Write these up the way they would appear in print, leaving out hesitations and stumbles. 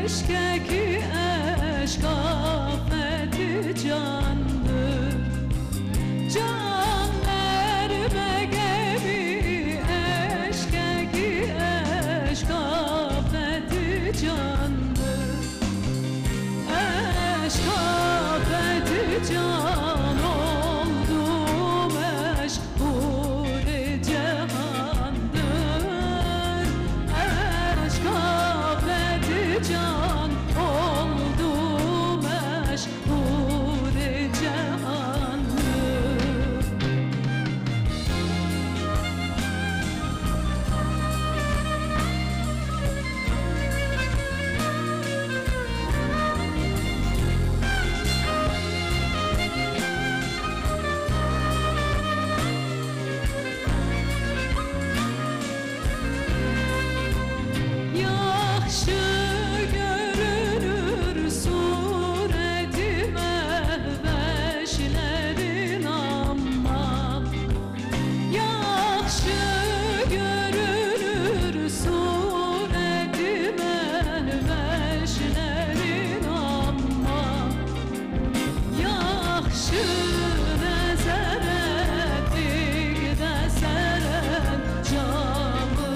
eşkeki eşk afeti candır. Can verme gibi eşkeki eşk afeti candır. Eşk afeti can oldu meşhur cehandır. Eşk afeti can oldu meşhur cehandır. Yaxşı görünür sureti mehveşlerin amma. Yaxşı görünür sureti mehveşlerin amma. Yaxşı nəzər etdikdə sərən camı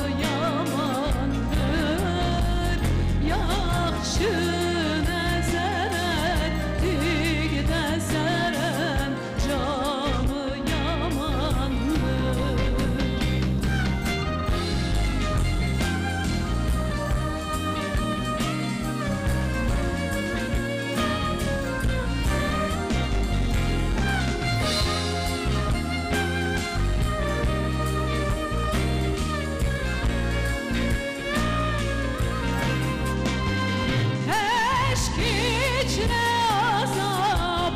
yamandır. Yaxşı nəzər etdikdə sərən camı yamandır. Eşk içine azap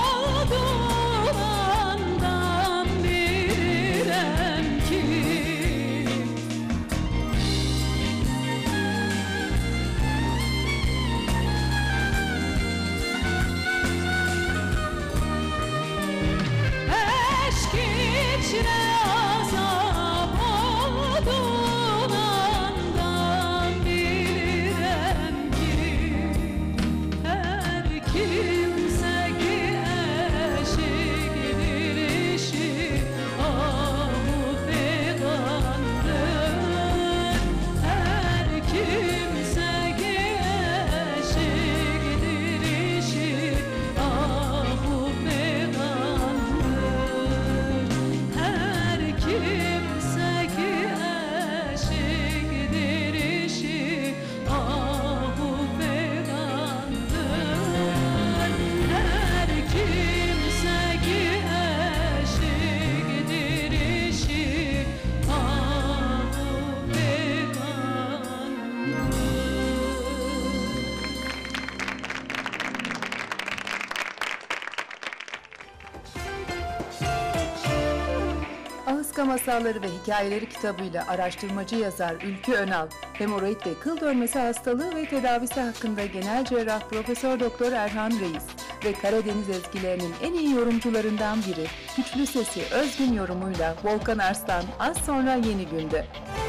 olduğundan bilirəm ki, eşk içine azap olduğundan bilirəm ki, her kimse ki eşikdir işi ahu figandır. Her kimse ki eşikdir işi ahu figandır. Her kimse ki eşikdir işi ahu figandır. Her kimse ki eşikdir işi ahu figandır. Ahıska Masalları ve Hikayeleri kitabıyla araştırmacı yazar Ülkü Önal, hemoroid ve kıl dönmesi hastalığı ve tedavisi hakkında genel cerrah Profesör Doktor Erhan Reis ve Karadeniz ezgilerinin en iyi yorumcularından biri, güçlü sesi, özgün yorumuyla Volkan Arslan az sonra Yeni Gün'de.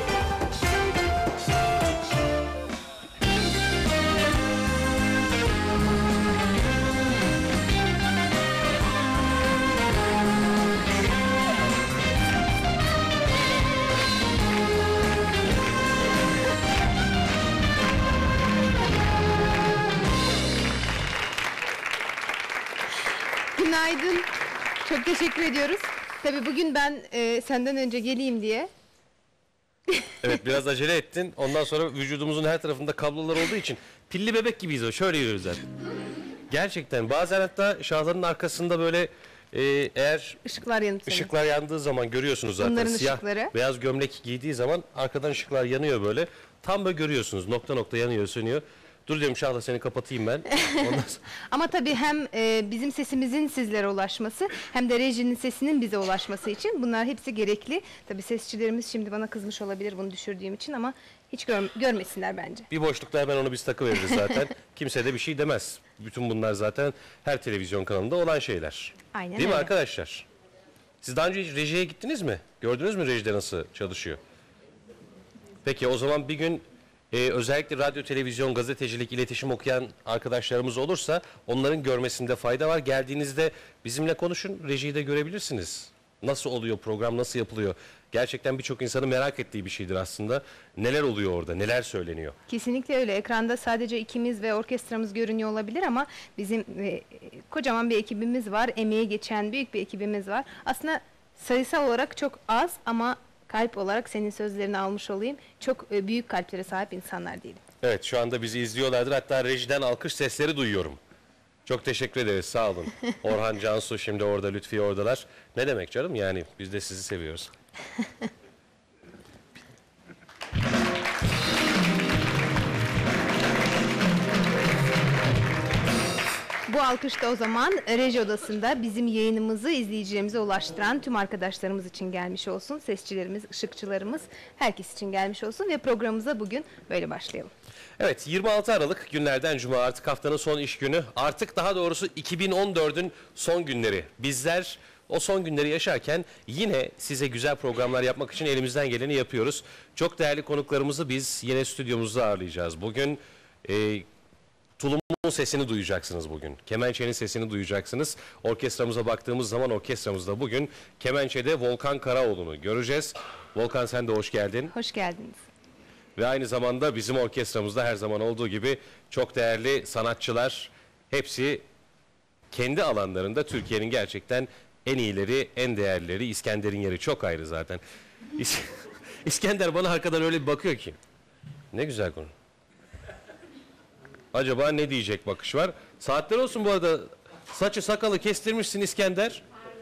Günaydın. Çok teşekkür ediyoruz. Tabii bugün ben senden önce geleyim diye. Evet, biraz acele ettin. Ondan sonra vücudumuzun her tarafında kablolar olduğu için pilli bebek gibiyiz o. Şöyle yürüyoruz zaten. Gerçekten bazen hatta şahların arkasında böyle eğer Işıklar yanıp sönüyor. ışıklar yandığı zaman görüyorsunuz zaten. Bunların Siyah ışıkları. beyaz gömlek giydiği zaman arkadan ışıklar yanıyor böyle. Tam böyle görüyorsunuz. Nokta nokta yanıyor, sönüyor. Dur diyorum Şahla, seni kapatayım ben. Ondan sonra... Ama tabii hem bizim sesimizin sizlere ulaşması hem de rejinin sesinin bize ulaşması için bunlar hepsi gerekli. Tabii sesçilerimiz şimdi bana kızmış olabilir bunu düşürdüğüm için ama hiç görmesinler bence. Bir boşlukta hemen onu biz takıveririz zaten. Kimse de bir şey demez. Bütün bunlar zaten her televizyon kanalında olan şeyler. Aynen Değil mi öyle. arkadaşlar? Siz daha önce hiç rejiye gittiniz mi? Gördünüz mü rejide nasıl çalışıyor? Peki o zaman bir gün özellikle radyo, televizyon, gazetecilik, iletişim okuyan arkadaşlarımız olursa onların görmesinde fayda var. Geldiğinizde bizimle konuşun, rejiyi de görebilirsiniz. Nasıl oluyor program, nasıl yapılıyor? Gerçekten birçok insanın merak ettiği bir şeydir aslında. Neler oluyor orada, neler söyleniyor? Kesinlikle öyle. Ekranda sadece ikimiz ve orkestramız görünüyor olabilir ama bizim kocaman bir ekibimiz var. Emeği geçen büyük bir ekibimiz var. Aslında sayısal olarak çok az ama kalp olarak senin sözlerini almış olayım. Çok büyük kalplere sahip insanlar değilim. Evet, şu anda bizi izliyorlardır. Hatta rejiden alkış sesleri duyuyorum. Çok teşekkür ederiz, sağ olun. Orhan, Cansu şimdi orada, Lütfi oradalar. Ne demek canım, yani biz de sizi seviyoruz. Bu alkış da o zaman reji odasında bizim yayınımızı izleyicilerimize ulaştıran tüm arkadaşlarımız için gelmiş olsun. Sesçilerimiz, ışıkçılarımız, herkes için gelmiş olsun ve programımıza bugün böyle başlayalım. Evet, 26 Aralık günlerden Cuma, artık haftanın son iş günü. Artık daha doğrusu 2014'ün son günleri. Bizler o son günleri yaşarken yine size güzel programlar yapmak için elimizden geleni yapıyoruz. Çok değerli konuklarımızı biz yine stüdyomuzda ağırlayacağız. Bugün tulumun sesini duyacaksınız bugün. Kemençenin sesini duyacaksınız. Orkestramıza baktığımız zaman orkestramızda bugün kemençede Volkan Karaoğlu'nu göreceğiz. Volkan, sen de hoş geldin. Hoş geldiniz. Ve aynı zamanda bizim orkestramızda her zaman olduğu gibi çok değerli sanatçılar, hepsi kendi alanlarında Türkiye'nin gerçekten en iyileri, en değerlileri. İskender'in yeri çok ayrı zaten. İskender bana arkadan öyle bir bakıyor ki. Ne güzel konu. Acaba ne diyecek bakış var. Saatler olsun bu arada. Saçı sakalı kestirmişsin İskender.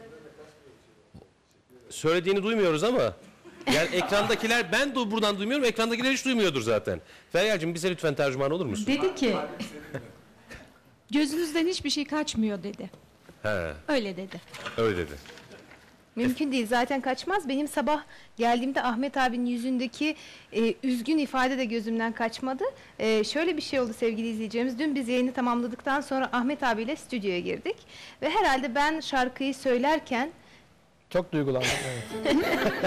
Söylediğini duymuyoruz ama. Yani ekrandakiler, ben de buradan duymuyorum, ekrandakiler hiç duymuyordur zaten. Feryal'cığım bize lütfen tercüman olur musun? Dedi ki gözünüzden hiçbir şey kaçmıyor dedi. He, Öyle dedi. öyle dedi. Mümkün değil, zaten kaçmaz. Benim sabah geldiğimde Ahmet abinin yüzündeki üzgün ifade de gözümden kaçmadı. Şöyle bir şey oldu sevgili izleyicilerimiz. Dün biz yayını tamamladıktan sonra Ahmet abiyle stüdyoya girdik. Ve herhalde ben şarkıyı söylerken... Çok duygulandım. Evet.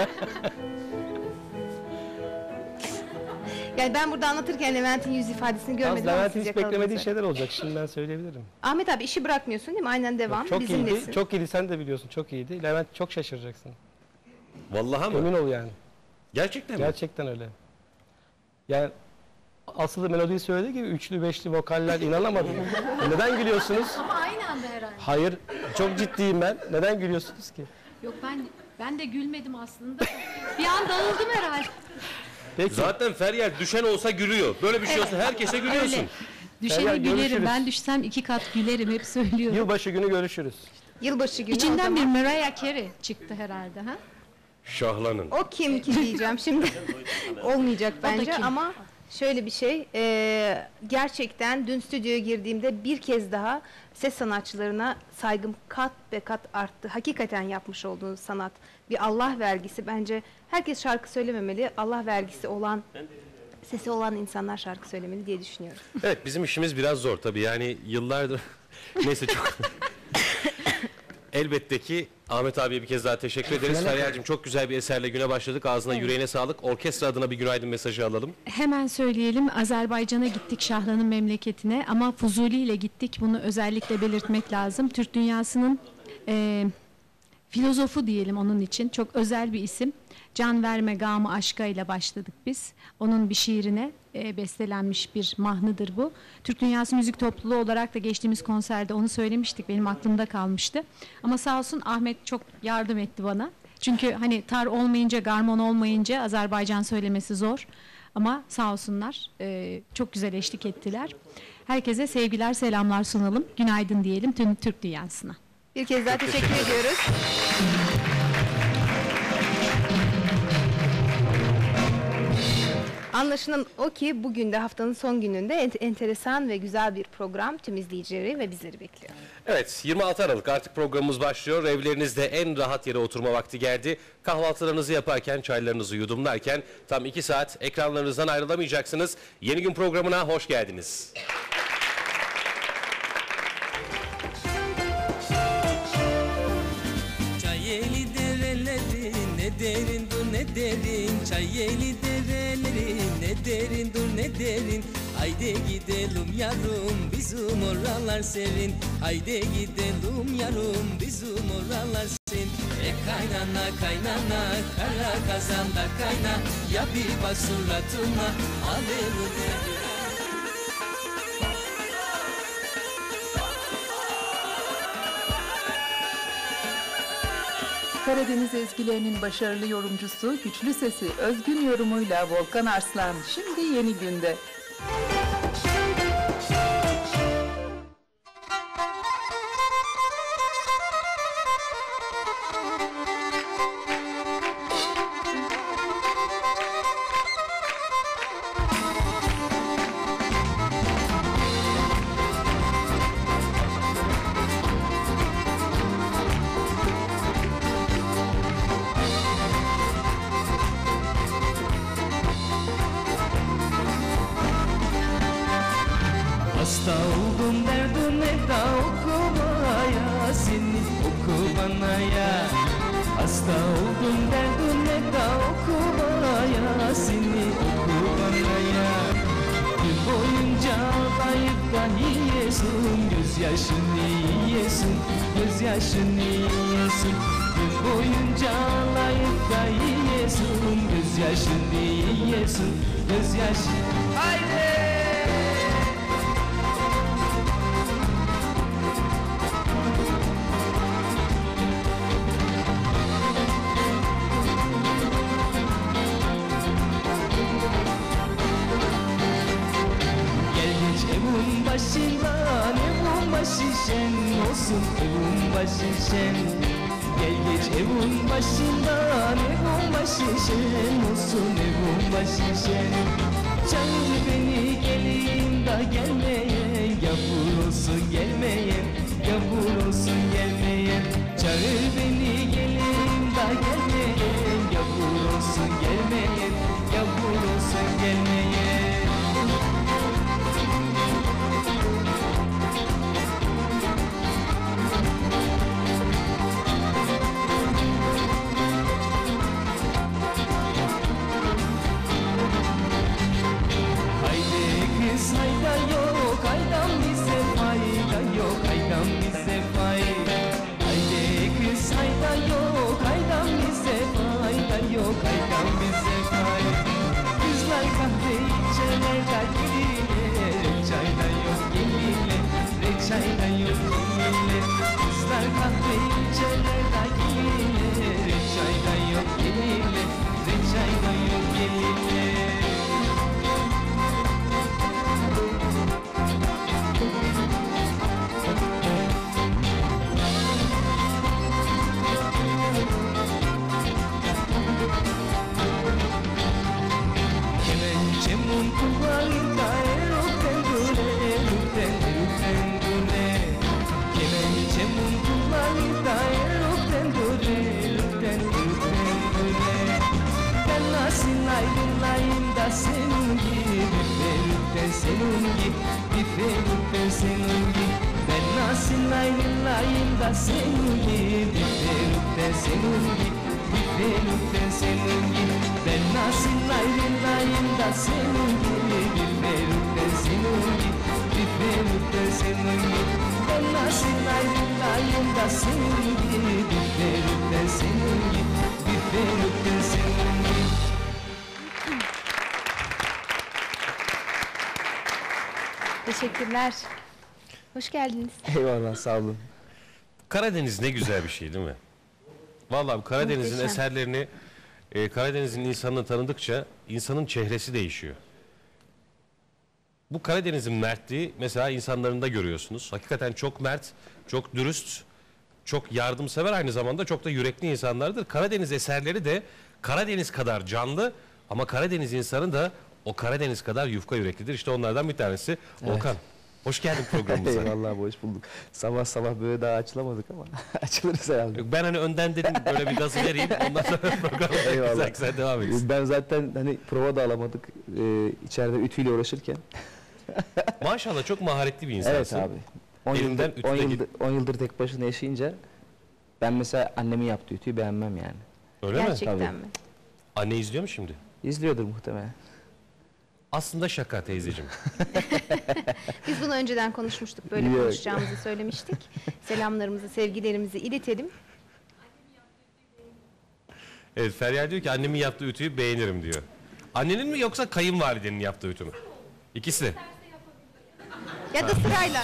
Yani ben burada anlatırken Levent'in yüz ifadesini görmedim ama Levent'in siz hiç beklemediği yakaladınız. şeyler olacak. Şimdi ben söyleyebilirim. Ahmet abi işi bırakmıyorsun değil mi? Aynen devam. Çok Bizimlesin. iyiydi. Çok iyiydi. Sen de biliyorsun. Çok iyiydi. Levent, çok şaşıracaksın. Vallahi mı? Emin ol yani. Gerçekten mi? Gerçekten öyle. Yani asıl melodiyi söylediği gibi üçlü beşli vokaller, inanamadım. Neden gülüyorsunuz? Ama aynı anda herhalde. Hayır. Çok ciddiyim ben. Neden gülüyorsunuz ki? Yok ben de gülmedim aslında. Bir an dağıldım herhalde. Peki. Zaten Feryal düşen olsa gülüyor. Böyle bir şey olsa herkese gülüyorsun. Öyle. Düşene Feryal, gülerim. görüşürüz. Ben düşsem 2 kat gülerim. Hep söylüyorum. Yılbaşı günü görüşürüz. Yılbaşı günü o İçinden bir zaman. Mariah Carey çıktı herhalde. Ha? Şahlanın. O kim ki diyeceğim şimdi. Olmayacak bence kim? ama şöyle bir şey. Gerçekten dün stüdyoya girdiğimde bir kez daha ses sanatçılarına saygım kat be kat arttı. Hakikaten yapmış olduğunuz sanat bir Allah vergisi. Bence herkes şarkı söylememeli. Allah vergisi olan, sesi olan insanlar şarkı söylemeli diye düşünüyorum. Evet, bizim işimiz biraz zor tabii, yani yıllardır. Neyse, çok. Elbette ki Ahmet abiye bir kez daha teşekkür ederiz. Feryal'cığım çok güzel bir eserle güne başladık. Ağzına yüreğine sağlık. Orkestra adına bir günaydın mesajı alalım. Hemen söyleyelim. Azerbaycan'a gittik, Şahlan'ın memleketine, ama Fuzuli ile gittik. Bunu özellikle belirtmek lazım. Türk dünyasının filozofu diyelim onun için. Çok özel bir isim. Can verme gamı aşka ile başladık biz. Onun bir şiirine bestelenmiş bir mahnıdır bu. Türk Dünyası Müzik Topluluğu olarak da geçtiğimiz konserde onu söylemiştik. Benim aklımda kalmıştı. Ama sağ olsun Ahmet çok yardım etti bana. Çünkü hani tar olmayınca, garmon olmayınca Azerbaycan söylemesi zor. Ama sağ olsunlar çok güzel eşlik ettiler. Herkese sevgiler, selamlar sunalım. Günaydın diyelim tüm Türk dünyasına. Bir kez daha teşekkür ediyoruz. Anlaşılan o ki bugün de haftanın son gününde enteresan ve güzel bir program tüm izleyicileri ve bizleri bekliyor. Evet, 26 Aralık artık programımız başlıyor. Evlerinizde en rahat yere oturma vakti geldi. Kahvaltılarınızı yaparken, çaylarınızı yudumlarken tam 2 saat ekranlarınızdan ayrılamayacaksınız. Yeni gün programına hoş geldiniz. Çayeli dereleri ne derin bu ne derin, yeli derelerin, ne derin dur ne derin. Haydi gidelim yarım, bizim oralar serin. Haydi gidelim yarım, bizim oralar serin. Kaynana kaynana, kara kazanda kayna. Ya bir bak suratına, alev alev. Karadeniz ezgilerinin başarılı yorumcusu, güçlü sesi, özgün yorumuyla Volkan Arslan şimdi Yeni Günde. Hasta oldum derdim evda okumaya, seni oku bana ya. Hasta oldum derdim evda okumaya, seni oku bana ya. Gün boyunca ağlayıp da yiyesin, gözyaşını yiyesin, gözyaşını yiyesin. Gün boyunca ağlayıp da yiyesin, gözyaşını yiyesin, gözyaşını. Haydi! Evun başından evun başı şen olsun, evun başı şen. Gel geç evun başından evun başı şen olsun, evun başı şen. Çağır beni geleyim da gelmeyen, yavur olsun gelmeyen, yavur olsun gelmeyen. Çağır beni geleyim da gelmeyen, yavur olsun gelmeyen, yavur olsun gelmeyen. Hayda yok, haydan bize fayda yok, haydan bize fayda. Haydi kız hayda yok, haydan bize fayda yok, haydan bize fayda. Kızlar kahve içerler da gelirler, çayda yok gelirler, çayda yok gelirler. Kızlar kahve içerler da gelirler, çayda yok gelirler, çayda yok gelirler. Kemençemun kulağında erukten dure, erukten, erukten dure. Kemençemun kulağında erukten dure, erukten, erukten dure. Ben nasıl ayrılayım da senin gibi, ferukten senin gibi, bir ferukten senin gibi. Ben nasıl ayrılayım da senin gibi, ferukten senin gibi, bir ferukten senin gibi. Ben nasıl ayrılayım da senin gibi, bir ferukten senin gibi, bir ferukten senin gibi. Ben nasıl ayrılayım da senin gibi, bir ferukten senin gibi, bir ferukten senin gibi. Teşekkürler. Hoş geldiniz. Eyvallah, sağ olun. Karadeniz ne güzel bir şey değil mi? Vallahi bu Karadeniz'in Muhteşem. eserlerini, Karadeniz'in insanını tanıdıkça insanın çehresi değişiyor. Bu Karadeniz'in mertliği mesela insanlarında görüyorsunuz. Hakikaten çok mert, çok dürüst, çok yardımsever, aynı zamanda çok da yürekli insanlardır. Karadeniz eserleri de Karadeniz kadar canlı ama Karadeniz insanı da o Karadeniz kadar yufka yüreklidir. İşte onlardan bir tanesi Volkan. Hoş geldin programımıza. Eyvallah, hoş bulduk. Sabah sabah böyle daha açılamadık ama açılırız herhalde. Ben hani önden dedim böyle bir gazı vereyim, ondan sonra programa güzel güzel devam ederiz. Ben zaten hani prova da alamadık içeride ütüyle uğraşırken. Maşallah çok maharetli bir insansın. Evet abi. 10 Elinden yıldır, ütüde 10 yıldır tek başına yaşayınca ben mesela annemin yaptığı ütüyü beğenmem yani. Öyle mi? Gerçekten Tabii. mi? Anne izliyor mu şimdi? İzliyordur muhtemelen. Aslında şaka teyzeciğim. Biz bunu önceden konuşmuştuk. Böyle Yok. konuşacağımızı söylemiştik. Selamlarımızı, sevgilerimizi iletelim. Evet, Feryal diyor ki annemin yaptığı ütüyü beğenirim diyor. Annenin mi yoksa kayınvalidenin yaptığı ütü mü? İkisi de. Ya da sırayla.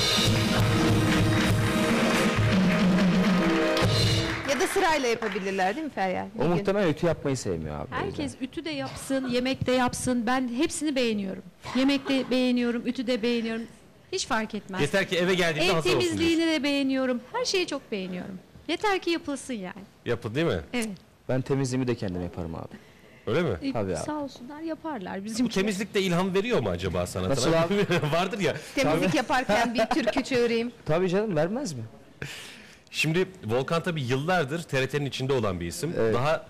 Ya da sırayla yapabilirler değil mi Feryal? Bir O gün. muhtemelen ütü yapmayı sevmiyor abi. Herkes ütü de yapsın, yemek de yapsın. Ben hepsini beğeniyorum. Yemek de beğeniyorum, ütü de beğeniyorum. Hiç fark etmez. Yeter ki eve geldiğinde Ev hazır olsun diyorsun. temizliğini de beğeniyorum. Her şeyi çok beğeniyorum. Yeter ki yapılsın yani. Yapın değil mi? Evet. Ben temizliğimi de kendim yaparım abi. Öyle mi? Tabii abi. Sağ olsunlar yaparlar bizim. Bu temizlik de ilham veriyor mu acaba sana? Nasıl abi? Vardır ya. Temizlik yaparken bir türkü çığırayım. Tabii canım, vermez mi? Şimdi Volkan tabii yıllardır TRT'nin içinde olan bir isim. Evet. Daha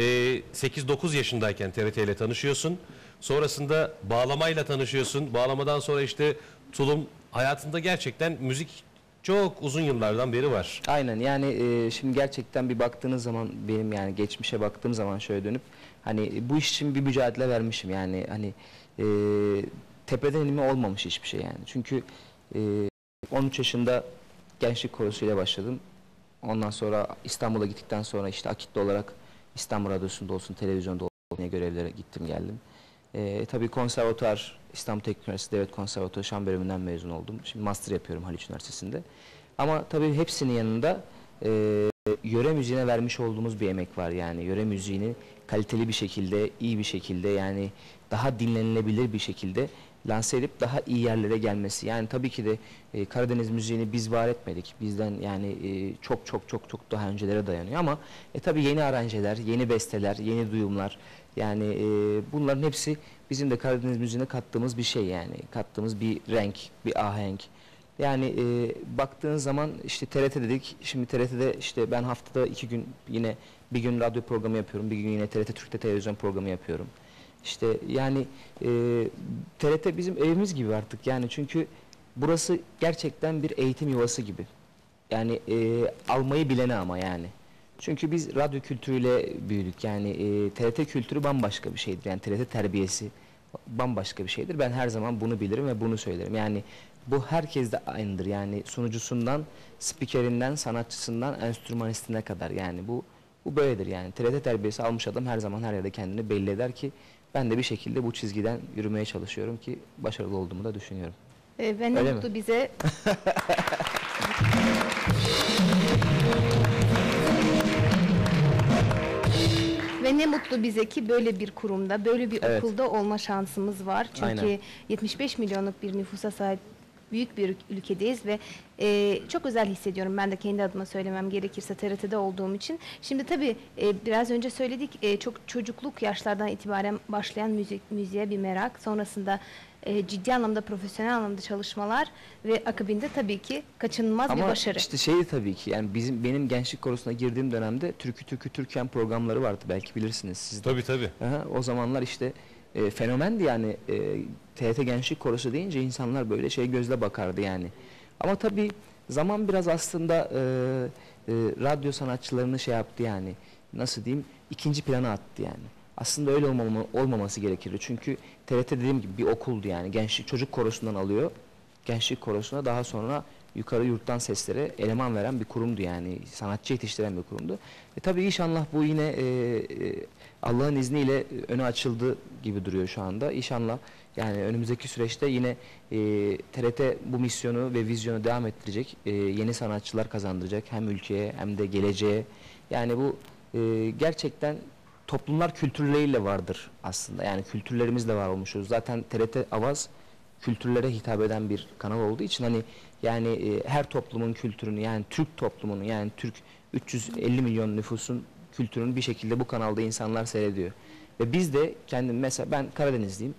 8-9 yaşındayken TRT ile tanışıyorsun. Sonrasında bağlamayla tanışıyorsun. Bağlamadan sonra işte tulum. Hayatında gerçekten müzik çok uzun yıllardan beri var. Aynen, yani şimdi gerçekten bir baktığınız zaman, benim yani geçmişe baktığım zaman şöyle dönüp hani bu iş için bir mücadele vermişim yani, hani tepeden inme olmamış hiçbir şey yani. Çünkü 13 yaşında gençlik korosuyla başladım. Ondan sonra İstanbul'a gittikten sonra işte akitli olarak İstanbul Radyosu'nda olsun, televizyonda olsun görevlere gittim geldim. Tabii konservatuar, İstanbul Teknik Üniversitesi Devlet Konservatuarı Şan bölümünden mezun oldum. Şimdi master yapıyorum Haliç Üniversitesi'nde. Ama tabii hepsinin yanında yöre müziğine vermiş olduğumuz bir emek var yani. Yöre müziğini kaliteli bir şekilde, iyi bir şekilde, yani daha dinlenilebilir bir şekilde lanse edip daha iyi yerlere gelmesi. Yani tabii ki de Karadeniz müziğini biz var etmedik. Bizden yani çok daha öncelere dayanıyor ama tabii yeni aranjeler, yeni besteler, yeni duyumlar, yani bunların hepsi bizim de Karadeniz müziğine kattığımız bir şey yani. Kattığımız bir renk, bir ahenk. Yani baktığın zaman işte TRT dedik. Şimdi TRT'de işte ben haftada 2 gün, yine bir gün radyo programı yapıyorum. Bir gün yine TRT Türk'te televizyon programı yapıyorum. İşte yani TRT bizim evimiz gibi artık yani, çünkü burası gerçekten bir eğitim yuvası gibi. Yani almayı bilene ama yani. Çünkü biz radyo kültürüyle büyüdük yani, TRT kültürü bambaşka bir şeydir yani, TRT terbiyesi bambaşka bir şeydir. Ben her zaman bunu bilirim ve bunu söylerim yani, bu herkes de aynıdır yani, sunucusundan, spikerinden, sanatçısından, enstrümanistine kadar yani bu böyledir yani. TRT terbiyesi almış adam her zaman her yerde kendini belli eder ki ben de bir şekilde bu çizgiden yürümeye çalışıyorum ki başarılı olduğumu da düşünüyorum. Ve ne Öyle mutlu mi? bize. Ve ne mutlu bize ki böyle bir kurumda, böyle bir Evet. okulda olma şansımız var. Çünkü Aynen. 75 milyonluk bir nüfusa sahip büyük bir ülkedeyiz ve çok özel hissediyorum. Ben de kendi adıma söylemem gerekirse TRT'de olduğum için. Şimdi tabii biraz önce söyledik, çok çocukluk yaşlardan itibaren başlayan müziğe bir merak. Sonrasında ciddi anlamda, profesyonel anlamda çalışmalar ve akabinde tabii ki kaçınılmaz bir Ama başarı. işte şeydi tabii ki yani, benim gençlik korosuna girdiğim dönemde Türkü Türken programları vardı, belki bilirsiniz siz de. Tabii. Aha, o zamanlar işte fenomendi yani, TRT Gençlik Korosu deyince insanlar böyle gözle bakardı yani. Ama tabii zaman biraz aslında radyo sanatçılarını yaptı yani, nasıl diyeyim, ikinci plana attı yani. Aslında öyle olmaması gerekirdi çünkü TRT dediğim gibi bir okuldu yani, gençlik çocuk korosundan alıyor, gençlik korosuna daha sonra yukarı yurttan seslere eleman veren bir kurumdu yani, sanatçı yetiştiren bir kurumdu. Tabii inşallah bu yine Allah'ın izniyle önü açıldı gibi duruyor şu anda. İnşallah yani önümüzdeki süreçte yine TRT bu misyonu ve vizyonu devam ettirecek, yeni sanatçılar kazandıracak hem ülkeye hem de geleceğe. Yani bu gerçekten toplumlar kültürleriyle vardır aslında. Yani kültürlerimizle var olmuşuz. Zaten TRT Avaz kültürlere hitap eden bir kanal olduğu için hani yani her toplumun kültürünü, yani Türk toplumunu, yani Türk 350 milyon nüfusun kültürünü bir şekilde bu kanalda insanlar seyrediyor. Ve biz de mesela ben Karadenizliyim.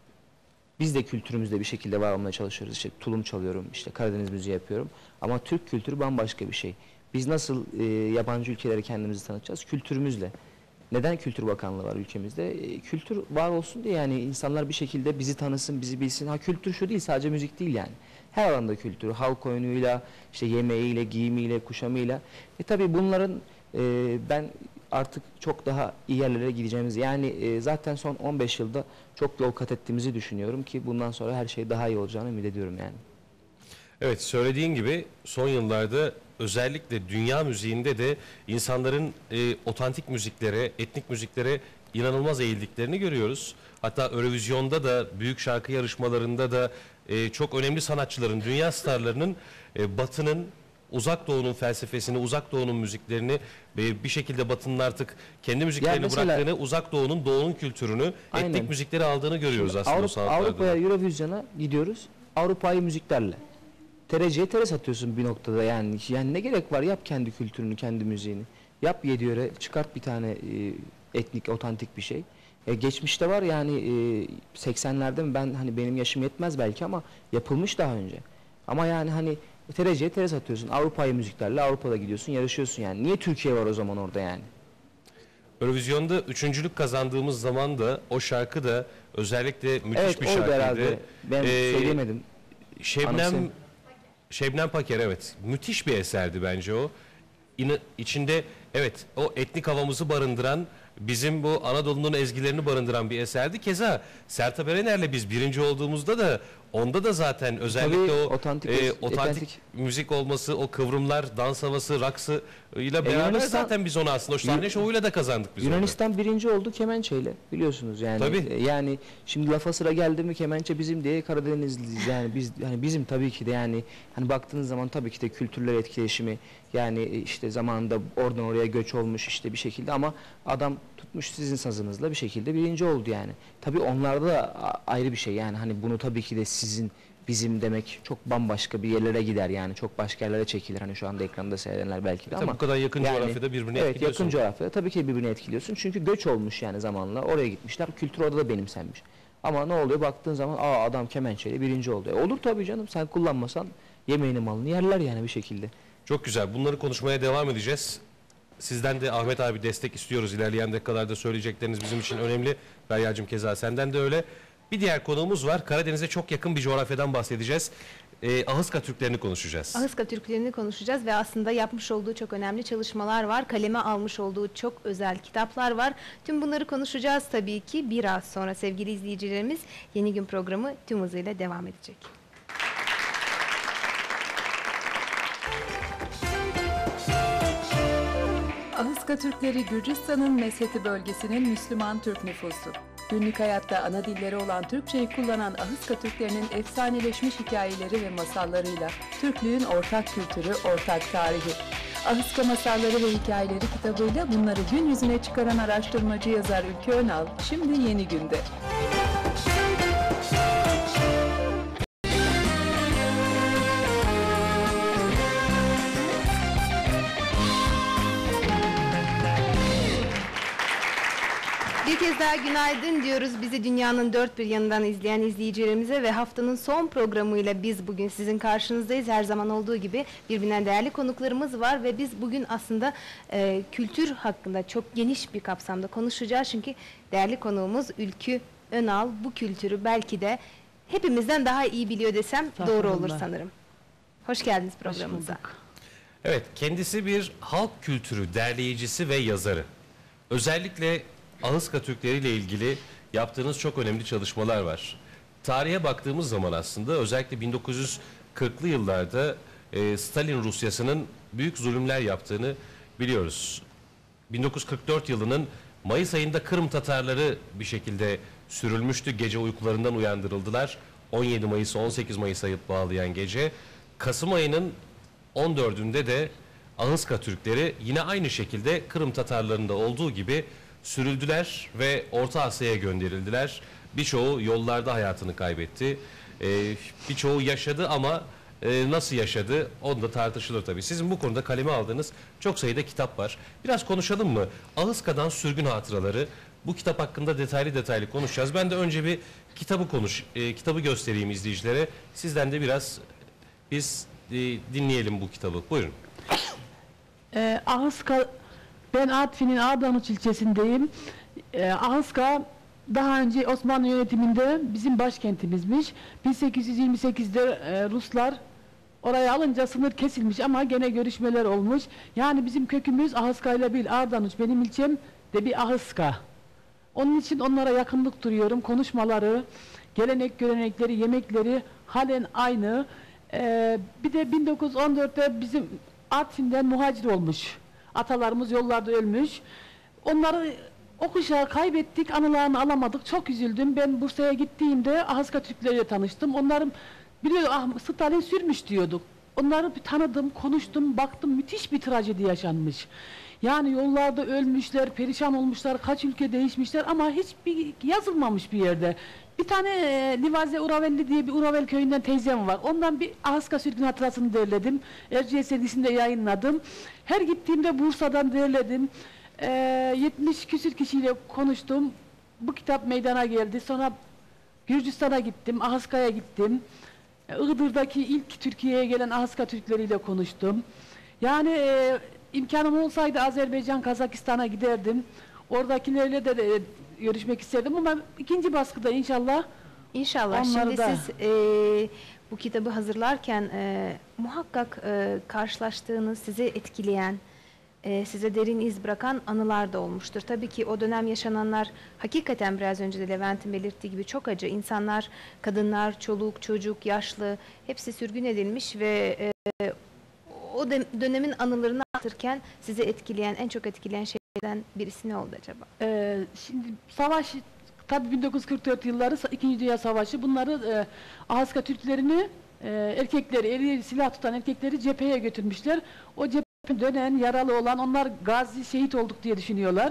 Biz de kültürümüzde bir şekilde var olmaya çalışıyoruz. İşte tulum çalıyorum, işte Karadeniz müziği yapıyorum. Ama Türk kültürü bambaşka bir şey. Biz nasıl yabancı ülkeleri kendimizi tanıtacağız? Kültürümüzle. Neden Kültür Bakanlığı var ülkemizde? Kültür var olsun diye yani, insanlar bir şekilde bizi tanısın, bizi bilsin. Ha, kültür şu değil, sadece müzik değil yani. Her alanda kültür, halk oyunuyla, işte yemeğiyle, giyimiyle, kuşamıyla. Tabii bunların ben artık çok daha iyi yerlere gideceğimiz, yani zaten son 15 yılda çok yol kat ettiğimizi düşünüyorum ki bundan sonra her şey daha iyi olacağını ümit ediyorum yani. Evet, söylediğin gibi son yıllarda özellikle dünya müziğinde de insanların otantik müziklere, etnik müziklere inanılmaz eğildiklerini görüyoruz. Hatta Eurovision'da da, büyük şarkı yarışmalarında da çok önemli sanatçıların, dünya starlarının Batı'nın, Uzak Doğu'nun felsefesini, Uzak Doğu'nun müziklerini bir şekilde Batı'nın artık kendi müziklerini mesela, bıraktığını, Uzak Doğu'nun kültürünü, aynen, etnik müzikleri aldığını görüyoruz aslında o sanatlarda. Avrupa'ya, Eurovision'a gidiyoruz. Avrupa'yı müziklerle. Tereciye tere satıyorsun bir noktada yani. Yani ne gerek var? Yap kendi kültürünü, kendi müziğini. Yap 7 yöre, çıkart bir tane etnik, otantik bir şey. Geçmişte var yani 80'lerde mi, ben hani benim yaşım yetmez belki ama yapılmış daha önce. Ama yani hani tereciye tere satıyorsun. Avrupa'yı müziklerle Avrupa'da gidiyorsun, yarışıyorsun yani. Niye Türkiye var o zaman orada yani? Eurovision'da üçüncülük kazandığımız zaman da o şarkı da özellikle müthiş Evet, bir oydu şarkıydı. herhalde. Ben söyleyemedim. Şebnem Paker, evet, müthiş bir eserdi bence o. İçinde evet o etnik havamızı barındıran, bizim bu Anadolu'nun ezgilerini barındıran bir eserdi. Keza Sertab Erener'le biz birinci olduğumuzda da onda da zaten özellikle Tabii, o otantik müzik olması, o kıvrımlar, dans havası, raksı ile beraber Yunanistan- zaten biz onu aslında o sahne şovuyla da kazandık biz Yunanistan birinci oldu kemençeyle, biliyorsunuz yani. Tabii. Yani şimdi lafa sıra geldi mi kemençe bizim diye Karadenizliyiz yani, biz hani bizim tabii ki de yani hani baktığınız zaman tabii ki de kültürler etkileşimi, yani işte zamanında oradan oraya göç olmuş işte bir şekilde, ama adam tutmuş sizin sazınızla bir şekilde birinci oldu yani. Tabii onlarda da ayrı bir şey yani, hani bunu tabii ki de sizin bizim demek çok bambaşka bir yerlere gider yani, çok başka yerlere çekilir hani şu anda ekranda seyredenler belki de, Tabii ama bu kadar yakın yani, coğrafyada birbirini evet, etkiliyorsun. yakın coğrafyada tabii ki birbirini etkiliyorsun çünkü göç olmuş yani, zamanla oraya gitmişler, kültür orada da benimsenmiş. Ama ne oluyor baktığın zaman, adam kemençeyle birinci oldu. Olur tabii canım, sen kullanmasan yemeğini malını yerler yani bir şekilde. Çok güzel. Bunları konuşmaya devam edeceğiz. Sizden de Ahmet abi destek istiyoruz. İlerleyen dakikalarda söyleyecekleriniz bizim için önemli. Feryal'cığım keza senden de öyle. Bir diğer konuğumuz var. Karadeniz'e çok yakın bir coğrafyadan bahsedeceğiz. Ahıska Türklerini konuşacağız. Ahıska Türklerini konuşacağız ve aslında yapmış olduğu çok önemli çalışmalar var. Kaleme almış olduğu çok özel kitaplar var. Tüm bunları konuşacağız tabii ki biraz sonra sevgili izleyicilerimiz. Yeni Gün programı tüm hızıyla devam edecek. Ahıska Türkleri Gürcistan'ın Meseti bölgesinin Müslüman Türk nüfusu. Günlük hayatta ana dilleri olan Türkçeyi kullanan Ahıska Türklerinin efsaneleşmiş hikayeleri ve masallarıyla Türklüğün ortak kültürü, ortak tarihi. Ahıska Masalları ve Hikayeleri kitabıyla bunları gün yüzüne çıkaran araştırmacı yazar Ülkü Önal, şimdi Yeni Gün'de. Bir kez daha günaydın diyoruz bizi dünyanın dört bir yanından izleyen izleyicilerimize ve haftanın son programıyla biz bugün sizin karşınızdayız. Her zaman olduğu gibi birbirinden değerli konuklarımız var ve biz bugün aslında kültür hakkında çok geniş bir kapsamda konuşacağız. Çünkü değerli konuğumuz Ülkü Önal bu kültürü belki de hepimizden daha iyi biliyor desem doğru olur sanırım. Hoş geldiniz programımıza. Evet, kendisi bir halk kültürü derleyicisi ve yazarı. Özellikle Ahıska Türkleri ile ilgili yaptığınız çok önemli çalışmalar var. Tarihe baktığımız zaman aslında özellikle 1940'lı yıllarda Stalin Rusyası'nın büyük zulümler yaptığını biliyoruz. 1944 yılının Mayıs ayında Kırım Tatarları bir şekilde sürülmüştü. Gece uykularından uyandırıldılar. 17 Mayıs'ı 18 Mayıs'a bağlayan gece. Kasım ayının 14'ünde de Ahıska Türkleri yine aynı şekilde Kırım Tatarlarında olduğu gibi sürüldüler ve Orta Asya'ya gönderildiler. Birçoğu yollarda hayatını kaybetti. Birçoğu yaşadı ama nasıl yaşadı o da tartışılır tabii. Sizin bu konuda kaleme aldığınız çok sayıda kitap var. Biraz konuşalım mı? Ahıska'dan Sürgün Hatıraları. Bu kitap hakkında detaylı konuşacağız. Ben de önce bir kitabı göstereyim izleyicilere. Sizden de biraz biz dinleyelim bu kitabı. Buyurun. Ahıska, ben Artvin'in Ardanuç ilçesindeyim. Ahıska daha önce Osmanlı yönetiminde bizim başkentimizmiş. 1828'de Ruslar Oraya alınca sınır kesilmiş ama gene görüşmeler olmuş. Yani bizim kökümüz Ahıska ile bir Ardanuç. Benim ilçem de bir Ahıska. Onun için onlara yakınlık duyuyorum. Konuşmaları, gelenek görenekleri, yemekleri halen aynı. Bir de 1914'te bizim Artvin'den muhacir olmuş. Atalarımız yollarda ölmüş. Onları o kuşağı kaybettik, anılarını alamadık. Çok üzüldüm. Ben Bursa'ya gittiğimde Ahıska Türkleriyle tanıştım. Onların biliyor, Stalin sürmüş diyorduk. Onları bir tanıdım, konuştum, baktım müthiş bir trajedi yaşanmış. Yani yollarda ölmüşler, perişan olmuşlar, kaç ülke değişmişler ama hiçbir yazılmamış bir yerde. Bir tane Livaze Uravelli diye bir Uravel köyünden teyzem var. Ondan bir Ahıska sürgün hatırasını derledim. Erciyes sergisinde yayınladım. Her gittiğimde Bursa'dan derledim. 70 küsür kişiyle konuştum. Bu kitap meydana geldi. Sonra Gürcistan'a gittim, Ahıska'ya gittim. Iğdır'daki ilk Türkiye'ye gelen Ahıska Türkleriyle konuştum. Yani imkanım olsaydı Azerbaycan, Kazakistan'a giderdim. Oradakilerle de görüşmek isterdim ama ikinci baskıda inşallah. İnşallah. Şimdi Da... siz bu kitabı hazırlarken muhakkak karşılaştığınız, sizi etkileyen, size derin iz bırakan anılar da olmuştur. Tabii ki o dönem yaşananlar hakikaten biraz önce de Levent'in belirttiği gibi çok acı. İnsanlar, kadınlar, çoluk, çocuk, yaşlı hepsi sürgün edilmiş ve o dönemin anılarını anlatırken sizi etkileyen, en çok etkileyen şeylerden birisi ne oldu acaba? Şimdi savaş, tabii 1944 yılları 2. Dünya Savaşı, bunları Ahıska Türklerini, erkekleri, eli silah tutan erkekleri cepheye götürmüşler. O dönen, yaralı olan, onlar gazi, şehit olduk diye düşünüyorlar.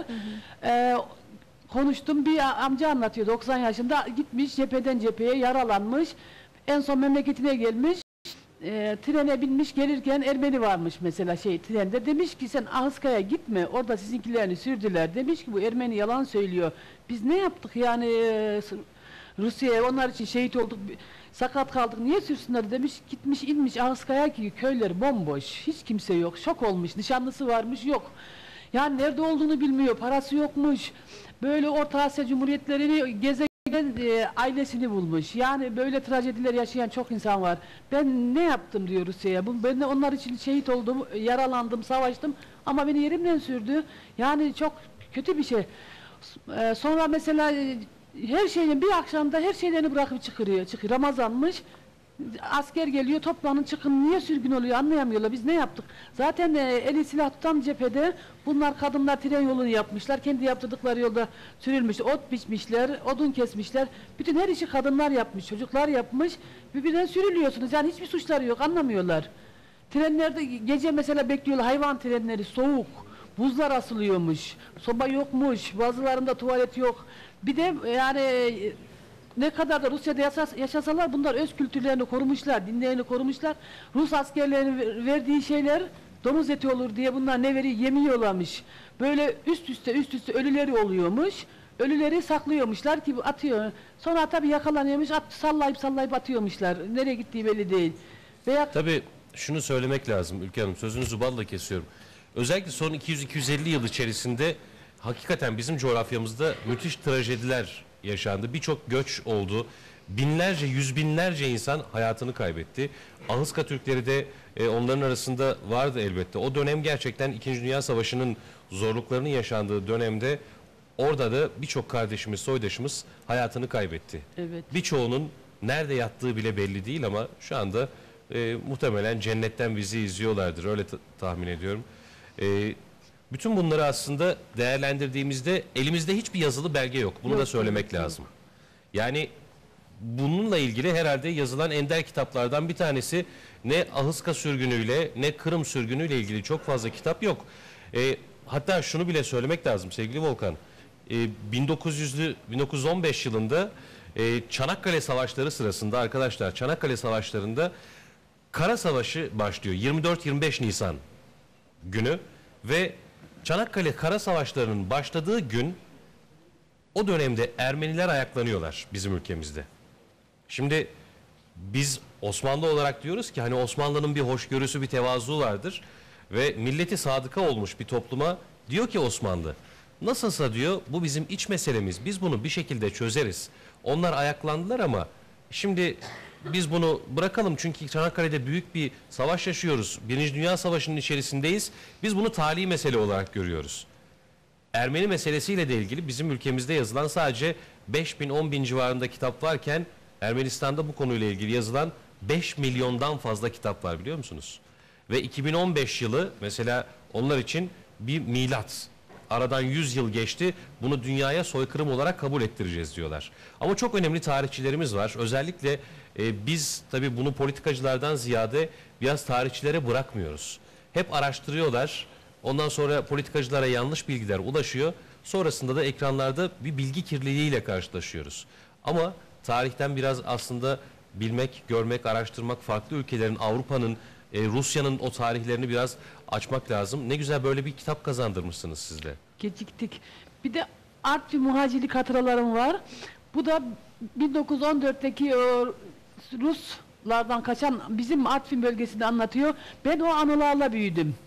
Konuştum, bir amca anlatıyor, 90 yaşında gitmiş cepheden cepheye, yaralanmış, en son memleketine gelmiş, trene binmiş, gelirken Ermeni varmış mesela trende, demiş ki sen Ahıska'ya gitme, orada sizinkilerini sürdüler, demiş ki bu Ermeni yalan söylüyor, biz ne yaptık yani Rusya'ya, onlar için şehit olduk, sakat kaldık, niye sürsünler demiş, gitmiş inmiş Ahıska'ya ki köyler bomboş, hiç kimse yok, şok olmuş, nişanlısı varmış yok, yani nerede olduğunu bilmiyor, parası yokmuş, böyle Orta Asya Cumhuriyetlerini gezerken ailesini bulmuş, yani böyle trajediler yaşayan çok insan var. Ben ne yaptım diyor Rusya'ya, ben de onlar için şehit oldum, yaralandım, savaştım ama beni yerimden sürdü, yani çok kötü bir şey. Sonra mesela her şeyin bir akşamda her şeylerini bırakıp çıkıyor. Ramazanmış, asker geliyor, toplanın çıkın, niye sürgün oluyor anlayamıyorlar, biz ne yaptık? Zaten eli silah tutan cephede bunlar, kadınlar tren yolunu yapmışlar, kendi yaptırdıkları yolda sürülmüş, ot biçmişler, odun kesmişler, bütün her işi kadınlar yapmış, çocuklar yapmış, birbirine sürülüyorsunuz, yani hiçbir suçları yok, anlamıyorlar. Trenlerde gece mesela bekliyorlar, hayvan trenleri, soğuk, buzlar asılıyormuş, soba yokmuş, bazılarında tuvalet yok. Bir de yani ne kadar da Rusya'da yaşasalar bunlar öz kültürlerini korumuşlar, dinlerini korumuşlar. Rus askerlerinin verdiği şeyler domuz eti olur diye bunlar ne veriyor, yemiyorlarmış. Böyle üst üste ölüleri oluyormuş. Ölüleri saklıyormuşlar ki atıyor. Sonra tabii yakalanıyormuş, sallayıp atıyormuşlar. Nereye gittiği belli değil. Tabii şunu söylemek lazım Ülke Hanım, sözünüzü balla kesiyorum. Özellikle son 200-250 yıl içerisinde hakikaten bizim coğrafyamızda müthiş trajediler yaşandı. Birçok göç oldu. Binlerce, yüz binlerce insan hayatını kaybetti. Ahıska Türkleri de onların arasında vardı elbette. O dönem gerçekten 2. Dünya Savaşı'nın zorluklarının yaşandığı dönemde orada da birçok kardeşimiz, soydaşımız hayatını kaybetti. Evet. Birçoğunun nerede yattığı bile belli değil ama şu anda muhtemelen cennetten bizi izliyorlardır. Öyle tahmin ediyorum. Bütün bunları aslında değerlendirdiğimizde elimizde hiçbir yazılı belge yok. Bunu da söylemek lazım. Yani bununla ilgili herhalde yazılan ender kitaplardan bir tanesi, ne Ahıska sürgünüyle ne Kırım sürgünüyle ilgili çok fazla kitap yok. Hatta şunu bile söylemek lazım sevgili Volkan. 1915 yılında Çanakkale Savaşları sırasında arkadaşlar, Çanakkale Savaşları'nda Kara Savaşı başlıyor. 24-25 Nisan günü ve Çanakkale Kara Savaşları'nın başladığı gün o dönemde Ermeniler ayaklanıyorlar bizim ülkemizde. Şimdi biz Osmanlı olarak diyoruz ki hani Osmanlı'nın bir hoşgörüsü, bir tevazu vardır ve milleti sadıka olmuş bir topluma diyor ki Osmanlı, nasılsa diyor bu bizim iç meselemiz, biz bunu bir şekilde çözeriz. Onlar ayaklandılar ama şimdi biz bunu bırakalım çünkü Çanakkale'de büyük bir savaş yaşıyoruz. Birinci Dünya Savaşı'nın içerisindeyiz. Biz bunu tarihi mesele olarak görüyoruz. Ermeni meselesiyle de ilgili bizim ülkemizde yazılan sadece 5.000-10.000 civarında kitap varken Ermenistan'da bu konuyla ilgili yazılan 5 milyondan fazla kitap var, biliyor musunuz? Ve 2015 yılı mesela onlar için bir milat. Aradan 100 yıl geçti, bunu dünyaya soykırım olarak kabul ettireceğiz diyorlar. Ama çok önemli tarihçilerimiz var. Özellikle biz tabii bunu politikacılardan ziyade biraz tarihçilere bırakmıyoruz. Hep araştırıyorlar. Ondan sonra politikacılara yanlış bilgiler ulaşıyor. Sonrasında da ekranlarda bir bilgi kirliliğiyle karşılaşıyoruz. Ama tarihten biraz aslında bilmek, görmek, araştırmak, farklı ülkelerin, Avrupa'nın, Rusya'nın o tarihlerini biraz açmak lazım. Ne güzel böyle bir kitap kazandırmışsınız siz de. Geciktik. Bir de Artvin muhacirlik hatıralarım var. Bu da 1914'teki Ruslardan kaçan bizim Artvin bölgesini anlatıyor. Ben o anılarla büyüdüm.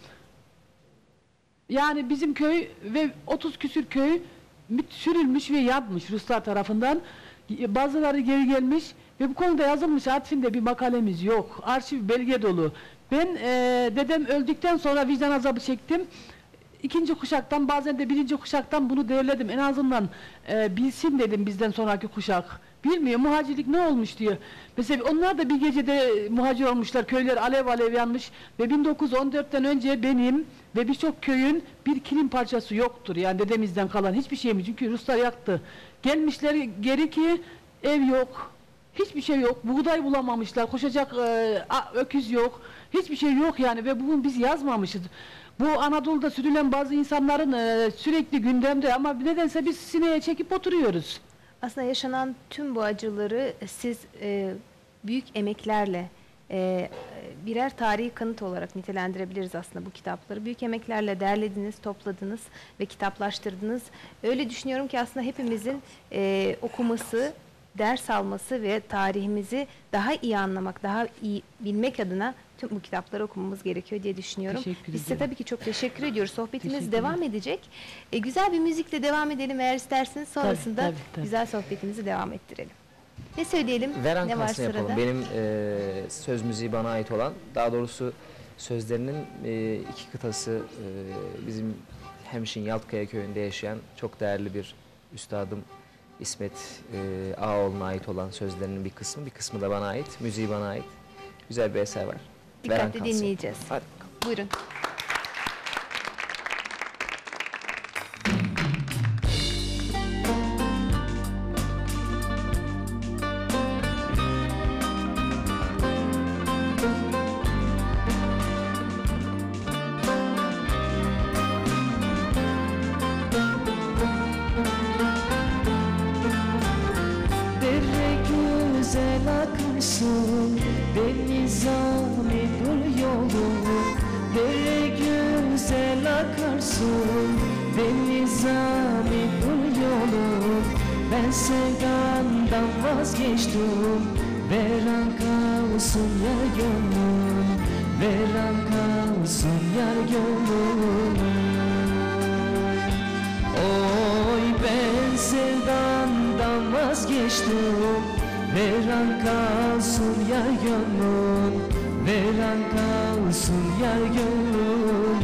Yani bizim köy ve 30 küsür köy sürülmüş ve yanmış Ruslar tarafından. Bazıları geri gelmiş ve bu konuda yazılmış. Artvin'de bir makalemiz yok. Arşiv belge dolu. Ben dedem öldükten sonra vicdan azabı çektim. İkinci kuşaktan, bazen de birinci kuşaktan bunu değerledim. En azından bilsin dedim bizden sonraki kuşak. Bilmiyor muhacirlik ne olmuş diyor. Mesela onlar da bir gecede muhacir olmuşlar. Köyler alev alev yanmış ve 1914'ten önce benim ve birçok köyün bir kilim parçası yoktur. Yani dedemizden kalan hiçbir şey mi? Çünkü Ruslar yaktı. Gelmişler geri ki ev yok. Hiçbir şey yok. Buğday bulamamışlar. Koşacak öküz yok. Hiçbir şey yok yani ve bunu biz yazmamışız. Bu Anadolu'da sürülen bazı insanların sürekli gündemde ama nedense biz sineye çekip oturuyoruz. Aslında yaşanan tüm bu acıları siz büyük emeklerle birer tarihi kanıt olarak nitelendirebiliriz aslında bu kitapları. Büyük emeklerle derlediniz, topladınız ve kitaplaştırdınız. Öyle düşünüyorum ki aslında hepimizin okuması, ders alması ve tarihimizi daha iyi anlamak, daha iyi bilmek adına tüm bu kitapları okumamız gerekiyor diye düşünüyorum. Biz size tabii ki çok teşekkür ediyoruz. Sohbetimiz devam edecek. Güzel bir müzikle devam edelim eğer isterseniz. Sonrasında tabii. Güzel sohbetimizi devam ettirelim. Ne söyleyelim? Veren ne var kalsın sırada? yapalım. Benim söz müziği bana ait olan, daha doğrusu sözlerinin iki kıtası bizim Hemşin Yaltkaya köyünde yaşayan çok değerli bir üstadım İsmet Ağaoğlu'na ait olan sözlerinin bir kısmı da bana ait, müziği bana ait. Güzel bir eser var. Dikkatli dinleyeceğiz. Hadi. Buyurun. Dere güzel akarsın, deniz dur yolum. Dere güzel akarsın, deniz dur yolum. Ben sevdandan vazgeçtim, veren kalsın yar gönlüm. Veren kalsın yar gönlüm. Oy ben sevdandan vazgeçtim, veren kalsın yar gönlüm. Veren kalsın yar gönlüm.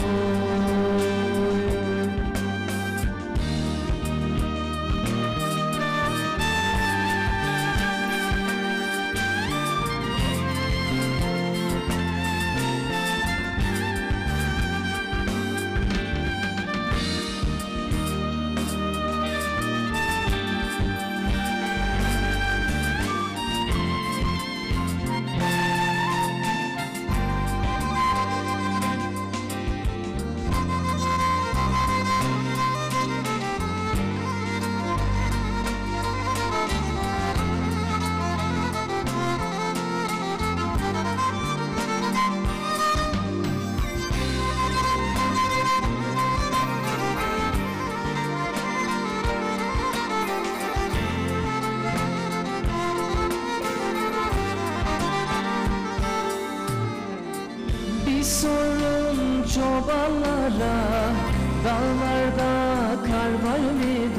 Bir sorun çobanlara, dağlarda kar var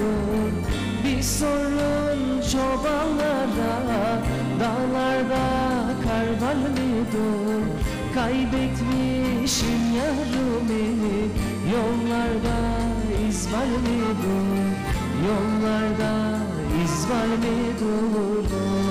mıdır? Bir sorun çobanlara, dağlarda umudum, kaybetmişim yarımı. Yollarda iz var mıdır? Yollarda iz var mıdır?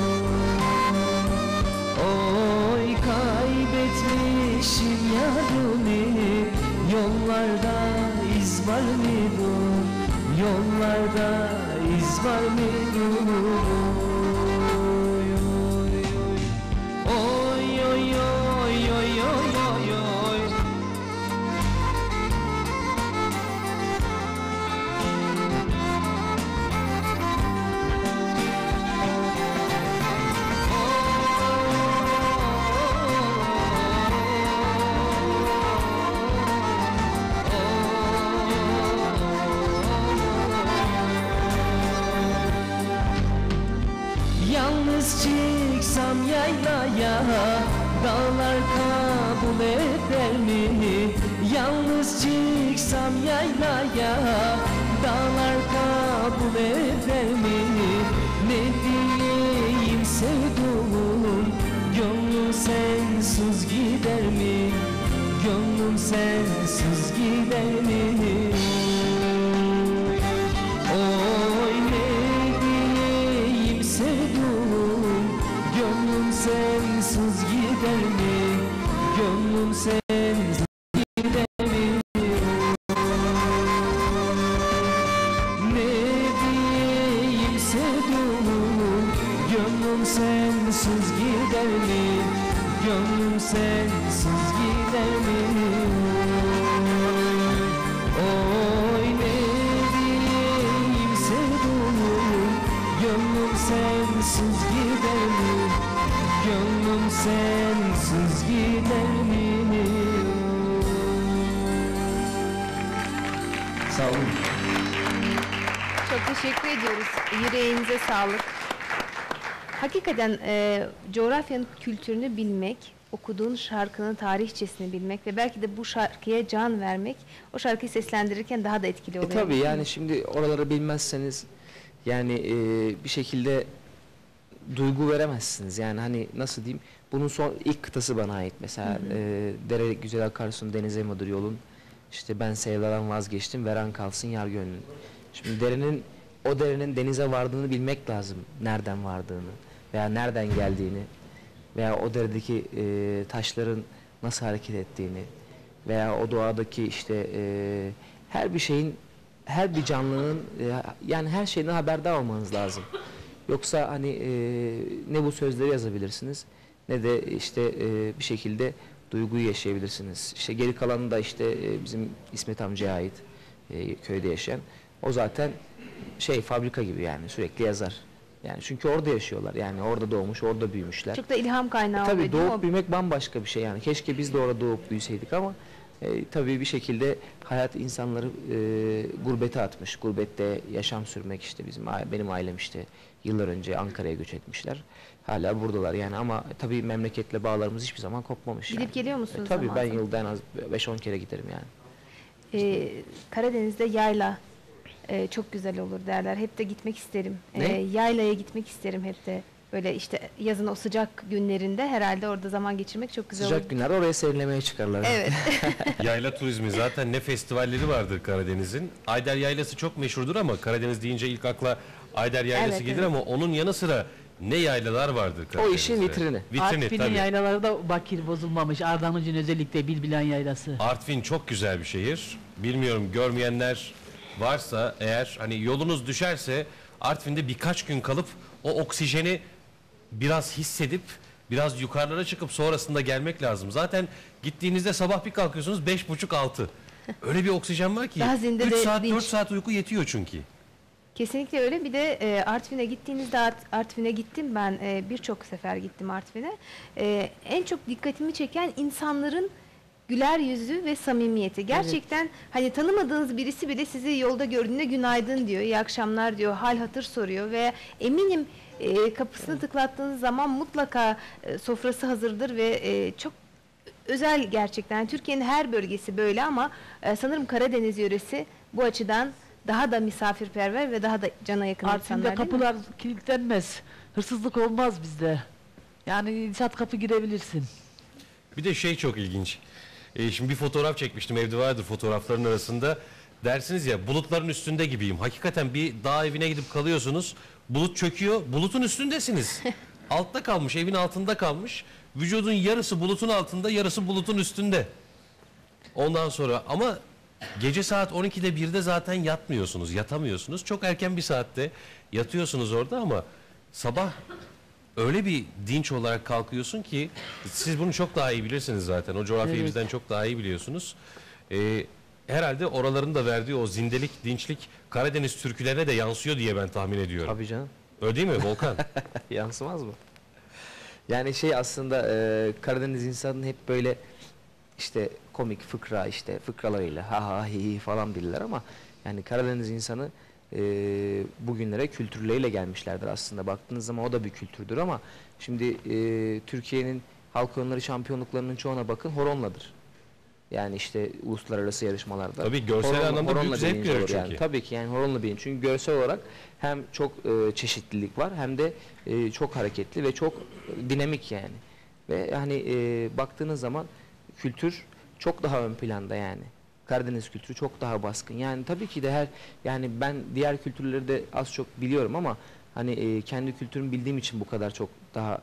Oy kaybetmişim yarımı. Yollarda iz var mıdır? Yollarda iz var mıdır? Oy oy oy oy oy oy oy. Yalnız çıksam yaylaya, dağlar kabul eder mi? Yalnız çıksam yaylaya, dağlar kabul eder mi? Ne diyeyim sevduğum, gönlüm sensiz gider mi? Gönlüm sensiz gider mi? Oy ne diyeyim sevduğum, gönlüm sensiz gider mi? Gönlüm sensiz gider mi? Ne diyeyim sevduğum, gönlüm sensiz gider mi? Gönlüm sensiz gider mi? Oy ne diyeyim sevduğum, gönlüm sensiz gider mi? Gönlüm sensiz gider mi? Sağ olun. Çok teşekkür ediyoruz. Yüreğinize sağlık. Hakikaten coğrafyanın kültürünü bilmek, okuduğun şarkının tarihçesini bilmek ve belki de bu şarkıya can vermek, o şarkıyı seslendirirken daha da etkili oluyor. Tabii yani şimdi oraları bilmezseniz yani bir şekilde duygu veremezsiniz. Yani hani nasıl diyeyim, bunun ilk kıtası bana ait mesela. Dere güzel akarsun denize midir yolun, işte ben sevdadan vazgeçtim veren kalsın yar gönlün. Şimdi o derenin denize vardığını bilmek lazım, nereden vardığını veya nereden geldiğini veya o deredeki taşların nasıl hareket ettiğini veya o doğadaki işte her bir şeyin, her bir canlının yani her şeyden haberdar olmanız lazım. Yoksa hani ne bu sözleri yazabilirsiniz ne de işte bir şekilde duyguyu yaşayabilirsiniz. İşte geri kalanı da işte bizim İsmet amcaya ait, köyde yaşayan. O zaten fabrika gibi yani, sürekli yazar. Yani çünkü orada yaşıyorlar. Yani orada doğmuş, orada büyümüşler. Çok da ilham kaynağı oluyor. Tabii doğup büyümek bambaşka bir şey yani. Keşke biz de orada doğup büyüseydik ama tabii bir şekilde hayat insanları gurbete atmış. Gurbette yaşam sürmek işte benim ailem işte yıllar önce Ankara'ya göç etmişler. Hala buradalar yani ama tabii memleketle bağlarımız hiçbir zaman kopmamış. Gidip yani. geliyor musunuz? Tabii zaman ben zaman? yılda en az 5-10 kere giderim yani. Karadeniz'de yayla çok güzel olur derler. Hep de gitmek isterim. Ne? Yaylaya gitmek isterim hep de. Böyle işte yazın o sıcak günlerinde herhalde orada zaman geçirmek çok güzel olur. Sıcak günlerde oraya serinlemeye çıkarlar. Evet. Yayla turizmi zaten ne festivalleri vardır Karadeniz'in. Ayder Yaylası çok meşhurdur ama Karadeniz deyince ilk akla Ayder Yaylası Evet, gelir evet. ama onun yanı sıra ne yaylalar vardır Karadeniz'de. O işin vitrini. Vitrini Artvin'in tabii. yaylaları da bakir bozulmamış. Ardahan'ın özellikle Bilbilen yaylası. Artvin çok güzel bir şehir. Bilmiyorum, görmeyenler varsa eğer, hani yolunuz düşerse Artvin'de birkaç gün kalıp o oksijeni biraz hissedip biraz yukarılara çıkıp sonrasında gelmek lazım. Zaten gittiğinizde sabah bir kalkıyorsunuz 5.30-6. Öyle bir oksijen var ki Daha zinde 3 de saat dinç. 4 saat uyku yetiyor çünkü. Kesinlikle öyle. Bir de Artvin'e gittiğinizde Artvin'e gittim ben, birçok sefer gittim Artvin'e. En çok dikkatimi çeken insanların güler yüzü ve samimiyeti. Gerçekten hani tanımadığınız birisi bile sizi yolda gördüğünde günaydın diyor, iyi akşamlar diyor, hal hatır soruyor ve eminim kapısını tıklattığınız zaman mutlaka sofrası hazırdır ve çok özel gerçekten. Türkiye'nin her bölgesi böyle ama sanırım Karadeniz yöresi bu açıdan daha da misafirperver ve daha da cana yakın Artvin'de insanlar, değil mi? kapılar kilitlenmez. Hırsızlık olmaz bizde. Yani çat kapı girebilirsin. Bir de şey çok ilginç. Şimdi bir fotoğraf çekmiştim, evde vardır fotoğrafların arasında. Dersiniz ya, bulutların üstünde gibiyim. Hakikaten bir dağ evine gidip kalıyorsunuz. Bulut çöküyor, bulutun üstündesiniz. Altta kalmış, evin altında kalmış. Vücudun yarısı bulutun altında, yarısı bulutun üstünde. Ondan sonra ama gece saat 12'de 1'de zaten yatmıyorsunuz, yatamıyorsunuz. Çok erken bir saatte yatıyorsunuz orada ama sabah öyle bir dinç olarak kalkıyorsun ki siz bunu çok daha iyi bilirsiniz zaten. O coğrafyayı bizden çok daha iyi biliyorsunuz. Herhalde oraların da verdiği o zindelik, dinçlik Karadeniz türkülerine de yansıyor diye ben tahmin ediyorum. Tabii canım. Öyle değil mi Volkan? Yansımaz mı? Yani şey aslında Karadeniz insanının hep böyle işte komik fıkra, işte fıkralarıyla ha ha hi hi falan bilirler ama yani Karadeniz insanı bugünlere kültürleriyle gelmişlerdir aslında. Baktığınız zaman o da bir kültürdür ama şimdi Türkiye'nin halk oyunları şampiyonluklarının çoğuna bakın horonladır. Yani işte uluslararası yarışmalarda. Tabii görsel anlamda büyük zevk birinci veriyor olur çünkü. yani. Tabii ki yani horonla birinci. Çünkü görsel olarak hem çok çeşitlilik var hem de çok hareketli ve çok dinamik yani. Ve hani baktığınız zaman kültür çok daha ön planda yani. Karadeniz kültürü çok daha baskın. Yani tabii ki de yani ben diğer kültürleri de az çok biliyorum ama hani kendi kültürümü bildiğim için bu kadar çok daha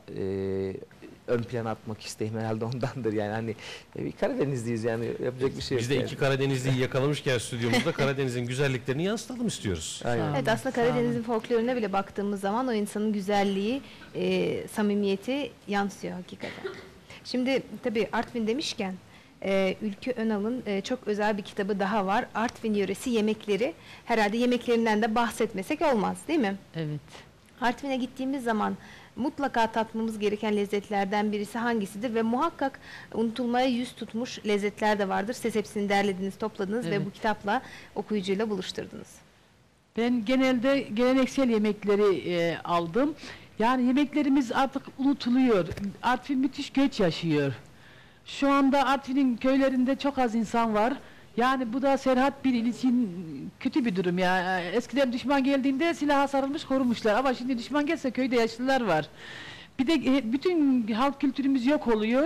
ön plana atmak isteğim herhalde ondandır yani hani bir Karadenizliyiz yani yapacak bir şey yok. Biz de yani. iki Karadenizliyi yakalamışken stüdyomuzda Karadeniz'in güzelliklerini yansıtalım istiyoruz. Aynen. Evet, aslında Karadeniz'in folkloruna bile baktığımız zaman o insanın güzelliği, samimiyeti yansıyor hakikaten. Şimdi tabii Artvin demişken Ülkü Önal'ın çok özel bir kitabı daha var. Artvin yöresi yemekleri. Herhalde yemeklerinden de bahsetmesek olmaz değil mi? Evet. Artvin'e gittiğimiz zaman mutlaka tatmamız gereken lezzetlerden birisi hangisidir ve muhakkak unutulmaya yüz tutmuş lezzetler de vardır. Siz hepsini derlediniz, topladınız ve bu kitapla okuyucuyla buluşturdunuz. Ben genelde geleneksel yemekleri aldım. Yani yemeklerimiz artık unutuluyor. Artvin müthiş göç yaşıyor. Şu anda Artvin'in köylerinde çok az insan var. Yani bu da Serhat bir il için kötü bir durum ya. Eskiden düşman geldiğinde silaha sarılmış korumuşlar ama şimdi düşman gelse köyde yaşlılar var. Bir de bütün halk kültürümüz yok oluyor.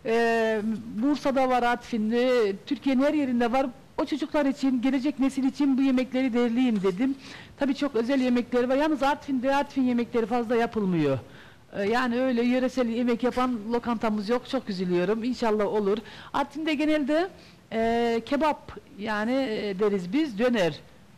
Bursa'da var, Artvin'de, Türkiye'nin her yerinde var. O çocuklar için, gelecek nesil için bu yemekleri derleyeyim dedim. Tabii çok özel yemekleri var. Yalnız Artvin'de Artvin yemekleri fazla yapılmıyor. Yani öyle yöresel yemek yapan lokantamız yok. Çok üzülüyorum. İnşallah olur. Artvin'de genelde kebap yani deriz biz, döner.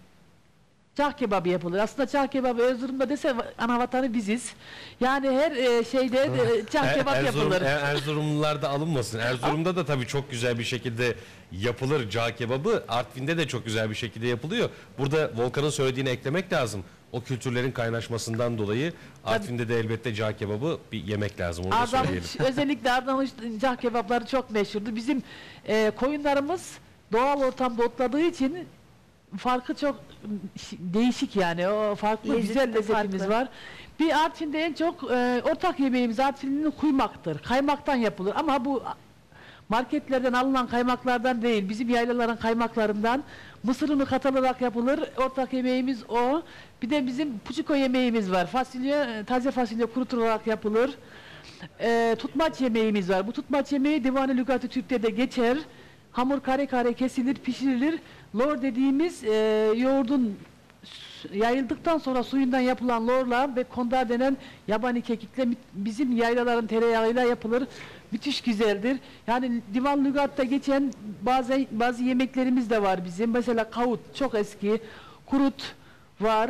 Çağ kebabı yapılır. Aslında çağ kebabı Erzurum'da dese ana vatanı biziz. Yani her şeyde çağ kebap yapılır. Erzurumlular da alınmasın. Erzurum'da da tabii çok güzel bir şekilde yapılır cağ kebabı. Artvin'de de çok güzel bir şekilde yapılıyor. Burada Volkan'ın söylediğini eklemek lazım. O kültürlerin kaynaşmasından dolayı Artvin'de de elbette cağ kebabı bir yemek lazım. Onu da söyleyelim. Özellikle Ardamış cağ kebapları çok meşhurdu. Bizim koyunlarımız doğal ortamda otladığı için farkı çok değişik yani. O farklı güzel lezzetimiz var. Bir Artvin'de en çok ortak yemeğimiz Artvin'in kuymaktır. Kaymaktan yapılır ama bu marketlerden alınan kaymaklardan değil, bizim yaylaların kaymaklarından mısır unu katılarak yapılır. Ortak yemeğimiz o. Bir de bizim puçuko yemeğimiz var. Fasulye, taze fasulye kurutularak yapılır. Tutmaç yemeğimiz var. Bu tutmaç yemeği Divan-ı Lügat-ı Türk'te de geçer. Hamur kare kare kesilir, pişirilir. Lor dediğimiz yoğurdun yayıldıktan sonra suyundan yapılan lorla ve kondar denen yabani kekikle bizim yaylaların tereyağıyla yapılır. Müthiş güzeldir. Yani Divan Lügat'ta geçen bazı yemeklerimiz de var bizim. Mesela kavut çok eski. Kurut var.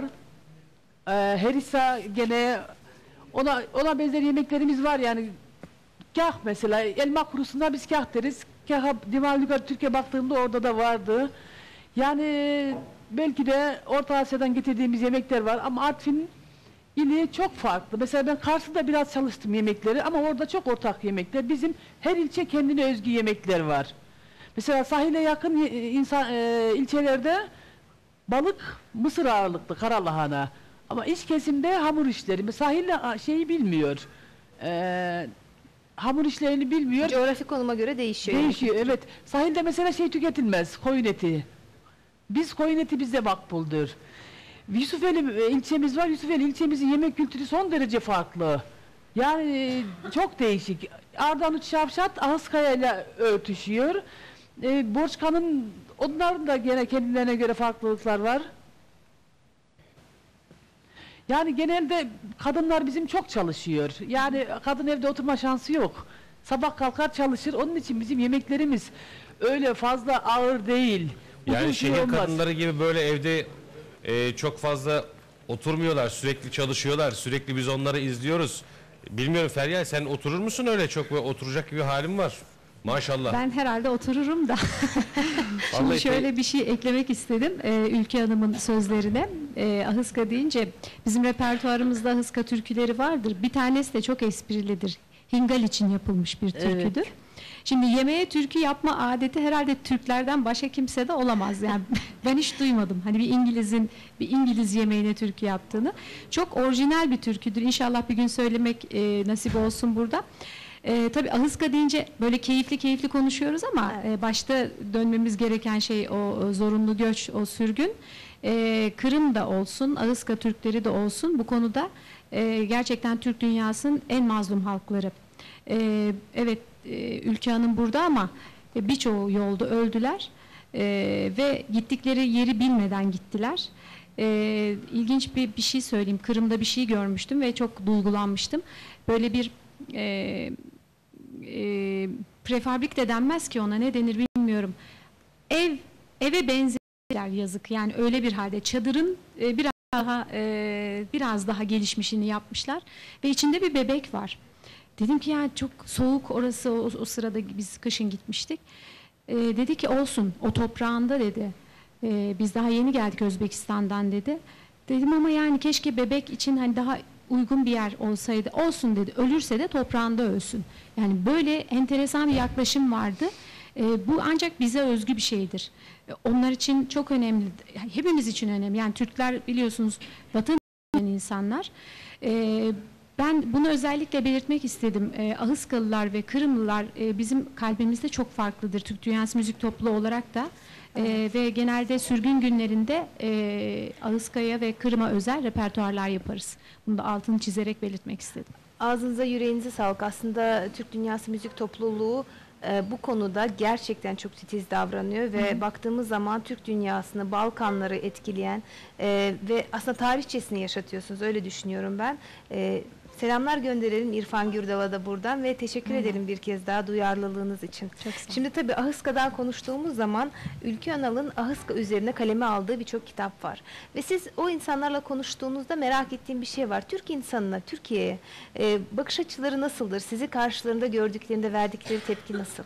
Herisa gene ona benzer yemeklerimiz var yani. Kah mesela elma kurusunda biz kah deriz. Kah Divan Lügat Türkiye baktığımda orada da vardı. Yani belki de Orta Asya'dan getirdiğimiz yemekler var ama Artvin ili çok farklı. Mesela ben Kars'ta biraz çalıştım yemekleri ama orada çok ortak yemekler. Bizim her ilçe kendine özgü yemekler var. Mesela sahile yakın ilçelerde balık, mısır ağırlıklı, karalahana. Ama iç kesimde hamur işleri. Sahilde şeyi bilmiyor. Hamur işlerini bilmiyor. Coğrafi konuma göre değişiyor. Değişiyor, evet. Sahilde mesela şey tüketilmez, koyun eti. Koyun eti bizde makbuldur. Yusufeli ilçemiz var. Yusufeli ilçemizin yemek kültürü son derece farklı. Yani çok değişik. Ardanut Şavşat Ahıskaya ile örtüşüyor. Borçkan'ın, onların da gene kendilerine göre farklılıklar var. Yani genelde kadınlar bizim çok çalışıyor. Yani kadın evde oturma şansı yok. Sabah kalkar çalışır. Onun için bizim yemeklerimiz öyle fazla ağır değil. Uzun Yani süre şehir olmaz. kadınları gibi böyle evde çok fazla oturmuyorlar, sürekli çalışıyorlar, sürekli biz onları izliyoruz. Bilmiyorum Feryal, sen oturur musun öyle, çok böyle oturacak gibi halim var. Maşallah. Ben herhalde otururum da. Şimdi Vallahi şöyle bir şey eklemek istedim Ülke Hanım'ın sözlerine. Ahıska deyince bizim repertuarımızda Ahıska türküleri vardır. Bir tanesi de çok esprilidir. Hingal için yapılmış bir türküdür. Evet. Şimdi yemeğe türkü yapma adeti herhalde Türklerden başka kimse de olamaz. Yani ben hiç duymadım. Hani bir İngiliz yemeğine türkü yaptığını. Çok orijinal bir türküdür. İnşallah bir gün söylemek nasip olsun burada. Tabii Ahıska deyince böyle keyifli konuşuyoruz ama başta dönmemiz gereken şey o zorunlu göç, o sürgün. Kırım'da olsun, Ahıska Türkleri de olsun bu konuda gerçekten Türk dünyasının en mazlum halkları. Evet, Ülke Hanım burada ama birçoğu yolda öldüler ve gittikleri yeri bilmeden gittiler. İlginç bir şey söyleyeyim. Kırım'da bir şey görmüştüm ve çok duygulanmıştım. Böyle bir prefabrik de denmez ki ona, ne denir bilmiyorum. Eve benzer yazık. Yani öyle bir halde çadırın biraz daha gelişmişini yapmışlar ve içinde bir bebek var. Dedim ki yani çok soğuk orası, o sırada biz kışın gitmiştik. Dedi ki olsun, o toprağında dedi. Biz daha yeni geldik Özbekistan'dan dedi. Dedim ama yani keşke bebek için hani daha uygun bir yer olsaydı. Olsun dedi, ölürse de toprağında ölsün. Yani böyle enteresan bir yaklaşım vardı. Bu ancak bize özgü bir şeydir. Onlar için çok önemli, hepimiz için önemli. Yani Türkler biliyorsunuz vatan insanlar. Ben bunu özellikle belirtmek istedim. Ahıskalılar ve Kırımlılar bizim kalbimizde çok farklıdır. Türk Dünyası Müzik Topluluğu olarak da ve genelde sürgün günlerinde Ahıska'ya ve Kırım'a özel repertuarlar yaparız. Bunu da altını çizerek belirtmek istedim. Ağzınıza yüreğinize sağlık. Aslında Türk Dünyası Müzik Topluluğu bu konuda gerçekten çok titiz davranıyor ve baktığımız zaman Türk dünyasını, Balkanları etkileyen ve aslında tarihçesini yaşatıyorsunuz, öyle düşünüyorum ben. Selamlar gönderelim İrfan Gürdal'a da buradan ve teşekkür edelim bir kez daha duyarlılığınız için. Şimdi tabii Ahıska'dan konuştuğumuz zaman Ülke Önal'ın Ahıska üzerine kaleme aldığı birçok kitap var. Ve siz o insanlarla konuştuğunuzda merak ettiğim bir şey var. Türk insanına, Türkiye'ye bakış açıları nasıldır? Sizi karşılarında gördüklerinde verdikleri tepki nasıl?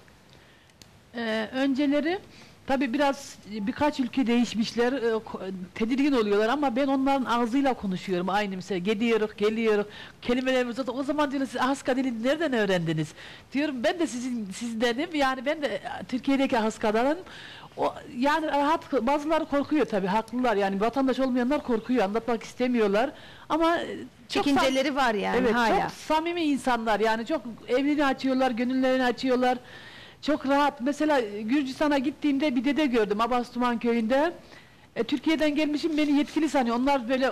Önceleri tabii birkaç ülke değişmişler, tedirgin oluyorlar ama ben onların ağzıyla konuşuyorum aynı mesela. Geliyoruz, kelimelerimiz o zaman diyorlar, siz Ahıska dilini nereden öğrendiniz? Diyorum ben de sizdenim, yani ben de Türkiye'deki Ahıska'danım. Yani rahat, bazıları korkuyor tabii, haklılar, yani vatandaş olmayanlar korkuyor, anlatmak istemiyorlar ama Çekinceleri var yani evet, hala. çok samimi insanlar, yani çok evlerini açıyorlar, gönüllerini açıyorlar. Çok rahat. Mesela Gürcistan'a gittiğimde bir dede gördüm Abastuman köyünde. Türkiye'den gelmişim, beni yetkili sanıyor. Onlar böyle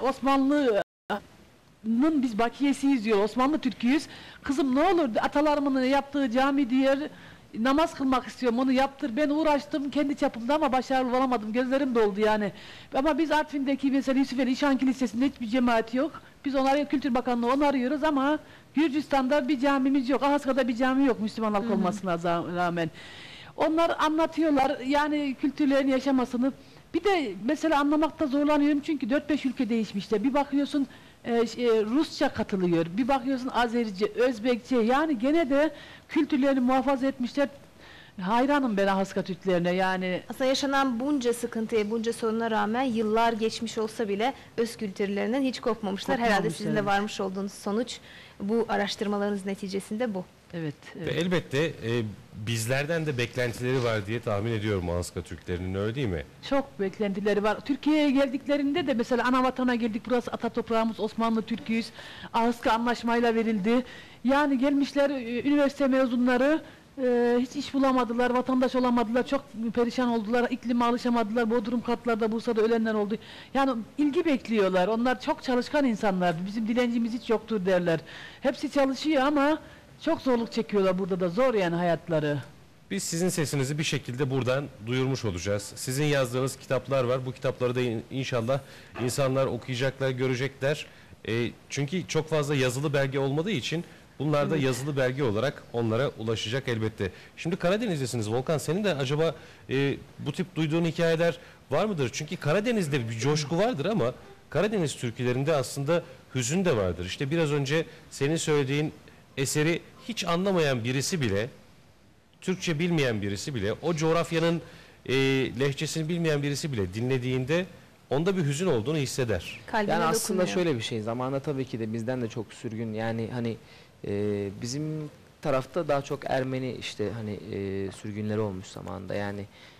Osmanlı'nın biz bakiyesiyiz diyor. Osmanlı Türk'üyüz. Kızım ne olur atalarımın yaptığı cami diyor. Namaz kılmak istiyorum, onu yaptır. Ben uğraştım kendi çapımda ama başarılı olamadım. Gözlerim doldu yani. Ama biz Artvin'deki mesela Yusufeli İşan Kilisesi'nde hiçbir cemaat yok. Biz onları, Kültür Bakanlığı onu arıyoruz ama Gürcistan'da bir camimiz yok. Ahıska'da bir cami yok Müslüman halk olmasına rağmen. Onlar anlatıyorlar yani kültürlerini yaşamasını. Bir de mesela anlamakta zorlanıyorum çünkü 4-5 ülke değişmişler. Bir bakıyorsun Rusça katılıyor, bir bakıyorsun Azerice, Özbekçe, yani gene de kültürlerini muhafaza etmişler. Hayranım ben Ahıska Türklerine yani. Aslında yaşanan bunca sıkıntıya, bunca soruna rağmen yıllar geçmiş olsa bile öz kültürlerinden hiç kopmamışlar. Herhalde sizin de varmış olduğunuz sonuç bu araştırmalarınız neticesinde bu. Evet. Ve elbette bizlerden de beklentileri var diye tahmin ediyorum Ahıska Türklerinin, öyle değil mi? Çok beklentileri var. Türkiye'ye geldiklerinde de mesela ana vatana geldik, burası ata toprağımız, Osmanlı Türk'üyüz. Ahıska anlaşmayla verildi. Yani gelmişler üniversite mezunları, hiç iş bulamadılar, vatandaş olamadılar, çok perişan oldular, iklime alışamadılar, Bodrum katlarda, Bursa'da ölenler oldu. Yani ilgi bekliyorlar, onlar çok çalışkan insanlar, bizim dilencimiz hiç yoktur derler. Hepsi çalışıyor ama Çok zorluk çekiyorlar burada da, zor yani hayatları. Biz sizin sesinizi bir şekilde buradan duyurmuş olacağız. Sizin yazdığınız kitaplar var. Bu kitapları da inşallah insanlar okuyacaklar, görecekler. Çünkü çok fazla yazılı belge olmadığı için bunlar da yazılı belge olarak onlara ulaşacak elbette. Şimdi Karadeniz'desiniz Volkan. Senin de acaba bu tip duyduğun hikayeler var mıdır? Çünkü Karadeniz'de bir coşku vardır ama Karadeniz türkülerinde aslında hüzün de vardır. İşte biraz önce senin söylediğin eseri hiç anlamayan birisi bile, Türkçe bilmeyen birisi bile, o coğrafyanın lehçesini bilmeyen birisi bile dinlediğinde onda bir hüzün olduğunu hisseder. Kalbine Yani aslında dokunuyor. şöyle bir şey, zamanında tabii ki de bizden de çok sürgün, yani hani bizim tarafta daha çok Ermeni işte hani sürgünleri olmuş zamanında, yani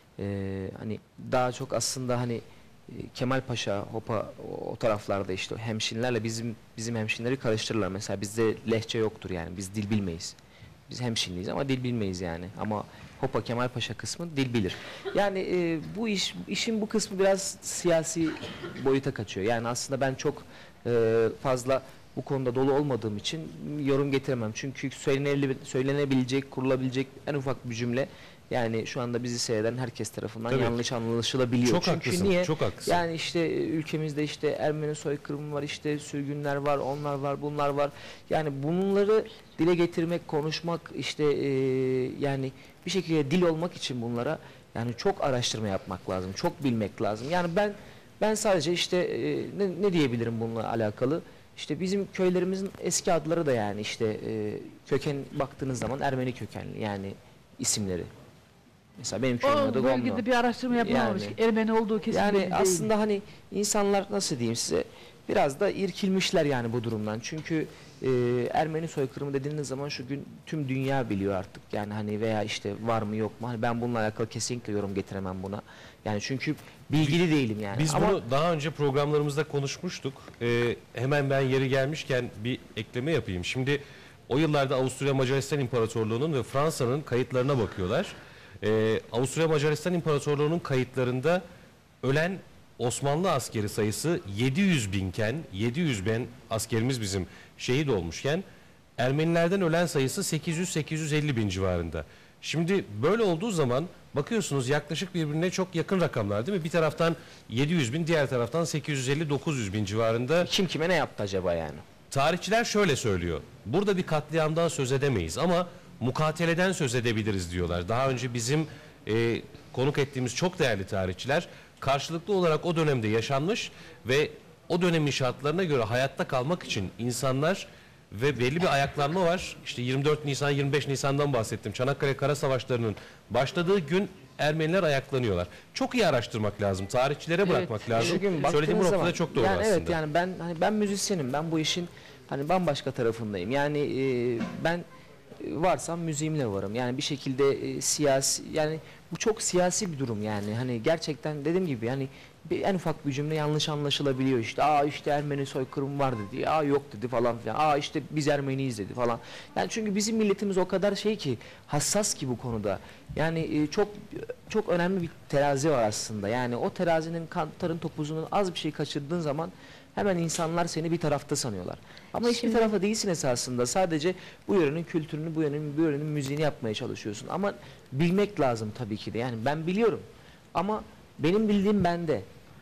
hani daha çok aslında hani Kemal Paşa, Hopa o taraflarda işte hemşinlerle bizim hemşinleri karıştırırlar. Mesela bizde lehçe yoktur, yani biz dil bilmeyiz. Biz hemşinliyiz ama dil bilmeyiz yani. Ama Hopa Kemal Paşa kısmı dil bilir. Yani bu işin bu kısmı biraz siyasi boyuta kaçıyor. Yani aslında ben çok fazla bu konuda dolu olmadığım için yorum getiremem. Çünkü söylenebilecek, kurulabilecek en ufak bir cümle, yani şu anda bizi seyreden herkes tarafından Tabii. yanlış anlaşılabiliyor. Çok Çünkü haklısın, niye? çok haklısın. Yani işte ülkemizde işte Ermeni soykırımı var, işte sürgünler var, onlar var, bunlar var. Yani bunları dile getirmek, konuşmak, işte yani bir şekilde dil olmak için bunlara yani çok araştırma yapmak lazım, çok bilmek lazım. Yani ben sadece işte ne diyebilirim bununla alakalı? İşte bizim köylerimizin eski adları da yani işte köken baktığınız zaman Ermeni kökenli yani isimleri. Mesela benim köyümün adı O Gomno. bölgede bir araştırma yapılmamış. Yani- Ermeni olduğu kesin Yani belli değil. aslında hani insanlar nasıl diyeyim size biraz da irkilmişler yani bu durumdan. Çünkü Ermeni soykırımı dediğiniz zaman şu gün tüm dünya biliyor artık. Yani hani veya işte var mı yok mu? Hani ben bununla alakalı kesinlikle yorum getiremem buna. Yani çünkü bilgili değilim yani. Biz Ama bunu daha önce programlarımızda konuşmuştuk. Hemen ben yeri gelmişken bir ekleme yapayım. Şimdi o yıllarda Avusturya Macaristan İmparatorluğu'nun ve Fransa'nın kayıtlarına bakıyorlar. Avusturya Macaristan İmparatorluğu'nun kayıtlarında ölen Osmanlı askeri sayısı 700 binken, 700 bin askerimiz bizim şehit olmuşken Ermenilerden ölen sayısı 800-850 bin civarında. Şimdi böyle olduğu zaman bakıyorsunuz yaklaşık birbirine çok yakın rakamlar değil mi? Bir taraftan 700 bin, diğer taraftan 850-900 bin civarında. kim kime ne yaptı acaba yani? Tarihçiler şöyle söylüyor. Burada bir katliamdan söz edemeyiz ama mukateleden söz edebiliriz diyorlar. Daha önce bizim konuk ettiğimiz çok değerli tarihçiler karşılıklı olarak o dönemde yaşanmış ve o dönemin şartlarına göre hayatta kalmak için insanlar ve belli bir ayaklanma var. İşte 24 Nisan, 25 Nisan'dan bahsettim. Çanakkale Kara Savaşları'nın başladığı gün Ermeniler ayaklanıyorlar. Çok iyi araştırmak lazım. Tarihçilere bırakmak lazım. Bugün Söylediğim baktığınız bu noktada zaman- çok doğru yani aslında. Evet yani ben müzisyenim. Ben bu işin hani bambaşka tarafındayım. Yani ben varsam müziğimle varım. Yani bir şekilde siyasi yani bu çok siyasi bir durum yani. Hani gerçekten dediğim gibi yani en ufak bir cümle yanlış anlaşılabiliyor işte. İşte Ermeni soykırımı var dedi. Yok dedi falan filan. İşte biz Ermeniyiz dedi falan. Yani çünkü bizim milletimiz o kadar şey ki hassas ki bu konuda. Yani çok önemli bir terazi var aslında. Yani o terazinin kantarın topuzunu az bir şey kaçırdığın zaman hemen insanlar seni bir tarafta sanıyorlar. Ama hiçbir tarafta değilsin esasında. Sadece bu yörenin kültürünü, bu yörenin müziğini yapmaya çalışıyorsun. Ama bilmek lazım tabii ki de. Yani ben biliyorum. Ama benim bildiğim bende.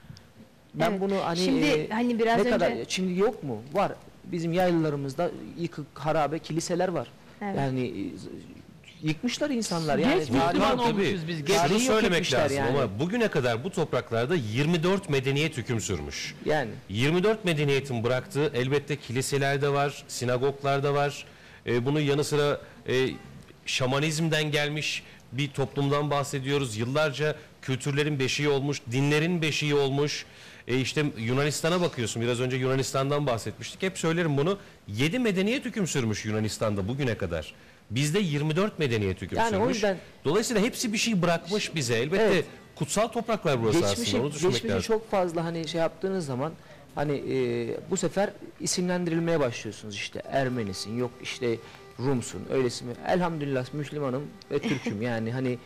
Ben Evet. bunu hani Şimdi hani biraz ne önce kadar şimdi yok mu? Var. Bizim yaylalarımızda yıkık, harabe kiliseler var. Evet. Yani yıkmışlar insanlar. Yani Geç Müslüman tarihi- olmuşuz biz. Tarihi Şunu yok söylemek etmişler lazım yani. ama bugüne kadar bu topraklarda 24 medeniyet hüküm sürmüş. Yani 24 medeniyetin bıraktığı elbette kiliseler de var, sinagoglar da var. Bunun yanı sıra şamanizmden gelmiş bir toplumdan bahsediyoruz. Yıllarca kültürlerin beşiği olmuş, dinlerin beşiği olmuş. İşte Yunanistan'a bakıyorsun. Biraz önce Yunanistan'dan bahsetmiştik. Hep söylerim bunu. 7 medeniyet hüküm sürmüş Yunanistan'da bugüne kadar. Bizde 24 medeniyet hüküm Yani o sürmüş. yüzden- Dolayısıyla hepsi bir şey bırakmış bize. Elbette Evet. kutsal topraklar burası aslında. Onu düşünmek geçmişi lazım. çok fazla hani şey yaptığınız zaman hani bu sefer isimlendirilmeye başlıyorsunuz işte Ermenisin yok işte Rumsun öylesi mi? Elhamdülillah Müslümanım ve Türk'üm yani hani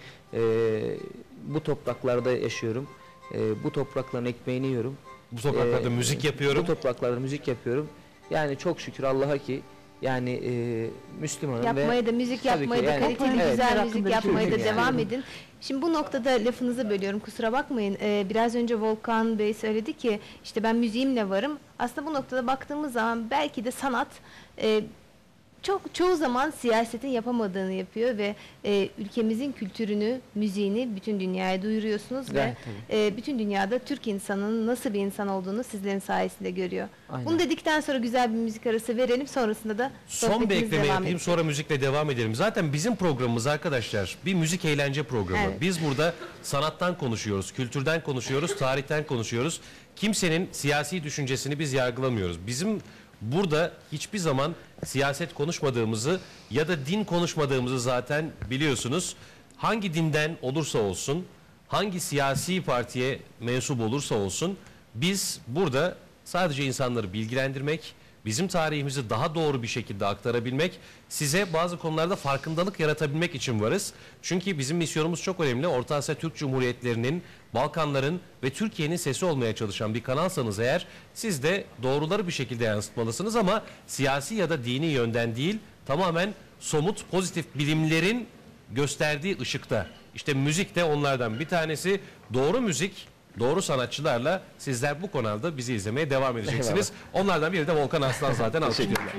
bu topraklarda yaşıyorum. Bu toprakların ekmeğini yiyorum. Bu topraklarda müzik yapıyorum. Bu topraklarda müzik yapıyorum. Yani çok şükür Allah'a ki Yani Müslümanım Yapmaya ve da müzik tabii ki yapmaya da yani- kaliteli Evet. güzel Hakkında müzik bir yapmaya da düşünün yani. devam edin. Şimdi bu noktada lafınızı bölüyorum, kusura bakmayın. Biraz önce Volkan Bey söyledi ki işte ben müziğimle varım. Aslında bu noktada baktığımız zaman belki de sanat çoğu zaman siyasetin yapamadığını yapıyor ve ülkemizin kültürünü, müziğini bütün dünyaya duyuruyorsunuz Evet, ve bütün dünyada Türk insanının nasıl bir insan olduğunu sizlerin sayesinde görüyor. Aynen. Bunu dedikten sonra güzel bir müzik arası verelim, sonrasında da Son bir sohbetimiz ekleme devam yapayım, edecek. sonra müzikle devam edelim. Zaten bizim programımız arkadaşlar bir müzik eğlence programı. Evet. Biz burada sanattan konuşuyoruz, kültürden konuşuyoruz, tarihten konuşuyoruz. Kimsenin siyasi düşüncesini biz yargılamıyoruz. Bizim burada hiçbir zaman siyaset konuşmadığımızı ya da din konuşmadığımızı zaten biliyorsunuz. Hangi dinden olursa olsun, hangi siyasi partiye mensup olursa olsun, biz burada sadece insanları bilgilendirmek, bizim tarihimizi daha doğru bir şekilde aktarabilmek, size bazı konularda farkındalık yaratabilmek için varız. Çünkü bizim misyonumuz çok önemli. Orta Asya Türk Cumhuriyetlerinin, Balkanların ve Türkiye'nin sesi olmaya çalışan bir kanalsanız eğer, siz de doğruları bir şekilde yansıtmalısınız ama siyasi ya da dini yönden değil, tamamen somut, pozitif bilimlerin gösterdiği ışıkta. İşte müzik de onlardan bir tanesi. Doğru müzik, doğru sanatçılarla sizler bu kanalda bizi izlemeye devam edeceksiniz. Onlardan biri de Volkan Aslan zaten. Alkışlıyorlar.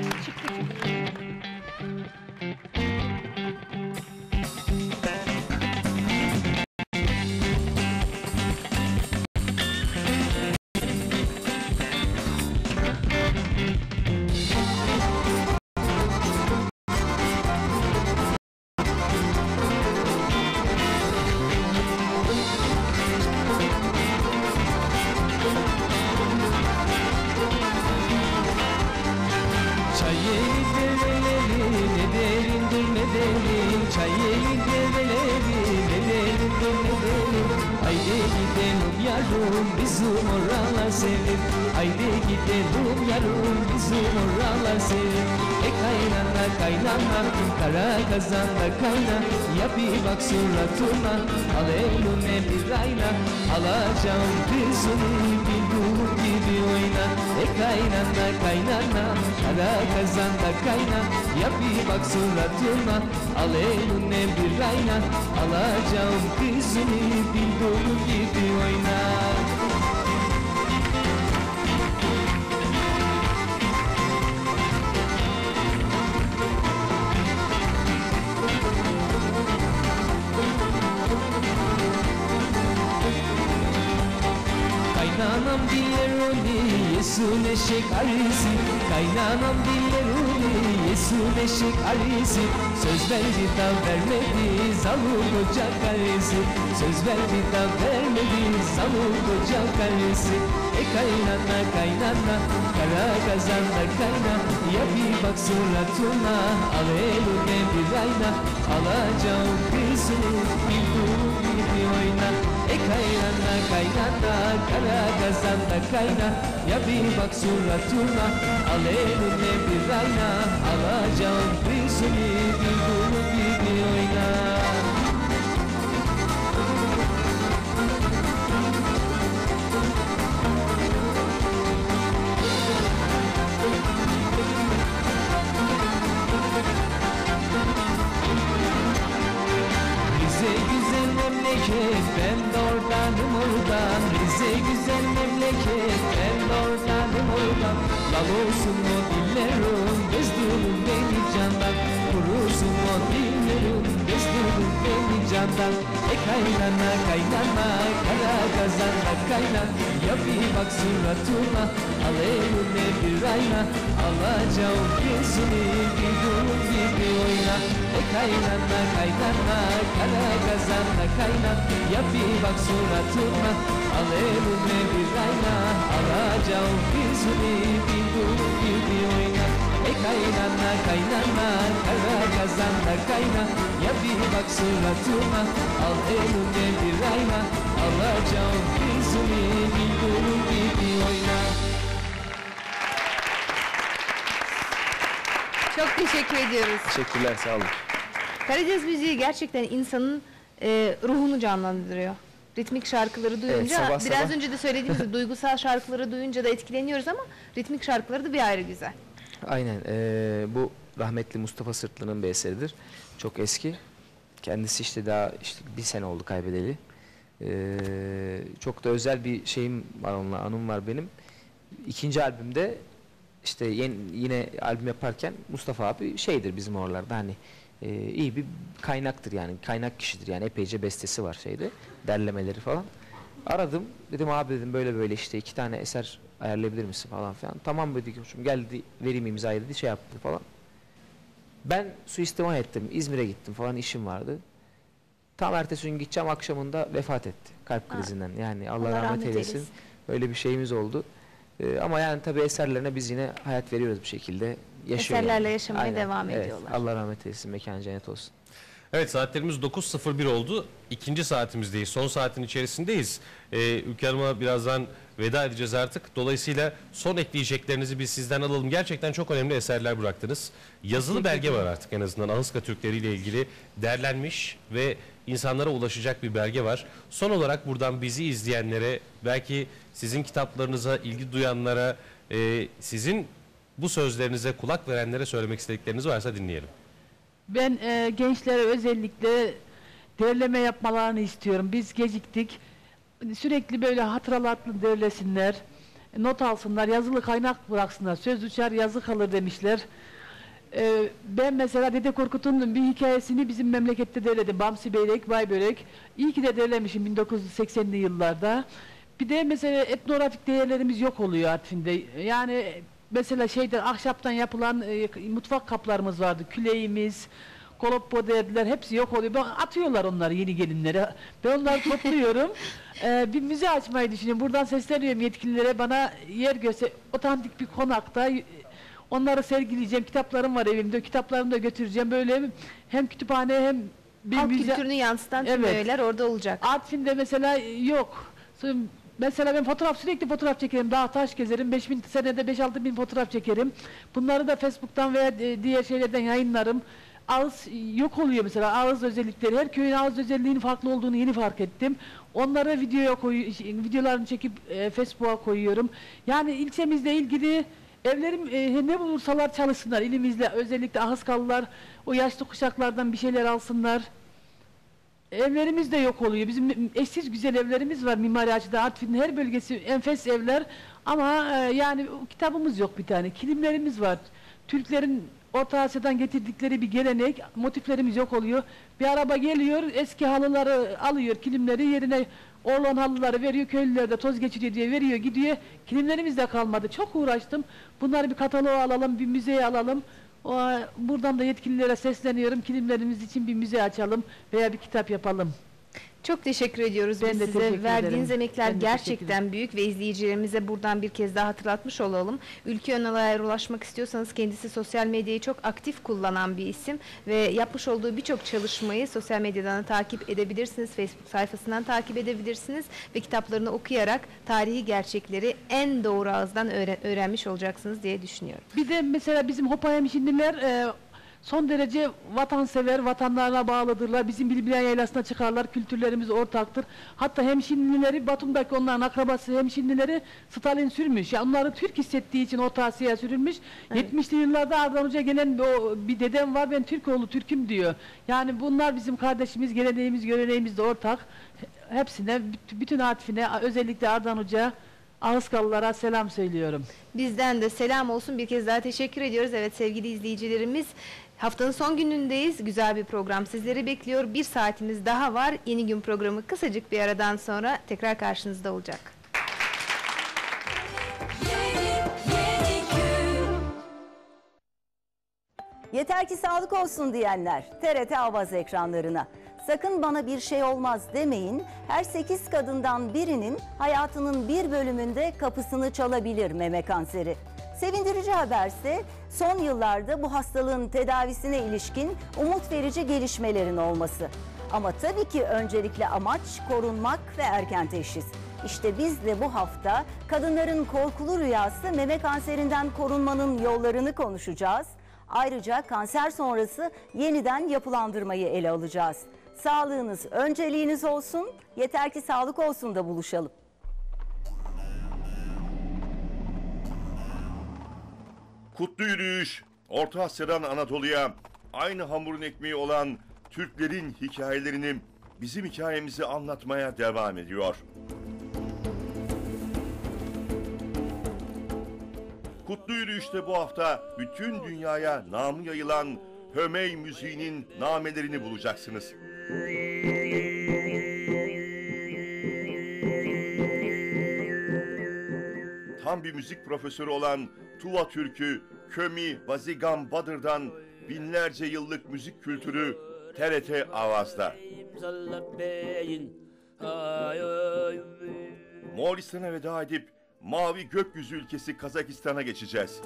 Çay yeli develeri ne derindir ne derin. Çay yeli develeri ne derindir ne derin. Haydi gidelim yarım bizim oralar serin. Haydi gidelim yarım bizim oralar serin. Kaynana kaynana kara kazanda kayna. Ya bir bak suratına al eline bir ayna. Alacağım kızını bir ruh gibi oyna. Kaynana kaynana kara kazanda kayna. Ya bir bak suratına al eline bir ayna. Alacağım kızını bir ruh gibi oyna. Kaynanam diler oni Yesu neşek arisi. Kaynanam diler oni Yesu neşek arisi. Söz verdi da vermedi zalim koca karısı. Söz verdi da vermedi zalim koca karısı. Kaynana kaynana kara kazanda kayna. Ya bir bak suratına al eline bir ayna. Alacağım kızını bir dur gibi oyna. Kaynana kaynana kara kazanda kayna. Ya bir bak suratına al eline bir ayna. Alacağım kızını bir dur gibi oyna. Rize güzel memleket ben de oradanım oradan. Rize güzel memleket ben de oradanım oradan. Lal olsun o dillerim bezdirin beni candan. Kurusun o dillerim bezdirin beni candan. Kaynana kaynana kara kazanda kayna. Ya bir bak suratına al eline bir ayna. Alacağım kızını bir dur gibi oyna. Kaynana kaynana kara kazanda kayna. Ya bir bak suratına al eline bir ayna. Alacağım kızını bir dur gibi oyna. Kaynana kaynana kara kazanda kayna. Ya bir bak suratına al eline bir ayna. Alacağım kızını bir dur gibi oyna. Çok teşekkür ediyoruz. Teşekkürler, sağ olun. Karadeniz müziği gerçekten insanın ruhunu canlandırıyor. Ritmik şarkıları duyunca, sabah biraz sabah. önce de söylediğimiz gibi duygusal şarkıları duyunca da etkileniyoruz ama ritmik şarkıları da bir ayrı güzel. Aynen. Bu rahmetli Mustafa Sırtlı'nın bir eseridir. Çok eski. Kendisi işte daha işte 1 sene oldu kaybedeli. Çok da özel bir şeyim var onunla, anım var benim. 2. albümde işte yine albüm yaparken Mustafa abi şeydir bizim oralarda, hani iyi bir kaynaktır yani, kaynak kişidir yani, epeyce bestesi var şeyde, derlemeleri falan. Aradım, dedim abi dedim böyle böyle işte 2 tane eser ayarlayabilir misin falan filan. Tamam dedi ki geldi, vereyim imzayı dedi, şey yaptı falan. Ben suistimal ettim, İzmir'e gittim falan, işim vardı. Tam ertesi gün gideceğim, akşamında vefat etti kalp krizinden. Yani Allah rahmet eylesin. Öyle bir şeyimiz oldu. Ama yani tabii eserlerine biz yine hayat veriyoruz bir şekilde. Yaşıyor Eserlerle yani. yaşamaya Aynen. devam Evet, ediyorlar. Allah rahmet eylesin, mekanı cennet olsun. Evet, saatlerimiz 9.01 oldu. 2. saatimizdeyiz. Son saatin içerisindeyiz. Ülke Hanım'a birazdan veda edeceğiz artık. Dolayısıyla son ekleyeceklerinizi biz sizden alalım. Gerçekten çok önemli eserler bıraktınız. Yazılı belge var artık, en azından Ahıska Türkleri ile ilgili derlenmiş ve insanlara ulaşacak bir belge var. Son olarak buradan bizi izleyenlere, belki sizin kitaplarınıza ilgi duyanlara, sizin bu sözlerinize kulak verenlere söylemek istedikleriniz varsa dinleyelim. Ben gençlere özellikle derleme yapmalarını istiyorum. Biz geciktik. Sürekli böyle hatıralatlı derlesinler, not alsınlar, yazılı kaynak bıraksınlar. Söz uçar, yazı kalır demişler. Ben mesela Dede Korkut'un bir hikayesini bizim memlekette derledim. Bamsi Beyrek, Bay Börek. İyi ki de derlemişim 1980'li yıllarda. Bir de mesela etnografik değerlerimiz yok oluyor Artvin'de. Yani mesela ahşaptan yapılan mutfak kaplarımız vardı. Küleğimiz, koloppo derdiler, hepsi yok oluyor. Atıyorlar onları yeni gelinlere. Ben onları topluyorum. Bir müze açmayı düşünüyorum. Buradan sesleniyorum yetkililere, bana yer göster. Otantik bir konakta onları sergileyeceğim. Kitaplarım var evimde. Kitaplarımı da götüreceğim. Böyle hem kütüphane hem bir Halk müze. kültürünü yansıtan tüm öğeler orada olacak. Artvin'de mesela yok. Mesela ben sürekli fotoğraf çekerim, dağ taş gezerim, 5000 senede 5-6 bin fotoğraf çekerim. Bunları da Facebook'tan veya diğer şeylerden yayınlarım. Ağız yok oluyor mesela, ağız özellikleri. Her köyün ağız özelliğinin farklı olduğunu yeni fark ettim. Onları videolarını çekip Facebook'a koyuyorum. Yani ilçemizle ilgili evlerim ne bulursalar çalışsınlar. İlimizle özellikle Ahıskalılar o yaşlı kuşaklardan bir şeyler alsınlar. Evlerimiz de yok oluyor. Bizim eşsiz güzel evlerimiz var mimari açıdan. Artvin'in her bölgesi enfes evler ama yani kitabımız yok bir tane. Kilimlerimiz var. Türklerin Orta Asya'dan getirdikleri bir gelenek, motiflerimiz yok oluyor. Bir araba geliyor, eski halıları alıyor, kilimleri yerine orlan halıları veriyor, köylüler de toz geçiriyor diye veriyor, gidiyor. Kilimlerimiz de kalmadı. Çok uğraştım. Bunları bir kataloğa alalım, bir müzeye alalım. Buradan da yetkililere sesleniyorum. Kilimlerimiz için bir müze açalım veya bir kitap yapalım. Çok teşekkür ediyoruz Ben de size. teşekkür Verdiğiniz ederim. emekler Ben de teşekkür gerçekten büyük ve izleyicilerimize buradan bir kez daha hatırlatmış olalım. Ülke Önal'a eğer ulaşmak istiyorsanız, kendisi sosyal medyayı çok aktif kullanan bir isim ve yapmış olduğu birçok çalışmayı sosyal medyadan takip edebilirsiniz. Facebook sayfasından takip edebilirsiniz ve kitaplarını okuyarak tarihi gerçekleri en doğru ağızdan öğrenmiş olacaksınız diye düşünüyorum. Bir de mesela bizim Hopa hemşinliler son derece vatansever, vatanlarına bağlıdırlar. Bizim Bilbilen Yaylası'na çıkarlar, kültürlerimiz ortaktır. Hatta hemşinlileri, Batum'daki onların akrabası hemşinlileri Stalin sürmüş. Yani onları Türk hissettiği için Orta Asya'ya sürülmüş. Evet. 70'li yıllarda Ardan Hoca gelen bir dedem var, ben Türkoğlu Türk'üm diyor. Yani bunlar bizim kardeşimiz, geleneğimiz, göreneğimiz de ortak. Hepsine, bütün Artvin'e, özellikle Ardan Hoca, Ahıskalılara selam söylüyorum. Bizden de selam olsun, bir kez daha teşekkür ediyoruz. Evet sevgili izleyicilerimiz, haftanın son günündeyiz. Güzel bir program sizleri bekliyor. 1 saatimiz daha var. Yeni Gün programı kısacık bir aradan sonra tekrar karşınızda olacak. Yeter ki sağlık olsun diyenler TRT Avaz ekranlarına. Sakın bana bir şey olmaz demeyin. Her 8 kadından birinin hayatının bir bölümünde kapısını çalabilir meme kanseri. Sevindirici haberse son yıllarda bu hastalığın tedavisine ilişkin umut verici gelişmelerin olması. Ama tabii ki öncelikle amaç korunmak ve erken teşhis. İşte biz de bu hafta kadınların korkulu rüyası meme kanserinden korunmanın yollarını konuşacağız. Ayrıca kanser sonrası yeniden yapılandırmayı ele alacağız. Sağlığınız önceliğiniz olsun, yeter ki sağlık olsun da buluşalım. Kutlu Yürüyüş, Orta Asya'dan Anadolu'ya aynı hamurun ekmeği olan Türklerin hikayelerini, bizim hikayemizi anlatmaya devam ediyor. Kutlu Yürüyüş'te bu hafta bütün dünyaya namı yayılan Hömey müziğinin namelerini bulacaksınız. Tam bir müzik profesörü olan Tuva Türk'ü Kömi Vazigam Badır'dan binlerce yıllık müzik kültürü TRT Avaz'da. Moğolistan'a veda edip mavi gökyüzü ülkesi Kazakistan'a geçeceğiz.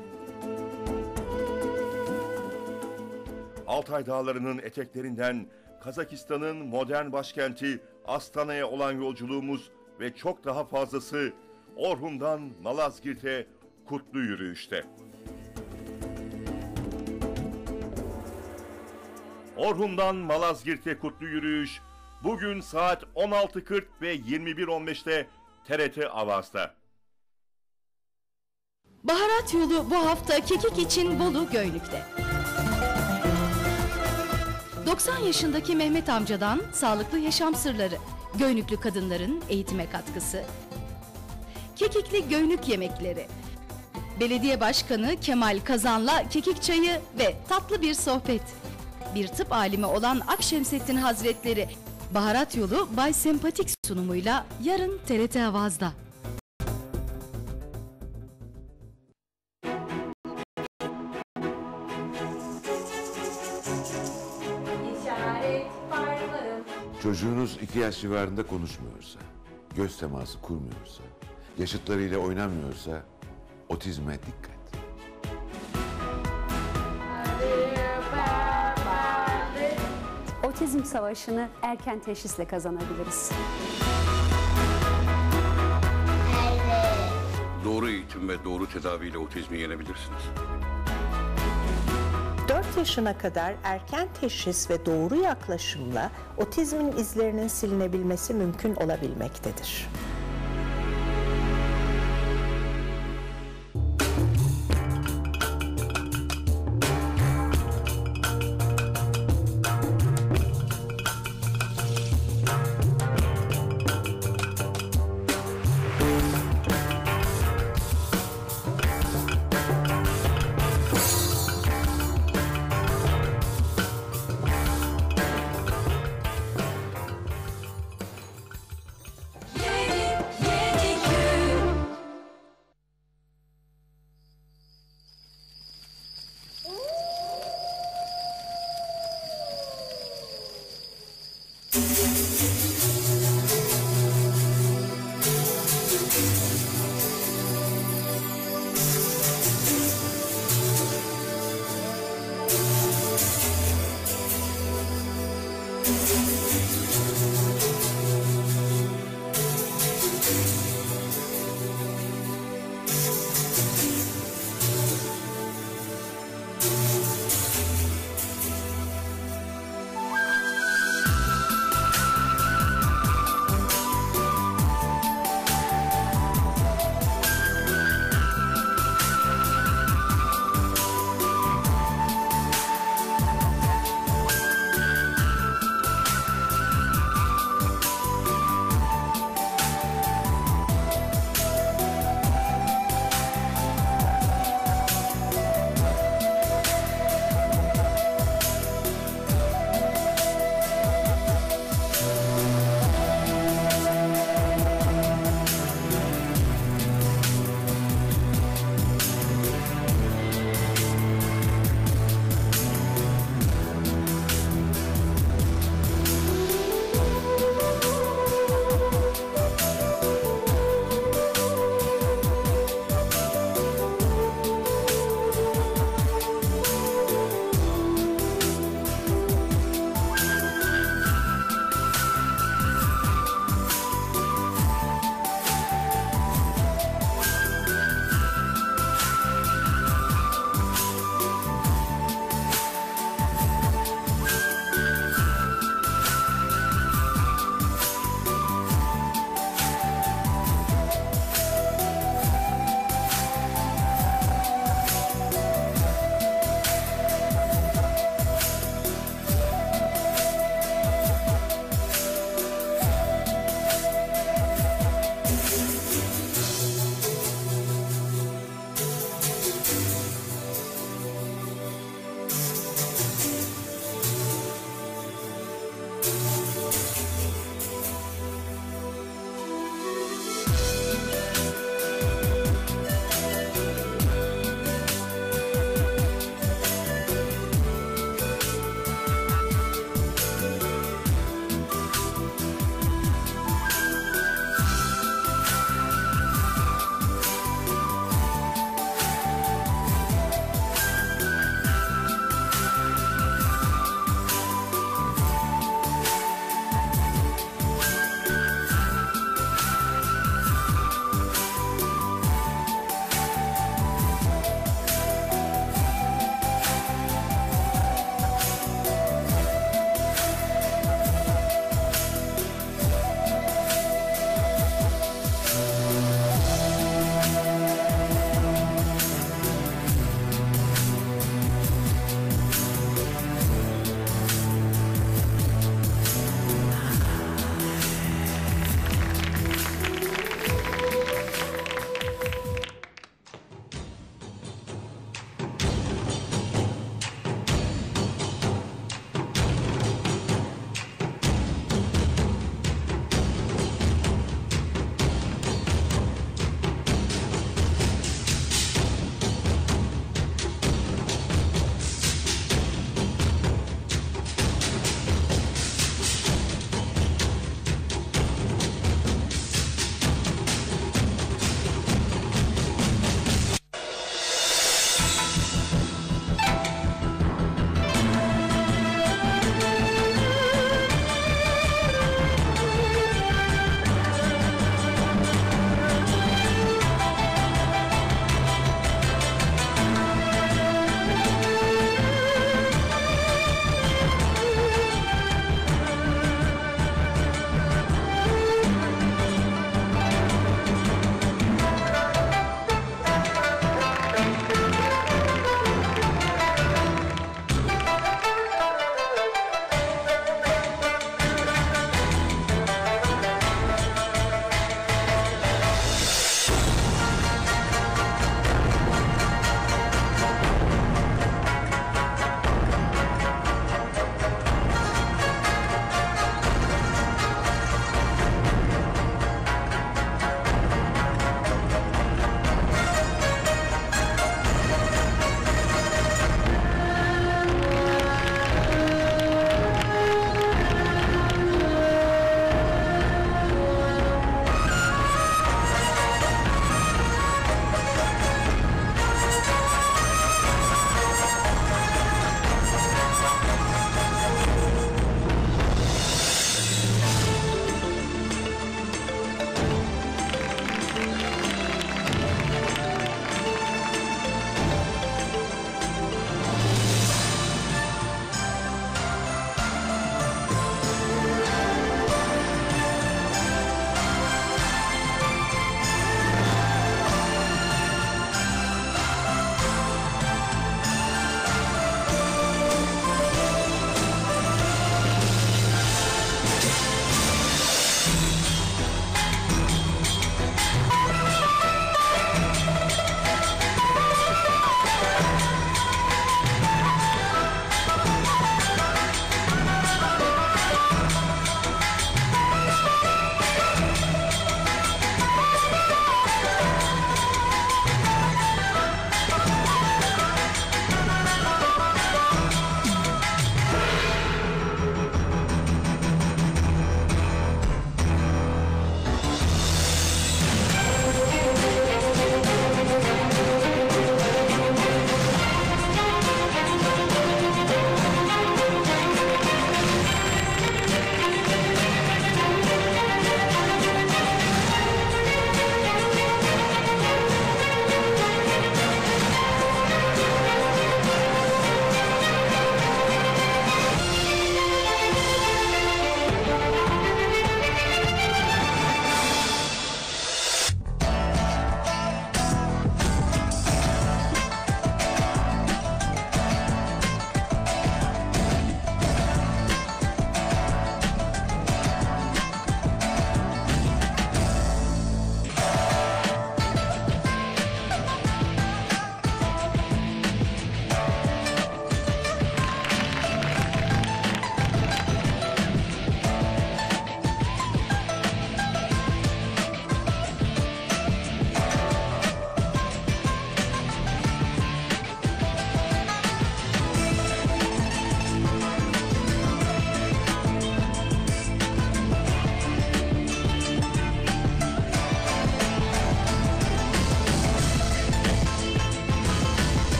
Altay Dağları'nın eteklerinden Kazakistan'ın modern başkenti Astana'ya olan yolculuğumuz ve çok daha fazlası Orhun'dan Malazgirt'e Kutlu Yürüyüş'te. Orhun'dan Malazgirt'e Kutlu Yürüyüş bugün saat 16.40 ve 21.15'te TRT Avaz'da. Baharat yolu bu hafta kekik için Bolu Göynük'te. 90 yaşındaki Mehmet amcadan sağlıklı yaşam sırları, Göynüklü kadınların eğitime katkısı, kekikli Göynük yemekleri, belediye başkanı Kemal Kazan'la kekik çayı ve tatlı bir sohbet. Bir tıp alimi olan Akşemseddin Hazretleri, Baharat yolu Bay Sempatik sunumuyla yarın TRT Avaz'da. Çocuğunuz 2 yaş civarında konuşmuyorsa, göz teması kurmuyorsa, yaşıtlarıyla oynamıyorsa otizme dikkat. Otizm savaşını erken teşhisle kazanabiliriz. Doğru eğitim ve doğru tedaviyle otizmi yenebilirsiniz. 4 yaşına kadar erken teşhis ve doğru yaklaşımla otizmin izlerinin silinebilmesi mümkün olabilmektedir. Yeah.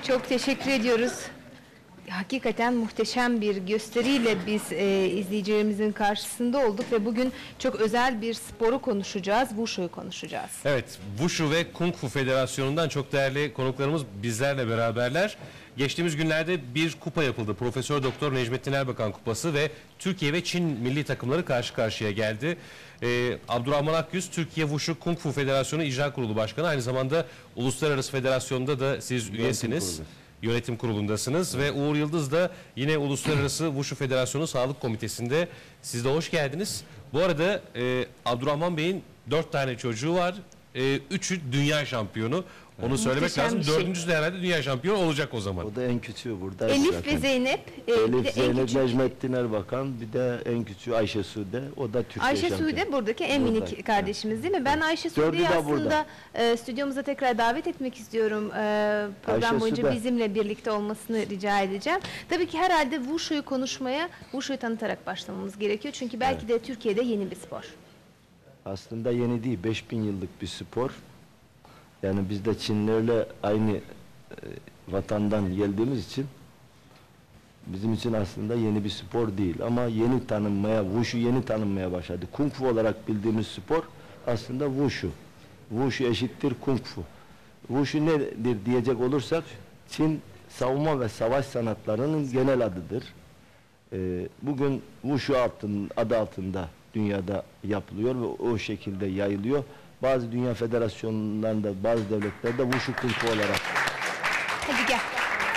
Çok teşekkür ediyoruz. Hakikaten muhteşem bir gösteriyle biz izleyicilerimizin karşısında olduk ve bugün çok özel bir sporu konuşacağız, Wushu'yu konuşacağız. Evet, Wushu ve Kung Fu Federasyonu'ndan çok değerli konuklarımız bizlerle beraberler. Geçtiğimiz günlerde bir kupa yapıldı. Profesör Doktor Necmettin Erbakan Kupası ve Türkiye ve Çin milli takımları karşı karşıya geldi. Abdurrahman Akyüz, Türkiye Wushu Kung Fu Federasyonu İcra Kurulu Başkanı. Aynı zamanda Uluslararası Federasyon'da da siz üyesiniz. Yönetim kurulundasınız ve Uğur Yıldız da yine Uluslararası Wushu Federasyonu Sağlık Komitesi'nde. Siz de hoş geldiniz. Bu arada Abdurrahman Bey'in 4 tane çocuğu var. 3'ü dünya şampiyonu. Onu söylemek Muhteşem lazım. bir şey. 4.'sü de herhalde dünya şampiyonu olacak o zaman. O da en küçüğü burada. Elif ve Zeynep. bir de Elif, en Zeynep, küçük- Necmettin Erbakan, bir de en küçüğü Ayşe Sude. O da Türkiye Ayşe şampiyonu. Sude buradaki en minik Burada. kardeşimiz değil mi? Ben Ayşe Dördü Sude'yi de aslında stüdyomuza tekrar davet etmek istiyorum. Program Ayşe boyunca Sude. bizimle birlikte olmasını rica edeceğim. Tabii ki herhalde Wushu'yu konuşmaya, Wushu'yu tanıtarak başlamamız gerekiyor. Çünkü belki de Türkiye'de yeni bir spor. Aslında yeni değil, 5000 yıllık bir spor. Yani biz de Çinlerle aynı vatandan geldiğimiz için bizim için aslında yeni bir spor değil. Ama yeni tanınmaya, Wushu yeni tanınmaya başladı. Kung Fu olarak bildiğimiz spor aslında Wushu. Wushu eşittir Kung Fu. Wushu nedir diyecek olursak, Çin savunma ve savaş sanatlarının genel adıdır. Bugün Wushu adı altında dünyada yapılıyor ve o şekilde yayılıyor. Bazı dünya federasyonlarında, bazı devletlerde Wushu Kung Fu olarak. Hadi gel.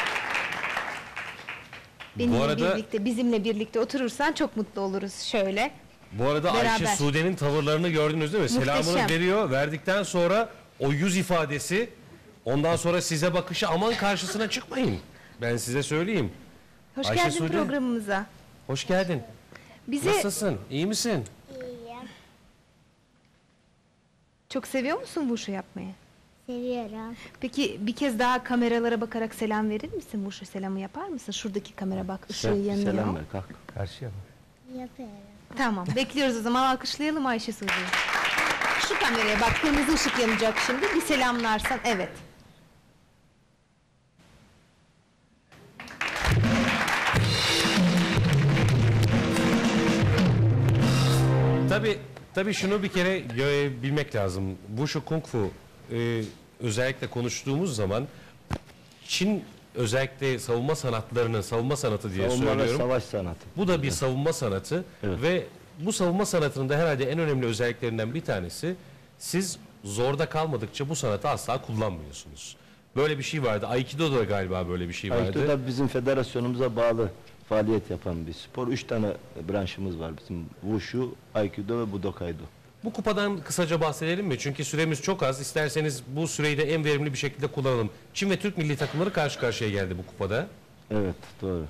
Benimle arada- birlikte, bizimle birlikte oturursan çok mutlu oluruz şöyle. Bu arada Beraber. Ayşe Sude'nin tavırlarını gördünüz değil mi? Muhteşem. Selamını veriyor. Verdikten sonra o yüz ifadesi, ondan sonra size bakışı, aman karşısına çıkmayın. Ben size söyleyeyim. Hoş Ayşe geldin Sude. programımıza. Hoş geldin. Bize Nasılsın? İyi misin? çok seviyor musun Wushu yapmayı? Seviyorum. Peki bir kez daha kameralara bakarak selam verir misin? Wushu selamı yapar mısın? Şuradaki kamera bak, ışığı yanıyor. Selam ver, kalk. Karşıya bak. Yapıyorum. Tamam, bekliyoruz o zaman, alkışlayalım Ayşe Sude'yi. Şu kameraya bak, kırmızı ışık yanacak şimdi. Bir selamlarsan, evet. Tabii şunu bir kere bilmek lazım. Wushu Kung Fu özellikle konuştuğumuz zaman Çin özellikle savunma sanatlarının savunma sanatı diye Savunma ve söylüyorum. savaş sanatı. Bu da bir savunma sanatı ve bu savunma sanatının da herhalde en önemli özelliklerinden bir tanesi, siz zorda kalmadıkça bu sanatı asla kullanmıyorsunuz. Böyle bir şey vardı. Aikido'da da galiba böyle bir şey vardı. Aikido da bizim federasyonumuza bağlı faaliyet yapan bir spor. 3 tane branşımız var bizim: Wushu, Aikido ve Budokaido. Bu kupadan kısaca bahsedelim mi? Çünkü süremiz çok az. İsterseniz bu süreyi de en verimli bir şekilde kullanalım. Çin ve Türk milli takımları karşı karşıya geldi bu kupada. Evet, doğru.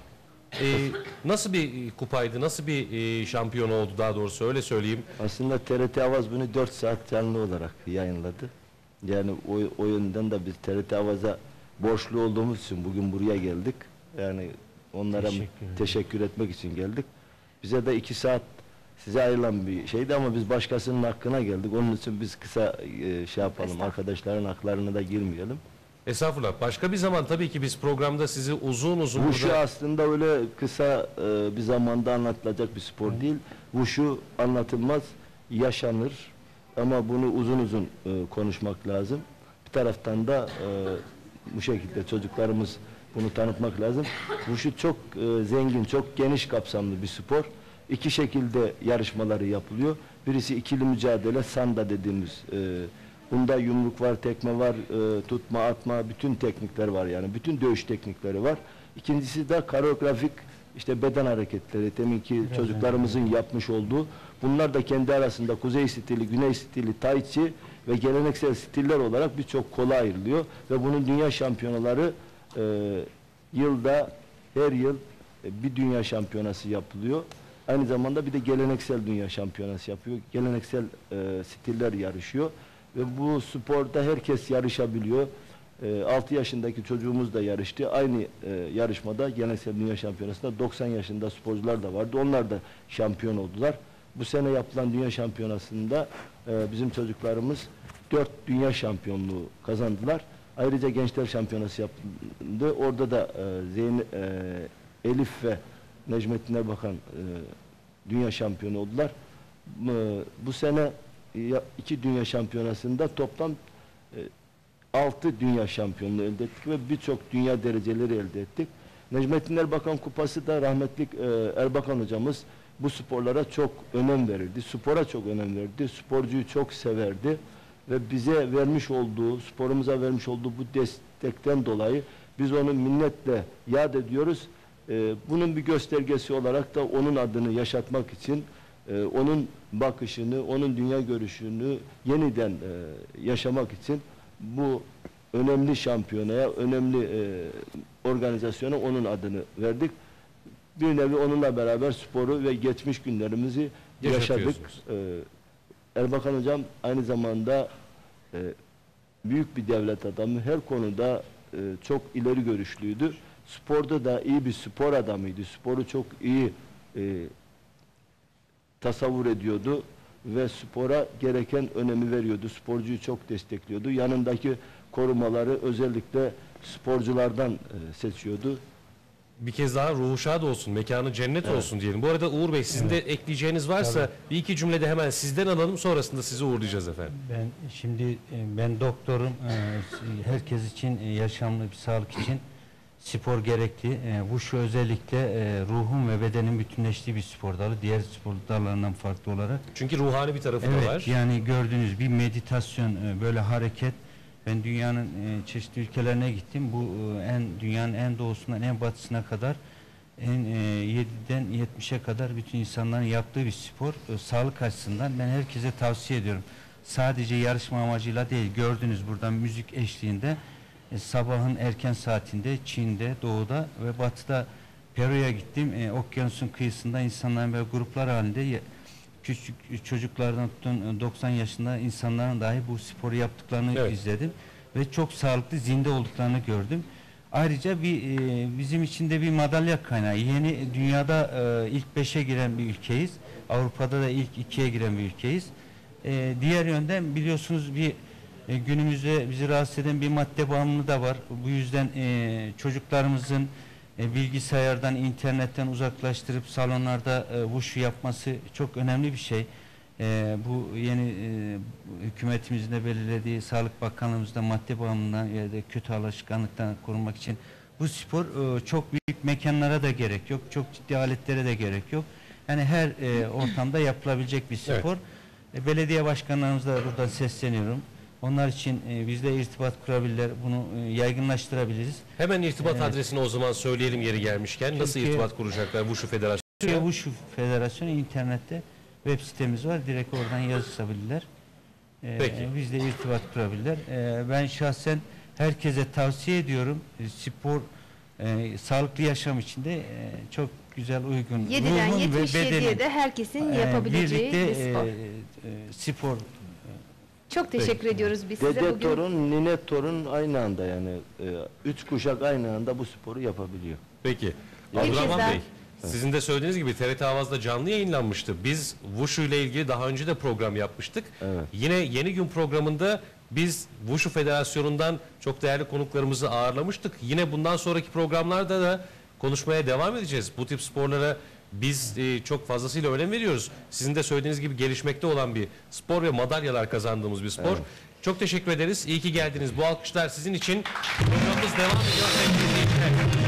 Nasıl bir kupaydı? Nasıl bir şampiyon oldu, daha doğrusu öyle söyleyeyim. Aslında TRT Avaz bunu 4 saat canlı olarak yayınladı. Yani o yönden de biz TRT Avaz'a borçlu olduğumuz için bugün buraya geldik. Yani onlara teşekkür etmek için geldik. Bize de 2 saat size ayrılan bir şeydi ama biz başkasının hakkına geldik. Onun için biz kısa şey yapalım, arkadaşların haklarına da girmeyelim. Estağfurullah. Başka bir zaman tabii ki biz programda sizi uzun Wushu aslında öyle kısa bir zamanda anlatılacak bir spor değil. Wushu anlatılmaz, yaşanır. Ama bunu uzun uzun konuşmak lazım. Bir taraftan da bu şekilde çocuklarımız bunu tanıtmak lazım. Wushu çok zengin, çok geniş kapsamlı bir spor. 2 şekilde yarışmaları yapılıyor. Birisi ikili mücadele, sanda dediğimiz. Bunda yumruk var, tekme var, tutma, atma, bütün teknikler var yani. Bütün dövüş teknikleri var. İkincisi de koreografik, işte beden hareketleri, deminki çocuklarımızın yapmış olduğu. Bunlar da kendi arasında kuzey stili, güney stili, tai chi ve geleneksel stiller olarak birçok kola ayrılıyor. Ve bunun dünya şampiyonaları yılda, her yıl bir dünya şampiyonası yapılıyor. Aynı zamanda bir de geleneksel dünya şampiyonası yapıyor. Geleneksel stiller yarışıyor. Ve bu sporda herkes yarışabiliyor. 6 yaşındaki çocuğumuz da yarıştı. Aynı yarışmada geleneksel dünya şampiyonasında 90 yaşında sporcular da vardı. Onlar da şampiyon oldular. Bu sene yapılan dünya şampiyonasında bizim çocuklarımız 4 dünya şampiyonluğu kazandılar. Ayrıca Gençler Şampiyonası yapıldı. Orada da Elif ve Necmettin Erbakan dünya şampiyonu oldular. Bu sene 2 dünya şampiyonasında toplam 6 dünya şampiyonluğu elde ettik ve birçok dünya dereceleri elde ettik. Necmettin Erbakan Kupası da rahmetli Erbakan hocamız bu sporlara çok önem verirdi. Spora çok önem verdi. Sporcuyu çok severdi. Ve bize vermiş olduğu, sporumuza vermiş olduğu bu destekten dolayı biz onu minnetle yad ediyoruz. Bunun bir göstergesi olarak da onun adını yaşatmak için, onun bakışını, onun dünya görüşünü yeniden yaşamak için bu önemli şampiyonaya, önemli organizasyona onun adını verdik. Bir nevi onunla beraber sporu ve geçmiş günlerimizi yaşadık. Erbakan hocam aynı zamanda büyük bir devlet adamı, her konuda çok ileri görüşlüydü. Sporda da iyi bir spor adamıydı. Sporu çok iyi tasavvur ediyordu ve spora gereken önemi veriyordu. Sporcuyu çok destekliyordu. Yanındaki korumaları özellikle sporculardan seçiyordu. Bir kez daha ruhu şad olsun, mekanı cennet olsun diyelim. Bu arada Uğur Bey, sizin de ekleyeceğiniz varsa bir iki cümlede hemen sizden alalım, sonrasında sizi uğurlayacağız efendim. Ben doktorum. Herkes için, yaşamlı bir sağlık için spor gerekli. Wushu özellikle ruhun ve bedenin bütünleştiği bir spor dalı. Diğer spor dallarından farklı olarak. Çünkü ruhani bir tarafı da var. Yani gördüğünüz bir meditasyon, böyle hareket. Ben dünyanın çeşitli ülkelerine gittim. Bu dünyanın en doğusundan en batısına kadar, 7'den 70'e kadar bütün insanların yaptığı bir spor. Sağlık açısından ben herkese tavsiye ediyorum. Sadece yarışma amacıyla değil, gördünüz buradan müzik eşliğinde sabahın erken saatinde Çin'de, doğuda ve batıda Peru'ya gittim. Okyanusun kıyısında insanların böyle gruplar halinde, küçük çocuklardan tutun 90 yaşında insanların dahi bu sporu yaptıklarını izledim ve çok sağlıklı, zinde olduklarını gördüm. Ayrıca bizim için de bir madalya kaynağı. Yeni dünyada ilk 5'e giren bir ülkeyiz. Avrupa'da da ilk 2'ye giren bir ülkeyiz. Diğer yönden biliyorsunuz günümüzde bizi rahatsız eden bir madde bağımlılığı da var. Bu yüzden çocuklarımızın bilgisayardan, internetten uzaklaştırıp salonlarda wushu yapması çok önemli bir şey. Bu yeni hükümetimizin de belirlediği, Sağlık Bakanlığımızda madde bağımlılığından ya da kötü alışkanlıktan korunmak için bu spor çok büyük mekanlara da gerek yok, çok ciddi aletlere de gerek yok. Yani her ortamda yapılabilecek bir spor. Belediye başkanlarımıza da buradan sesleniyorum. Onlar için bizle irtibat kurabilirler, bunu yaygınlaştırabiliriz. Hemen irtibat adresini o zaman söyleyelim yeri gelmişken. Nasıl irtibat kuracaklar Wushu Federasyonu? Wushu Federasyonu internette web sitemiz var. Direkt oradan yazışabilirler. Bizle irtibat kurabilirler. Ben şahsen herkese tavsiye ediyorum. Spor sağlıklı yaşam için de çok güzel, uygun. 7'den 77'ye de herkesin yapabileceği bir spor. Spor. Çok teşekkür ediyoruz biz size Dede bugün. torun, nine torun aynı anda, yani 3 kuşak aynı anda bu sporu yapabiliyor. Peki. Abdurrahman Bey, sizin de söylediğiniz gibi TRT Havaz'da canlı yayınlanmıştı. Biz Wushu ile ilgili daha önce de program yapmıştık. Yine Yeni Gün programında biz Wushu Federasyonu'ndan çok değerli konuklarımızı ağırlamıştık. Yine bundan sonraki programlarda da konuşmaya devam edeceğiz. Bu tip sporlara biz çok fazlasıyla önem veriyoruz. Sizin de söylediğiniz gibi gelişmekte olan bir spor ve madalyalar kazandığımız bir spor. Çok teşekkür ederiz. İyi ki geldiniz. Bu alkışlar sizin için. Programımız devam ediyor sevgili izleyiciler.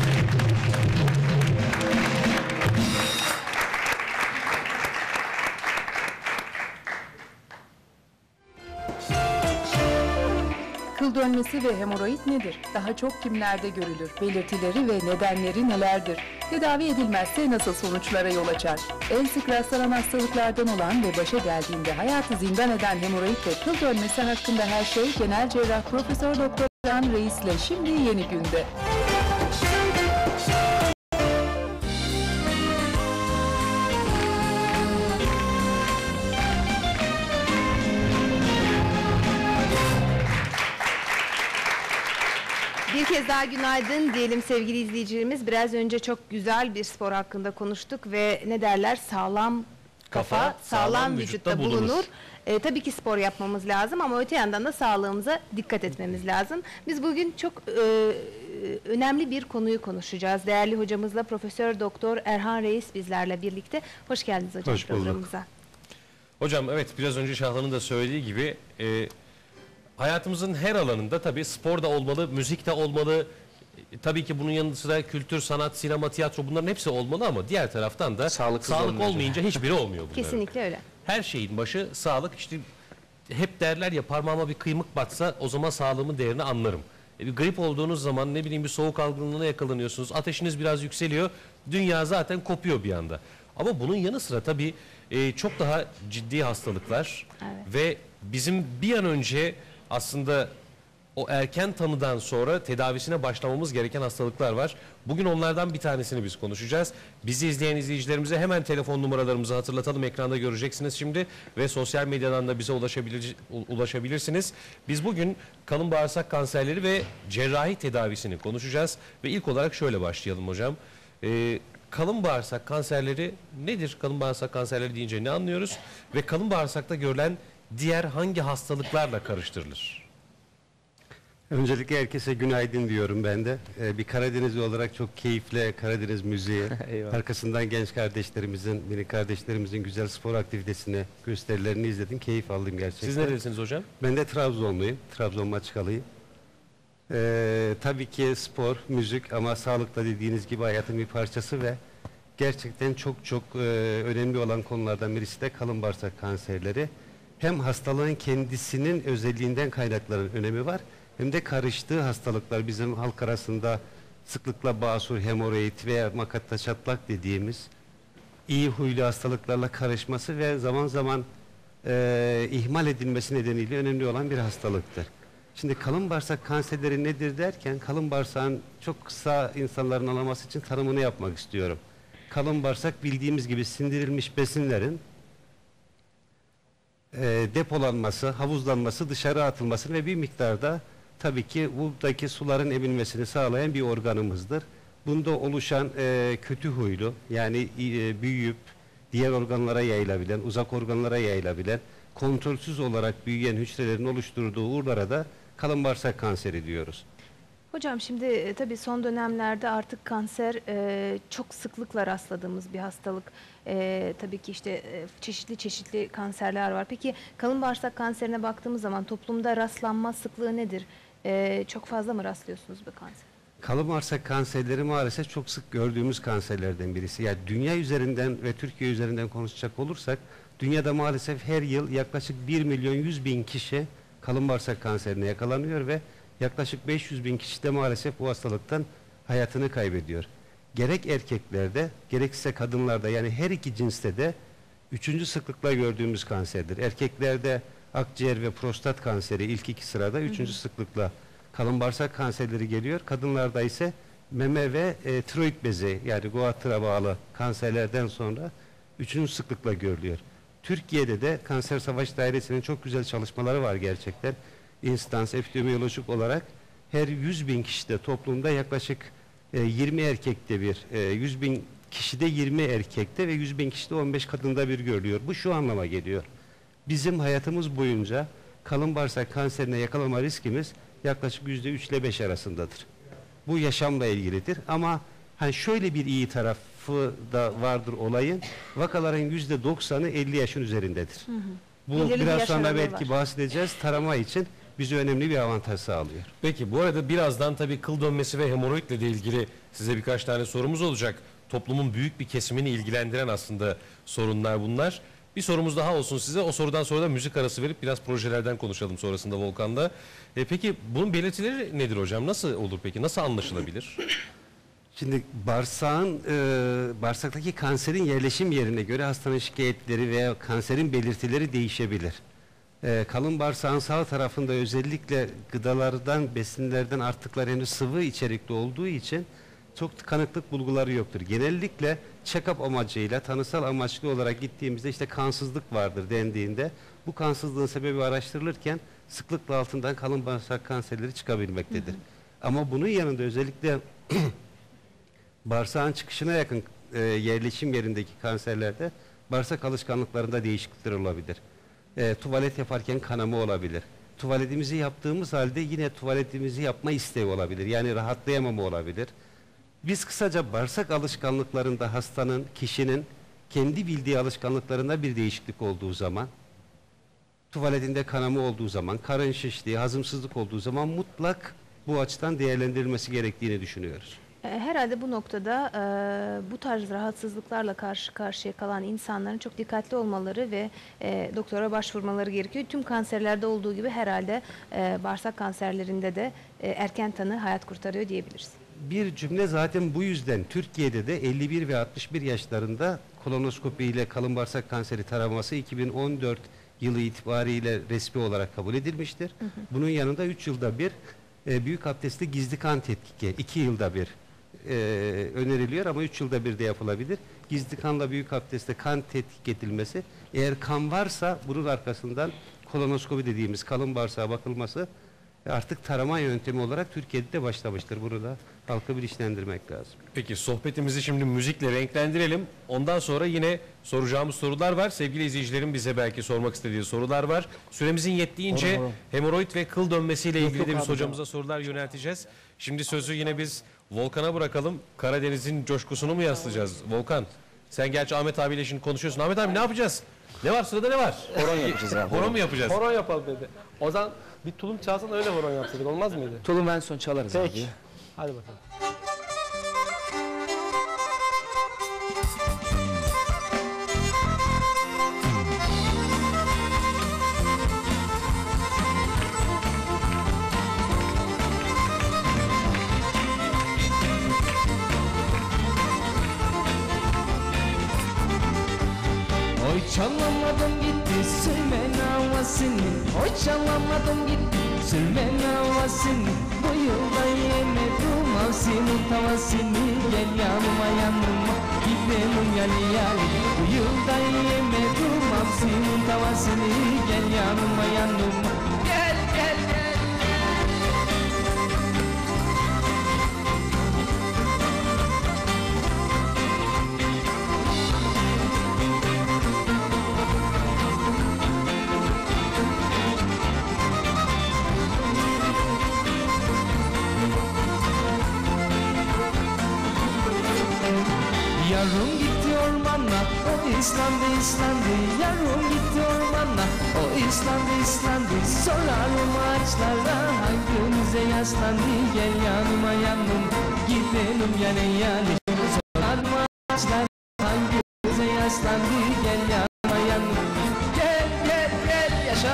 Kıl dönmesi ve hemoroid nedir? Daha çok kimlerde görülür? Belirtileri ve nedenleri nelerdir? Tedavi edilmezse nasıl sonuçlara yol açar? En sık rastlanan hastalıklardan olan ve başa geldiğinde hayatı zindan eden hemoroid ve kıl dönmesi hakkında her şey genel cerrah Profesör Doktor Erhan Reis ile şimdi Yeni Gün'de. Bir kez daha günaydın diyelim sevgili izleyicilerimiz. Biraz önce çok güzel bir spor hakkında konuştuk ve ne derler? Sağlam kafa, sağlam vücutta bulunur. Tabii ki spor yapmamız lazım ama öte yandan da sağlığımıza dikkat etmemiz lazım. Biz bugün çok önemli bir konuyu konuşacağız. Değerli hocamızla Profesör Doktor Erhan Reis bizlerle birlikte. Hoş geldiniz hocam programımıza. Hocam evet, biraz önce Şahlan'ın da söylediği gibi hayatımızın her alanında tabii spor da olmalı, müzik de olmalı. Tabii ki bunun yanı sıra kültür, sanat, sinema, tiyatro, bunların hepsi olmalı ama diğer taraftan da sağlık olmayınca hiçbiri olmuyor bunların. Kesinlikle öyle. Her şeyin başı sağlık. İşte hep derler ya, parmağıma bir kıymık batsa o zaman sağlığımın değerini anlarım. Bir grip olduğunuz zaman, ne bileyim, bir soğuk algınlığına yakalanıyorsunuz, ateşiniz biraz yükseliyor, dünya zaten kopuyor bir anda. Ama bunun yanı sıra tabii çok daha ciddi hastalıklar ve bizim bir an önce aslında o erken tanıdan sonra tedavisine başlamamız gereken hastalıklar var. Bugün onlardan bir tanesini biz konuşacağız. Bizi izleyen izleyicilerimize hemen telefon numaralarımızı hatırlatalım. Ekranda göreceksiniz şimdi ve sosyal medyadan da bize ulaşabilirsiniz. Biz bugün kalın bağırsak kanserleri ve cerrahi tedavisini konuşacağız. Ve ilk olarak şöyle başlayalım hocam. Kalın bağırsak kanserleri nedir? Kalın bağırsak kanserleri deyince ne anlıyoruz? Ve kalın bağırsakta görülen diğer hangi hastalıklarla karıştırılır? Öncelikle herkese günaydın diyorum ben de. Bir Karadenizli olarak çok keyifle Karadeniz müziği, arkasından genç kardeşlerimizin, minik kardeşlerimizin güzel spor aktivitesini, gösterilerini izledim. Keyif aldım gerçekten. Siz nerelisiniz hocam? Ben de Trabzonluyum. Trabzon Maçkalıyım. Tabii ki spor, müzik ama sağlık da dediğiniz gibi hayatın bir parçası ve gerçekten çok önemli olan konulardan birisi de kalın bağırsak kanserleri. Hem hastalığın kendisinin özelliğinden kaynaklanan önemi var, hem de karıştığı hastalıklar, bizim halk arasında sıklıkla basur, hemoroid veya makatta çatlak dediğimiz iyi huylu hastalıklarla karışması ve zaman zaman ihmal edilmesi nedeniyle önemli olan bir hastalıktır. Şimdi kalın bağırsak kanserleri nedir derken, kalın bağırsağın çok kısa insanların anlaması için tanımını yapmak istiyorum. Kalın bağırsak bildiğimiz gibi sindirilmiş besinlerin depolanması, havuzlanması, dışarı atılması ve bir miktarda tabii ki buradaki suların emilmesini sağlayan bir organımızdır. Bunda oluşan kötü huylu, yani büyüyüp diğer organlara yayılabilen, uzak organlara yayılabilen, kontrolsüz olarak büyüyen hücrelerin oluşturduğu uğurlara da kalın bağırsak kanseri diyoruz. Hocam şimdi tabii son dönemlerde artık kanser çok sıklıkla rastladığımız bir hastalık. Tabii ki işte çeşitli kanserler var. Peki kalın bağırsak kanserine baktığımız zaman toplumda rastlanma sıklığı nedir? Çok fazla mı rastlıyorsunuz bu kanser? Kalın bağırsak kanserleri maalesef çok sık gördüğümüz kanserlerden birisi. Yani dünya üzerinden ve Türkiye üzerinden konuşacak olursak, dünyada maalesef her yıl yaklaşık 1.100.000 kişi kalın bağırsak kanserine yakalanıyor ve yaklaşık 500.000 kişi de maalesef bu hastalıktan hayatını kaybediyor. Gerek erkeklerde, gerekse kadınlarda, yani her iki cinste de 3. sıklıkla gördüğümüz kanserdir. Erkeklerde akciğer ve prostat kanseri ilk 2 sırada, 3. sıklıkla kalın bağırsak kanserleri geliyor. Kadınlarda ise meme ve tiroid bezi, yani goitre bağlı kanserlerden sonra 3. sıklıkla görülüyor. Türkiye'de de Kanser Savaş Dairesi'nin çok güzel çalışmaları var gerçekten. İnstans epidemiyolojik olarak her 100.000 kişide toplumda yaklaşık 20 erkekte bir, 100.000 kişide 20 erkekte ve 100.000 kişide 15 kadında bir görülüyor. Bu şu anlama geliyor: bizim hayatımız boyunca kalın bağırsak kanserine yakalanma riskimiz yaklaşık %3 ile 5 arasındadır. Bu yaşamla ilgilidir ama hani şöyle bir iyi tarafı da vardır olayın: vakaların %90'ı 50 yaşın üzerindedir. Bu biraz sonra belki bahsedeceğiz, tarama için bize önemli bir avantaj sağlıyor. Peki bu arada birazdan tabii kıl dönmesi ve hemoroidle de ilgili size birkaç tane sorumuz olacak. Toplumun büyük bir kesimini ilgilendiren aslında sorunlar bunlar. Bir sorumuz daha olsun size. O sorudan sonra da müzik arası verip biraz projelerden konuşalım sonrasında Volkan'da. Peki bunun belirtileri nedir hocam? Nasıl olur peki? Nasıl anlaşılabilir? Şimdi bağırsaktaki kanserin yerleşim yerine göre hastanın şikayetleri veya kanserin belirtileri değişebilir. Kalın bağırsağın sağ tarafında özellikle gıdalardan, besinlerden arttıkları henüz sıvı içerikli olduğu için çok tıkanıklık bulguları yoktur. Genellikle check-up amacıyla, tanısal amaçlı olarak gittiğimizde işte kansızlık vardır dendiğinde, bu kansızlığın sebebi araştırılırken sıklıkla altından kalın bağırsak kanserleri çıkabilmektedir. Ama bunun yanında özellikle bağırsağın çıkışına yakın yerleşim yerindeki kanserlerde bağırsak alışkanlıklarında değişiklikler olabilir. tuvalet yaparken kanama olabilir. Tuvaletimizi yaptığımız halde yine tuvaletimizi yapma isteği olabilir. Yani rahatlayamama olabilir. Biz kısaca bağırsak alışkanlıklarında hastanın, kişinin kendi bildiği alışkanlıklarında bir değişiklik olduğu zaman, tuvaletinde kanama olduğu zaman, karın şişliği, hazımsızlık olduğu zaman mutlak bu açıdan değerlendirilmesi gerektiğini düşünüyoruz. Herhalde bu noktada bu tarz rahatsızlıklarla karşı karşıya kalan insanların çok dikkatli olmaları ve doktora başvurmaları gerekiyor. Tüm kanserlerde olduğu gibi herhalde bağırsak kanserlerinde de erken tanı hayat kurtarıyor diyebiliriz. Bir cümle zaten bu yüzden Türkiye'de de 51 ve 61 yaşlarında kolonoskopi ile kalın bağırsak kanseri taraması 2014 yılı itibariyle resmi olarak kabul edilmiştir. Bunun yanında 3 yılda bir büyük abdestte gizli kan tetkiki 2 yılda bir öneriliyor ama 3 yılda bir de yapılabilir. Gizli kanla büyük abdestte kan tetkik edilmesi, eğer kan varsa bunun arkasından kolonoskopi dediğimiz kalın bağırsağa bakılması artık tarama yöntemi olarak Türkiye'de de başlamıştır. Bunu da halka bilinçlendirmek lazım. Peki sohbetimizi şimdi müzikle renklendirelim. Ondan sonra yine soracağımız sorular var. Sevgili izleyicilerin bize belki sormak istediği sorular var. Süremizin yettiğince hemoroid ve kıl dönmesiyle ilgili de biz hocamıza sorular yönelteceğiz. Şimdi sözü yine biz Volkan'a bırakalım. Karadeniz'in coşkusunu mu yaslayacağız? Volkan, sen gerçi Ahmet abiyle şimdi konuşuyorsun. Ahmet abi ne yapacağız? Ne var sırada, ne var? Horon yapacağız abi. Horon mu yapacağız? Horon yapalım dedi. O zaman bir tulum çalsan öyle horon yapsaydık olmaz mıydı? Tulum en son çalarız Peki. abi. Hadi bakalım. Oy çalamadım gitti Sülmen havasını. Oy çalamadım gitti Sülmen havasını. Bu yılda yemedim mavsimin tavasını. Gel yanıma yanıma gidelim yali yali. Bu yılda yemedim mavsimin tavasını. Gel yanıma yanıma. Gel gel gel. Yarım gitti ormana, o İslandı İslandı. Yarım gitti ormana, o İslandı İslandı. Sorarım ağaçlara hangimize yaslandı. Gel yanıma yanıma gidelim yana yana. Sorarım ağaçlara hangimize yaslandı. Gel yanıma yanıma. Gel gel gel yaşa.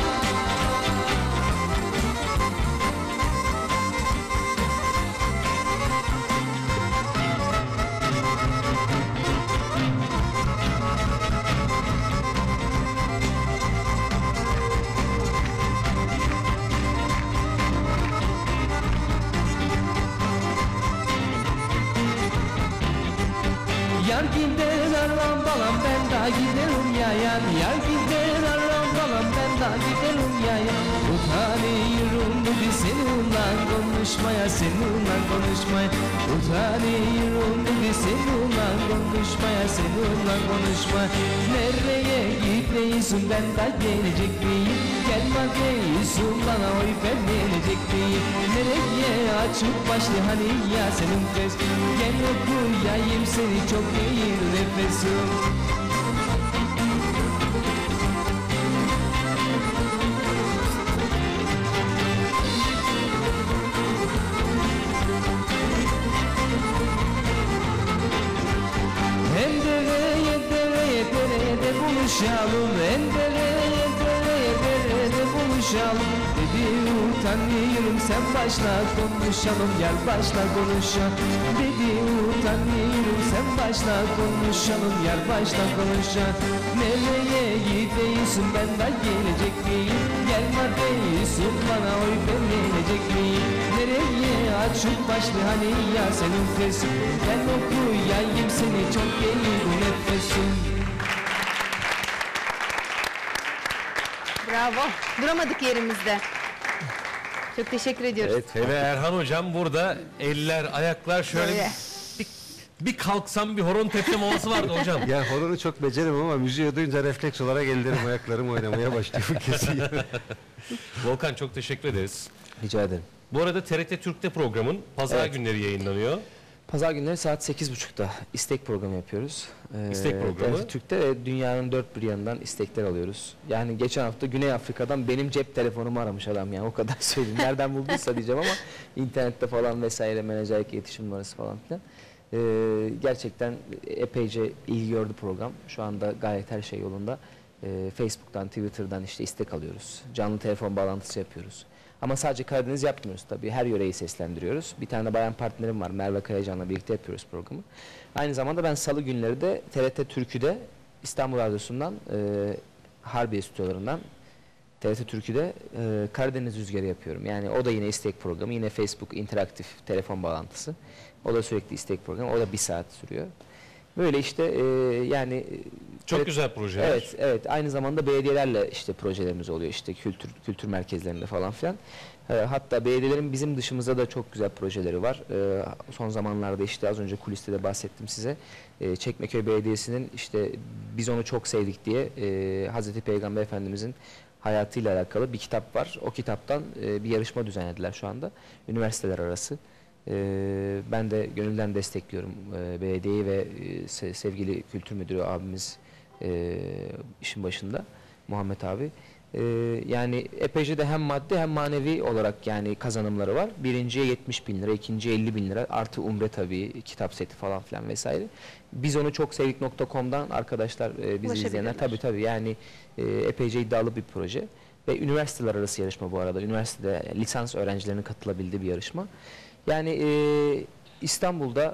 Yar gider aram balam ben daha giderim yayan. Yar gider aram balam ben daha giderim yayan. Utanıyorum bir seninle konuşmaya, seninle konuşmaya. Utanıyorum bir seninle konuşmaya, seninle konuşmaya. Nereye gidiyorsun ben daha gelecek miyim? Gelme değilsin bana oy ben gelecek miyim? Nereye açık başlı hani ya senin kız? Gel okuyayım seni çok değil nefesim. Hem dereye dereye derede buluşalım. Hem dereye dereye derede buluşalım. Dedi utanıyorum sen başla konuşalım. Gel başla konuşalım. Dedi utanıyorum sen başla konuşalım. Gel başla konuşalım. Nereye gidiyorsun ben de gelecek miyim? Gelme değilsin bana oy ben gelecek miyim? Nereye açık başlı hani ya senin fesin? Ben okuyayım seni çok gelir bu nefesin. Bravo. Duramadık yerimizde. Çok teşekkür ediyoruz. Evet ve Erhan hocam burada eller ayaklar şöyle Böyle. bir bir kalksam bir horon tepsem havası vardı hocam. Ya horonu çok beceremem ama müziği duyunca refleks olarak ellerim ayaklarım oynamaya başlıyor kesin. Volkan çok teşekkür ederiz. Rica ederim. Bu arada TRT Türk'te programın pazar Evet. günleri yayınlanıyor. Pazar günleri saat 8.30'da istek programı yapıyoruz. İstek programı? TRT Türk'te ve dünyanın dört bir yanından istekler alıyoruz. Yani geçen hafta Güney Afrika'dan benim cep telefonumu aramış adam, yani o kadar söyleyeyim. Nereden bulduysa diyeceğim ama internette falan vesaire, menajerlik iletişim numarası falan filan. Gerçekten epeyce ilgi gördü program. Şu anda gayet her şey yolunda. Facebook'tan, Twitter'dan işte istek alıyoruz. Canlı telefon bağlantısı yapıyoruz. Ama sadece Karadeniz yapmıyoruz tabii. Her yöreyi seslendiriyoruz. Bir tane bayan partnerim var. Merve Kayacan'la birlikte yapıyoruz programı. Aynı zamanda ben salı günleri de TRT Türkü'de İstanbul Radyosu'ndan Harbiye stüdyolarından TRT Türkü'de Karadeniz Rüzgarı yapıyorum. Yani o da yine istek programı. Yine Facebook interaktif telefon bağlantısı. O da sürekli istek programı. O da 1 saat sürüyor. Böyle işte yani çok güzel projeler. Evet, evet. Aynı zamanda belediyelerle işte projelerimiz oluyor. İşte kültür merkezlerinde falan filan. Hatta belediyelerin bizim dışımızda da çok güzel projeleri var. Son zamanlarda işte az önce kuliste de bahsettim size. Çekmeköy Belediyesi'nin işte biz onu çok sevdik diye Hazreti Peygamber Efendimizin hayatıyla alakalı bir kitap var. O kitaptan bir yarışma düzenlediler şu anda. Üniversiteler arası. Ben de gönülden destekliyorum belediyeyi ve sevgili kültür müdürü abimiz işin başında Muhammed abi. Yani epeyce de hem maddi hem manevi olarak yani kazanımları var. Birinciye 70.000 lira, ikinciye 50.000 lira artı umre tabii, kitap seti falan filan vesaire. Biz onu çok sevdik.com'dan arkadaşlar bizi izleyenler tabii yani epeyce iddialı bir proje. Ve üniversiteler arası yarışma bu arada. Üniversitede lisans öğrencilerinin katılabildiği bir yarışma. Yani İstanbul'da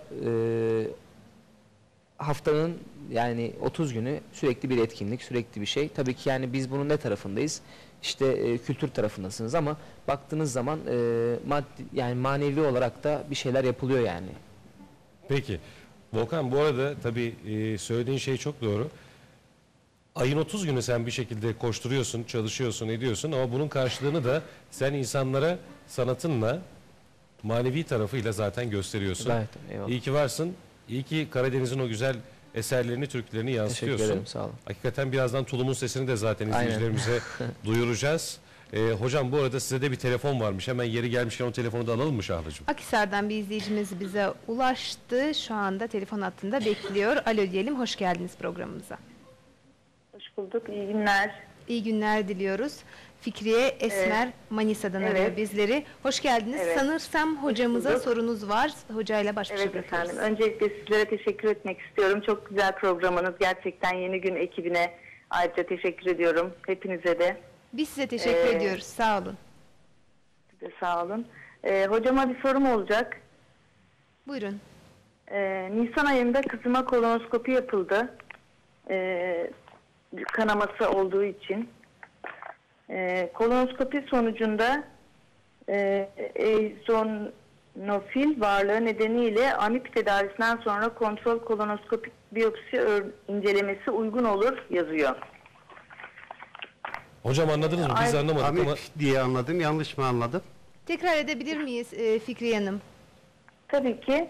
haftanın yani 30 günü sürekli bir etkinlik, sürekli bir şey. Tabii ki yani biz bunun ne tarafındayız? İşte kültür tarafındasınız ama baktığınız zaman maddi, yani manevi olarak da bir şeyler yapılıyor yani. Peki. Volkan bu arada tabii söylediğin şey çok doğru. Ayın 30 günü sen bir şekilde koşturuyorsun, çalışıyorsun, ediyorsun ama bunun karşılığını da sen insanlara sanatınla, manevi tarafıyla zaten gösteriyorsun. Evet, eyvallah. İyi ki varsın. İyi ki Karadeniz'in o güzel eserlerini, türkülerini yansıtıyorsun. Teşekkür ederim, sağ olun. Hakikaten birazdan tulumun sesini de zaten Aynen. izleyicilerimize duyuracağız. Hocam bu arada size de bir telefon varmış. Hemen yeri gelmişken o telefonu da alalım mı Şahlacığım? Akhisar'dan bir izleyicimiz bize ulaştı. Şu anda telefon hattında bekliyor. Alo diyelim, hoş geldiniz programımıza. Hoş bulduk, iyi günler. İyi günler diliyoruz. Fikriye Esmer Manisa'dan arıyor bizleri. Hoş geldiniz. Evet. Sanırsam hocamıza sorunuz var. Hocayla baş başa Evet bırakıyoruz. efendim, öncelikle sizlere teşekkür etmek istiyorum. Çok güzel programınız. Gerçekten Yeni Gün ekibine ayrıca teşekkür ediyorum. Hepinize de. Biz size teşekkür ediyoruz. Sağ olun. Siz de sağ olun. Hocama bir sorum olacak. Buyurun. Nisan ayında kızıma kolonoskopi yapıldı. Kanaması olduğu için. Kolonoskopi sonucunda eozinofil varlığı nedeniyle amip tedavisinden sonra kontrol kolonoskopik biyopsi incelemesi uygun olur yazıyor. Hocam anladınız mı? Biz anlamadık Amip ama... diye anladım. Yanlış mı anladım? Tekrar edebilir miyiz Fikriye Hanım? Tabii ki.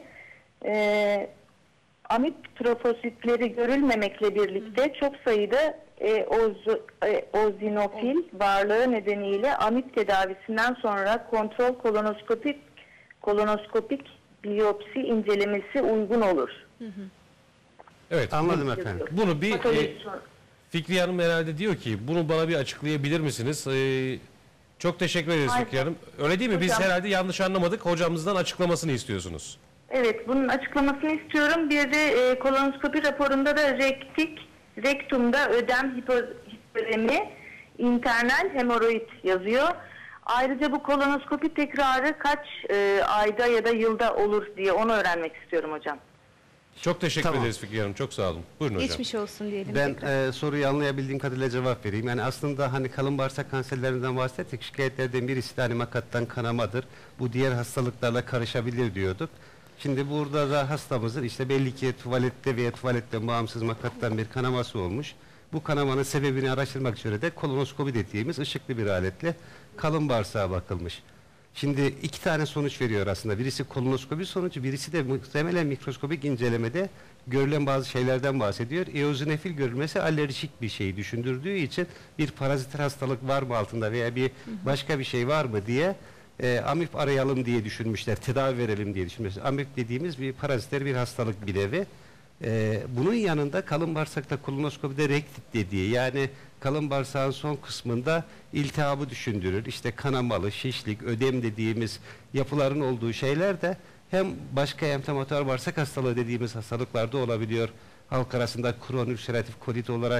Amip trofositleri görülmemekle birlikte çok sayıda eozinofil varlığı nedeniyle amip tedavisinden sonra kontrol kolonoskopik biyopsi incelemesi uygun olur. Evet. Anladım efendim. Bunu bir Fikriye Hanım herhalde diyor ki bunu bana bir açıklayabilir misiniz? Çok teşekkür ederiz Fikriye Hanım. Öyle değil mi? Biz herhalde yanlış anlamadık. Hocamızdan açıklamasını istiyorsunuz. Evet, bunun açıklamasını istiyorum. Bir de kolonoskopi raporunda da rektumda ödem, hiperemi, internal hemoroid yazıyor. Ayrıca bu kolonoskopi tekrarı kaç ayda ya da yılda olur diye onu öğrenmek istiyorum hocam. Çok teşekkür ederiz Fikriye Hanım. Çok sağ olun. Buyurun hocam. Geçmiş olsun diyelim. Ben soruyu anlayabildiğim kadarıyla cevap vereyim. Yani aslında hani kalın bağırsak kanserlerinden bahsettik. Şikayetlerden birisi de hani makattan kanamadır. Bu diğer hastalıklarla karışabilir diyorduk. Şimdi burada da hastamızın işte belli ki tuvalette veya tuvaletten bağımsız makattan bir kanaması olmuş. Bu kanamanın sebebini araştırmak üzere de kolonoskopi dediğimiz ışıklı bir aletle kalın bağırsağa bakılmış. Şimdi iki tane sonuç veriyor aslında. Birisi kolonoskopi sonucu, birisi de muhtemelen mikroskopik incelemede görülen bazı şeylerden bahsediyor. Eozinofil görülmesi alerjik bir şeyi düşündürdüğü için bir parazitik hastalık var mı altında veya bir başka bir şey var mı diye amip arayalım diye düşünmüşler, tedavi verelim diye düşünmüşler. Amip dediğimiz bir paraziter bir hastalık bir nevi. Bunun yanında kalın bağırsakta kolonoskopide rektit dediği, yani kalın bağırsağın son kısmında iltihabı düşündürür. İşte kanamalı, şişlik, ödem dediğimiz yapıların olduğu şeyler de hem başka enflamatuar bağırsak hastalığı dediğimiz hastalıklarda olabiliyor. Halk arasında kron ülseratif kolit olarak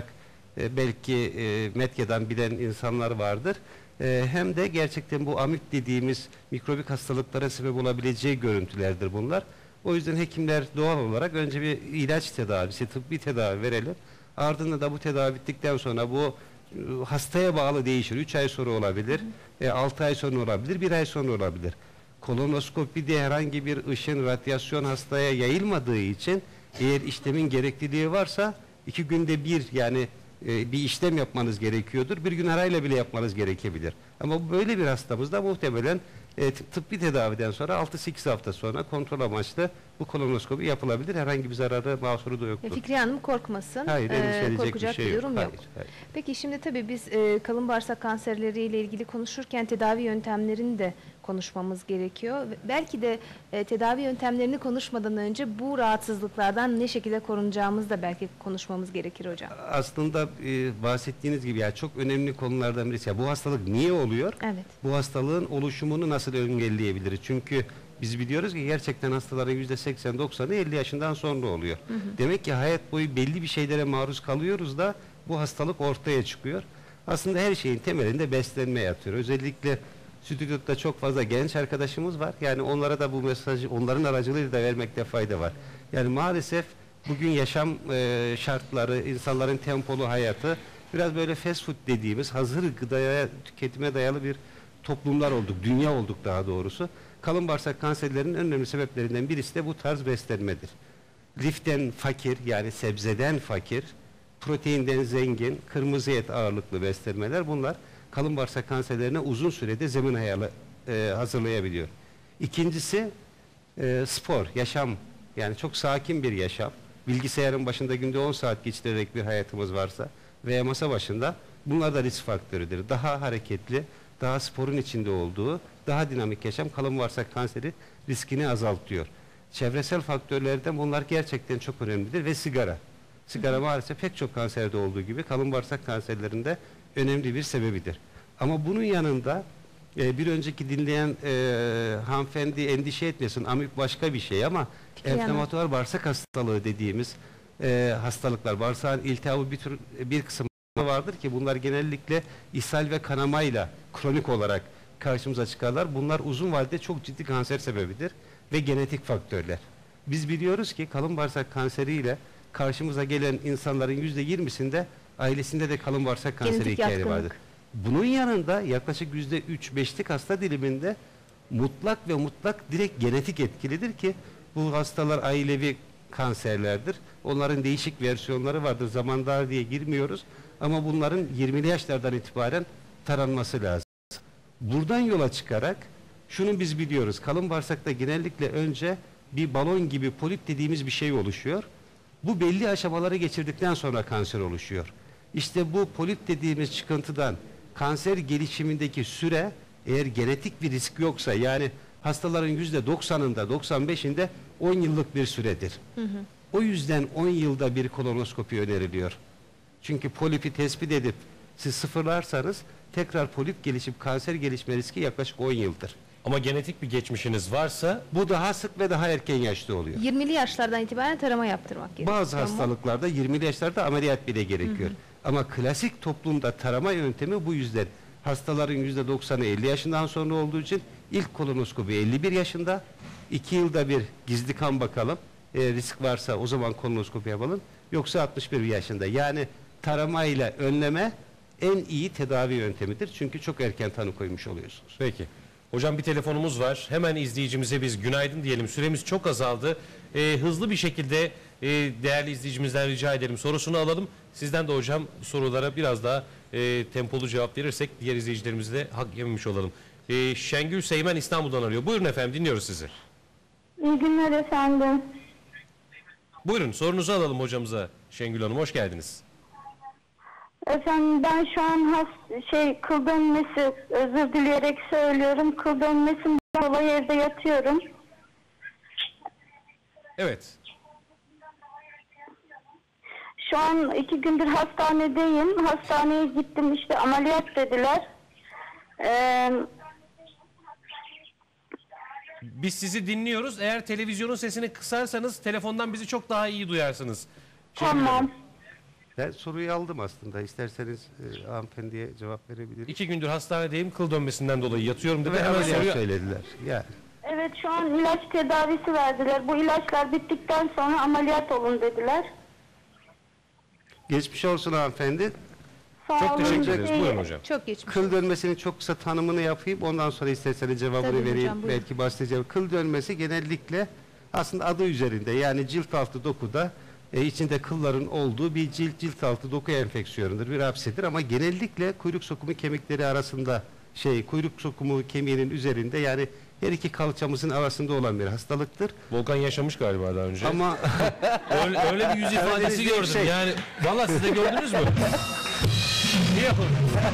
belki medyadan bilen insanlar vardır. Hem de gerçekten bu amip dediğimiz mikrobik hastalıklara sebep olabileceği görüntülerdir bunlar. O yüzden hekimler doğal olarak önce bir ilaç tedavisi, tıbbi tedavi verelim. Ardından da bu tedavi bittikten sonra bu hastaya bağlı değişir. 3 ay sonra olabilir, 6 ay sonra olabilir, 1 ay sonra olabilir. Kolonoskopide herhangi bir ışın, radyasyon hastaya yayılmadığı için eğer işlemin gerekliliği varsa 2 günde bir, yani bir işlem yapmanız gerekiyordur. Bir gün arayla bile yapmanız gerekebilir. Ama böyle bir hastamızda muhtemelen tıbbi tedaviden sonra 6-8 hafta sonra kontrol amaçlı bu kolonoskopi yapılabilir. Herhangi bir zararı, mahsuru da yoktur. Fikriye Hanım korkmasın. Hayır, endişelenecek korkacak bir şey yok. durum yok. Hayır. Peki şimdi tabii biz kalın bağırsak kanserleriyle ilgili konuşurken tedavi yöntemlerini de konuşmamız gerekiyor. Belki de tedavi yöntemlerini konuşmadan önce bu rahatsızlıklardan ne şekilde korunacağımızı da belki konuşmamız gerekir hocam. Aslında bahsettiğiniz gibi çok önemli konulardan birisi. Bu hastalık niye oluyor? Evet. Bu hastalığın oluşumunu nasıl engelleyebiliriz? Çünkü biz biliyoruz ki gerçekten hastaların %80-90'ı 50 yaşından sonra oluyor. Demek ki hayat boyu belli bir şeylere maruz kalıyoruz da bu hastalık ortaya çıkıyor. Aslında her şeyin temelinde beslenme yatıyor. Özellikle stüdyoda çok fazla genç arkadaşımız var. Yani onlara da bu mesajı onların aracılığıyla da vermekte fayda var. Yani maalesef bugün yaşam şartları, insanların tempolu hayatı biraz böyle fast food dediğimiz hazır gıdaya, tüketime dayalı bir toplumlar olduk, dünya olduk daha doğrusu. Kalın bağırsak kanserlerinin en önemli sebeplerinden birisi de bu tarz beslenmedir. Liften fakir, yani sebzeden fakir, proteinden zengin, kırmızı et ağırlıklı beslenmeler, bunlar kalın bağırsak kanserlerine uzun sürede zemin hazırlayabiliyor. İkincisi spor, yaşam, yani çok sakin bir yaşam. Bilgisayarın başında günde 10 saat geçirerek bir hayatımız varsa veya masa başında, bunlar da risk faktörüdür. Daha hareketli, daha sporun içinde olduğu, daha dinamik yaşam kalın bağırsak kanseri riskini azaltıyor. Çevresel faktörlerden bunlar gerçekten çok önemlidir ve sigara. Sigara maalesef pek çok kanserde olduğu gibi kalın bağırsak kanserlerinde önemli bir sebebidir. Ama bunun yanında bir önceki dinleyen hanımefendi endişe etmesin, amip başka bir şey ama enflamatuar bağırsak hastalığı dediğimiz hastalıklar, bağırsağın iltihabı bir kısım vardır ki bunlar genellikle ishal ve kanamayla kronik olarak karşımıza çıkarlar. Bunlar uzun vadede çok ciddi kanser sebebidir ve genetik faktörler. Biz biliyoruz ki kalın bağırsak kanseriyle karşımıza gelen insanların %20'sinde ailesinde de kalın bağırsak kanseri hikayeleri vardır. Bunun yanında yaklaşık %3-5'lik hasta diliminde mutlak direkt genetik etkilidir ki bu hastalar ailevi kanserlerdir. Onların değişik versiyonları vardır. Zaman dar diye girmiyoruz. Ama bunların 20'li yaşlardan itibaren taranması lazım. Buradan yola çıkarak şunu biz biliyoruz. Kalın bağırsakta genellikle önce bir balon gibi polip dediğimiz bir şey oluşuyor. Bu belli aşamaları geçirdikten sonra kanser oluşuyor. İşte bu polip dediğimiz çıkıntıdan kanser gelişimindeki süre, eğer genetik bir risk yoksa, yani hastaların %90'ında 95'inde 10 yıllık bir süredir. O yüzden 10 yılda bir kolonoskopi öneriliyor. Çünkü polipi tespit edip siz sıfırlarsanız tekrar polip gelişip kanser gelişme riski yaklaşık 10 yıldır. Ama genetik bir geçmişiniz varsa bu daha sık ve daha erken yaşta oluyor. 20'li yaşlardan itibaren tarama yaptırmak gerekiyor. Bazı hastalıklarda 20'li yaşlarda ameliyat bile gerekiyor. Ama klasik toplumda tarama yöntemi bu yüzden. Hastaların %90'ı 50 yaşından sonra olduğu için ilk kolonoskopi 51 yaşında. 2 yılda bir gizli kan bakalım. Risk varsa o zaman kolonoskopi yapalım. Yoksa 61 yaşında. Yani taramayla önleme en iyi tedavi yöntemidir. Çünkü çok erken tanı koymuş oluyorsunuz. Peki. Hocam bir telefonumuz var. Hemen izleyicimize biz günaydın diyelim. Süremiz çok azaldı. Hızlı bir şekilde değerli izleyicimizden rica edelim. Sorusunu alalım. Sizden de hocam sorulara biraz daha tempolu cevap verirsek diğer izleyicilerimize de hak yememiş olalım. Şengül Seymen İstanbul'dan arıyor. Buyurun efendim, dinliyoruz sizi. İyi günler efendim. Buyurun, sorunuzu alalım hocamıza. Şengül Hanım, hoş geldiniz. Efendim ben şu an kıl dönmesi, özür dileyerek söylüyorum. Kıl dönmesinden dolayı evde yatıyorum. Evet. Şu an 2 gündür hastanedeyim. Hastaneye gittim, işte ameliyat dediler. Biz sizi dinliyoruz. Eğer televizyonun sesini kısarsanız telefondan bizi çok daha iyi duyarsınız. Tamam. Ben soruyu aldım aslında. İsterseniz hanımefendiye cevap verebilirim. 2 gündür hastanedeyim, kıl dönmesinden dolayı yatıyorum dedi. Ve Hemen ameliyat soruyu söylediler. Yani. Evet, şu an ilaç tedavisi verdiler. Bu ilaçlar bittikten sonra ameliyat olun dediler. Geçmiş olsun hanımefendi. Sağ Çok olun. teşekkür ederiz. Buyurun hocam. Çok geçmiş. Kıl dönmesinin çok kısa tanımını yapayım. Ondan sonra isterseniz cevabını Tabii vereyim. hocam, buyurun. Belki bahsedeceğim. Kıl dönmesi genellikle aslında adı üzerinde, yani cilt altı dokuda içinde kılların olduğu bir cilt altı doku enfeksiyonudur, bir hapsedir, ama genellikle kuyruk sokumu kemikleri arasında kuyruk sokumu kemiğinin üzerinde, yani her iki kalçamızın arasında olan bir hastalıktır. Volkan yaşamış galiba daha önce. Ama öyle bir yüz ifadesi bir gördüm. Yani vallahi siz de gördünüz mü? Ne yapalım?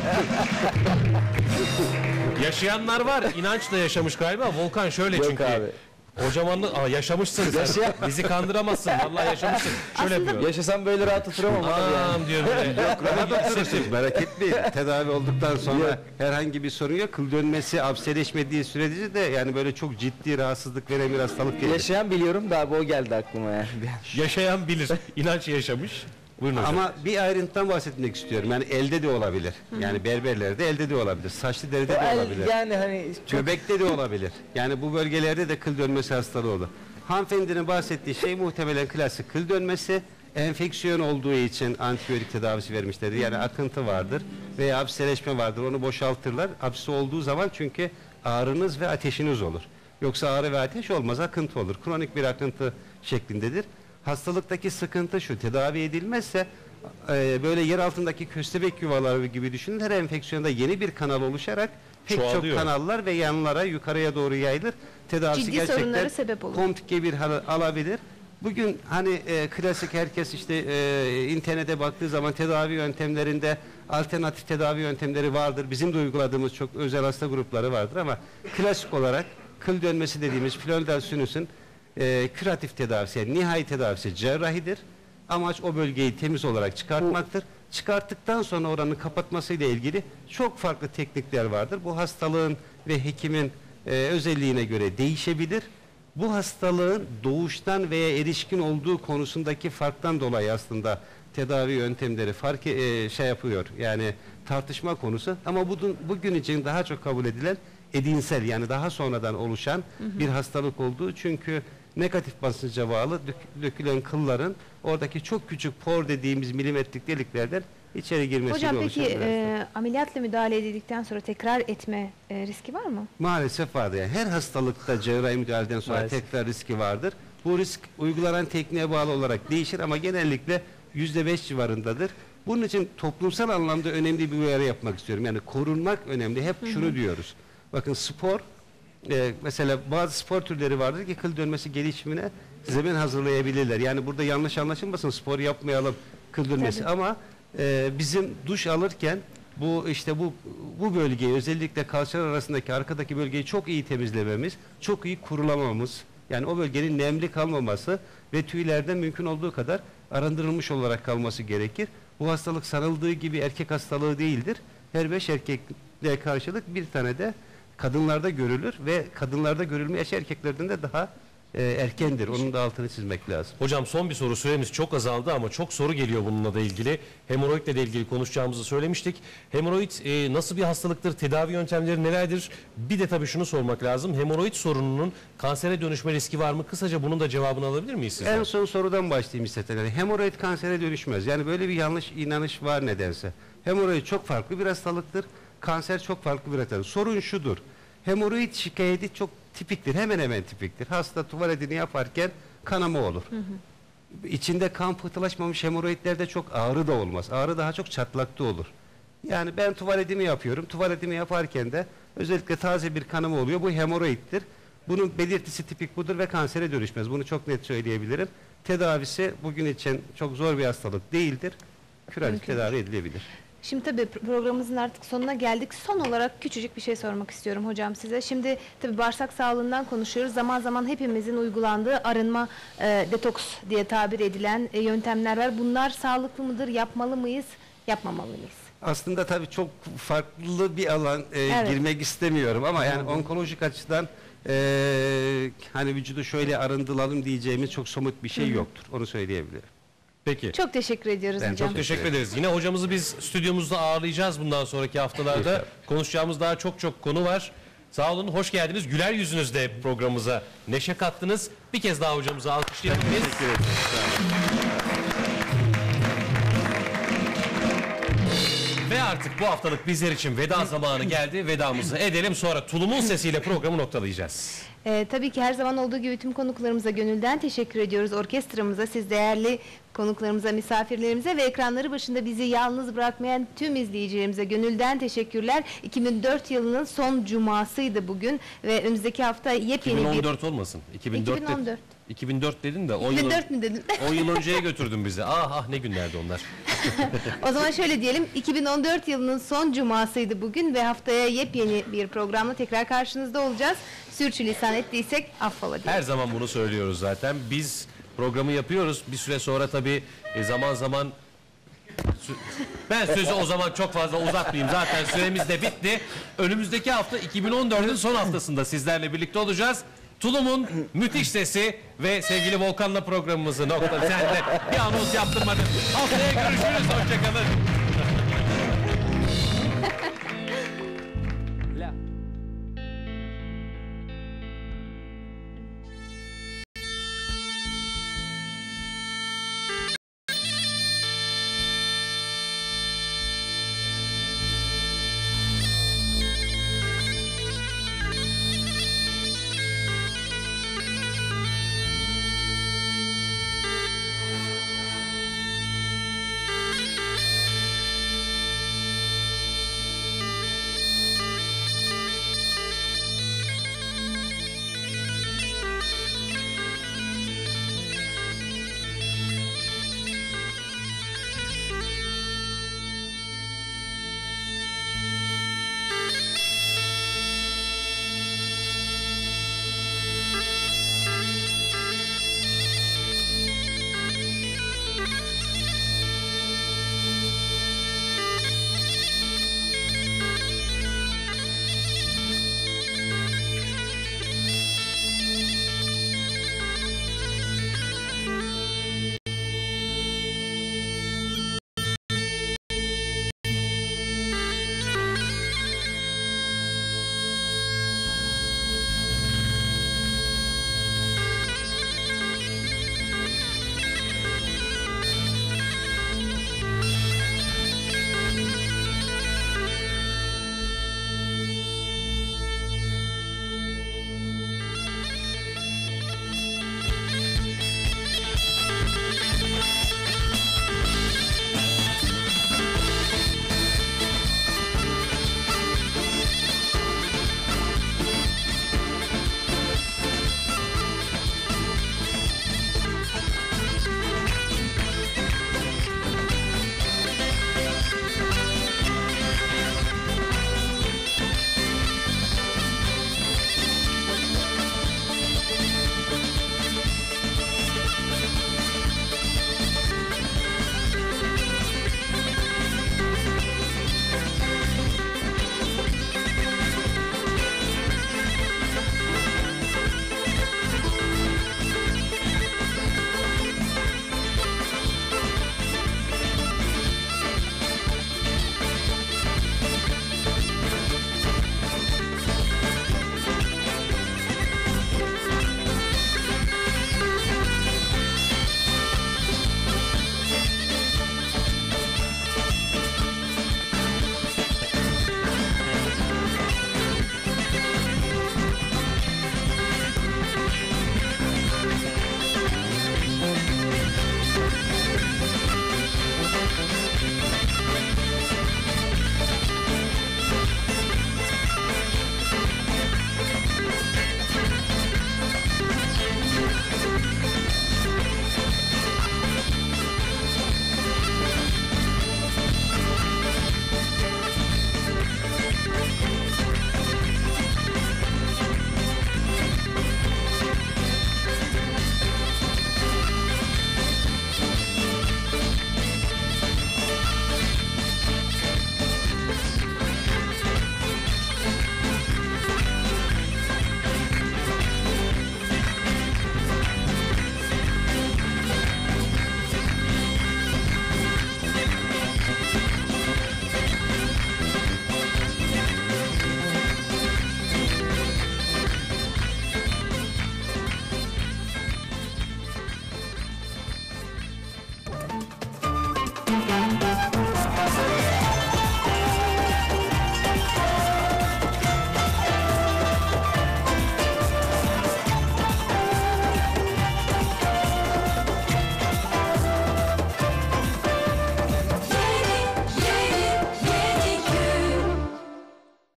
Yaşayanlar var. İnançla yaşamış galiba. Volkan şöyle Yok çünkü. abi. Hocam yaşamışsın sen. Bizi kandıramazsın. Vallahi yaşamışsın. Şöyle yapıyor. Yaşasam böyle rahat oturamam abi yani. Diyor böyle. rahat oturursunuz, merak etmeyin. Tedavi olduktan sonra herhangi bir sorun yok. Kıl dönmesi abseleşmediği sürece de yani böyle çok ciddi rahatsızlık veren bir hastalık değil. Yaşayan biliyorum da abi, o geldi aklıma yani. Yaşayan bilir. İnanç yaşamış. Buyurun hocam. Ama bir ayrıntıdan bahsetmek istiyorum. Yani elde de olabilir. Yani berberlerde elde de olabilir. Saçlı deride de olabilir. Yani hani Göbekte de olabilir. Yani bu bölgelerde de kıl dönmesi hastalığı olur. Hanımefendinin bahsettiği şey muhtemelen klasik kıl dönmesi. Enfeksiyon olduğu için antibiyotik tedavisi vermişlerdir. Yani akıntı vardır veya abseleşme vardır. Onu boşaltırlar. Abse olduğu zaman çünkü ağrınız ve ateşiniz olur. Yoksa ağrı ve ateş olmaz, akıntı olur. Kronik bir akıntı şeklindedir. Hastalıktaki sıkıntı şu: tedavi edilmezse böyle yer altındaki köstebek yuvaları gibi düşünün. Her enfeksiyonda yeni bir kanal oluşarak pek Çoğalıyor. çok kanallar ve yanlara, yukarıya doğru yayılır. Tedavisi Ciddi gerçekten sorunlara sebep olur. komplike bir hal alabilir. Bugün hani klasik herkes internete baktığı zaman tedavi yöntemlerinde alternatif tedavi yöntemleri vardır. Bizim de uyguladığımız çok özel hasta grupları vardır, ama klasik olarak kıl dönmesi dediğimiz Floridal sinüsün küratif tedavisi, yani nihai tedavisi cerrahidir. Amaç o bölgeyi temiz olarak çıkartmaktır. Çıkarttıktan sonra oranın kapatmasıyla ilgili çok farklı teknikler vardır. Bu hastalığın ve hekimin özelliğine göre değişebilir. Bu hastalığın doğuştan veya erişkin olduğu konusundaki farktan dolayı aslında tedavi yöntemleri yapıyor. Yani tartışma konusu, ama bugün için daha çok kabul edilen edinsel, yani daha sonradan oluşan bir hastalık olduğu, çünkü negatif basınca bağlı dökülen kılların oradaki çok küçük por dediğimiz milimetrik deliklerden içeri girmesiyle Hocam oluşan peki bir hastalık. ameliyatla müdahale edildikten sonra tekrar etme riski var mı? Maalesef vardır. Yani her hastalıkta cerrahi müdahaleden sonra Maalesef. tekrar riski vardır. Bu risk uygulanan tekniğe bağlı olarak değişir, ama genellikle %5 civarındadır. Bunun için toplumsal anlamda önemli bir uyarı yapmak istiyorum. Yani korunmak önemli. Hep şunu diyoruz. Bakın spor, mesela bazı spor türleri vardır ki kıl dönmesi gelişimine zemin hazırlayabilirler. Yani burada yanlış anlaşılmasın, spor yapmayalım kıl dönmesi, ama bizim duş alırken bu bölgeyi, özellikle kalçalar arasındaki arkadaki bölgeyi çok iyi temizlememiz, çok iyi kurulamamız, yani o bölgenin nemli kalmaması ve tüylerden mümkün olduğu kadar arındırılmış olarak kalması gerekir. Bu hastalık sanıldığı gibi erkek hastalığı değildir. Her 5 erkekle karşılık bir tane de kadınlarda görülür ve kadınlarda görülme yaş erkeklerden de daha erkendir. Onun da altını çizmek lazım. Hocam son bir soru, süremiz çok azaldı ama çok soru geliyor bununla da ilgili. Hemoroidle de ilgili konuşacağımızı söylemiştik. Hemoroid nasıl bir hastalıktır? Tedavi yöntemleri nelerdir? Bir de tabii şunu sormak lazım. Hemoroid sorununun kansere dönüşme riski var mı? Kısaca bunun da cevabını alabilir miyiz sizden? En son sorudan başlayayım istedim. Yani hemoroid kansere dönüşmez. Yani böyle bir yanlış inanış var nedense. Hemoroid çok farklı bir hastalıktır. Kanser çok farklı bir hastalık. Sorun şudur: hemoroid şikayeti çok tipiktir, hemen hemen tipiktir. Hasta tuvaletini yaparken kanama olur. İçinde kan pıhtılaşmamış hemoroidlerde çok ağrı da olmaz. Ağrı daha çok çatlakta olur. Yani ben tuvaletimi yapıyorum. Tuvaletimi yaparken de özellikle taze bir kanama oluyor. Bu hemoroiddir. Bunun belirtisi tipik budur ve kansere dönüşmez. Bunu çok net söyleyebilirim. Tedavisi bugün için çok zor bir hastalık değildir. Küratif tedavi edilebilir. Şimdi tabii programımızın artık sonuna geldik. Son olarak küçücük bir şey sormak istiyorum hocam size. Şimdi tabii bağırsak sağlığından konuşuyoruz. Zaman zaman hepimizin uygulandığı arınma, detoks diye tabir edilen yöntemler var. Bunlar sağlıklı mıdır? Yapmalı mıyız? Yapmamalı mıyız? Aslında tabii çok farklı bir alan, Evet. girmek istemiyorum ama yani onkolojik açıdan hani vücudu şöyle arındıralım diyeceğimiz çok somut bir şey yoktur. Onu söyleyebilirim. Peki. Çok teşekkür ediyoruz hocam. Çok teşekkür ederiz. Yine hocamızı biz stüdyomuzda ağırlayacağız bundan sonraki haftalarda. Konuşacağımız daha çok konu var. Sağ olun, hoş geldiniz. Güler yüzünüzle programımıza neşe kattınız. Bir kez daha hocamızı alkışlayalım. Teşekkür ederiz. Ve artık bu haftalık bizler için veda zamanı geldi. Vedamızı edelim, sonra tulumun sesiyle programı noktalayacağız. Tabii ki her zaman olduğu gibi tüm konuklarımıza gönülden teşekkür ediyoruz. Orkestramıza, siz değerli konuklarımıza, misafirlerimize ve ekranları başında bizi yalnız bırakmayan tüm izleyicilerimize gönülden teşekkürler. 2004 yılının son cumasıydı bugün ve önümüzdeki hafta yepyeni 2014 olmasın. 2014. 2004 dedin de 10 2004 mü dedin? 10 yıl önceye götürdün bizi. Ah ne günlerdi onlar. O zaman şöyle diyelim, 2014 yılının son cumasıydı bugün ve haftaya yepyeni bir programla tekrar karşınızda olacağız. Sürçülisan ettiysek affola diyelim. Her zaman bunu söylüyoruz zaten. Biz programı yapıyoruz. Bir süre sonra tabii zaman zaman ben sözü o zaman çok fazla uzatmayayım. Zaten süremiz de bitti. Önümüzdeki hafta 2014'ün son haftasında sizlerle birlikte olacağız. Tulum'un müthiş sesi ve sevgili Volkan'la programımızı nokta. Sen de bir anons yaptırmadın. Haftaya görüşürüz. Hoşçakalın. Müzik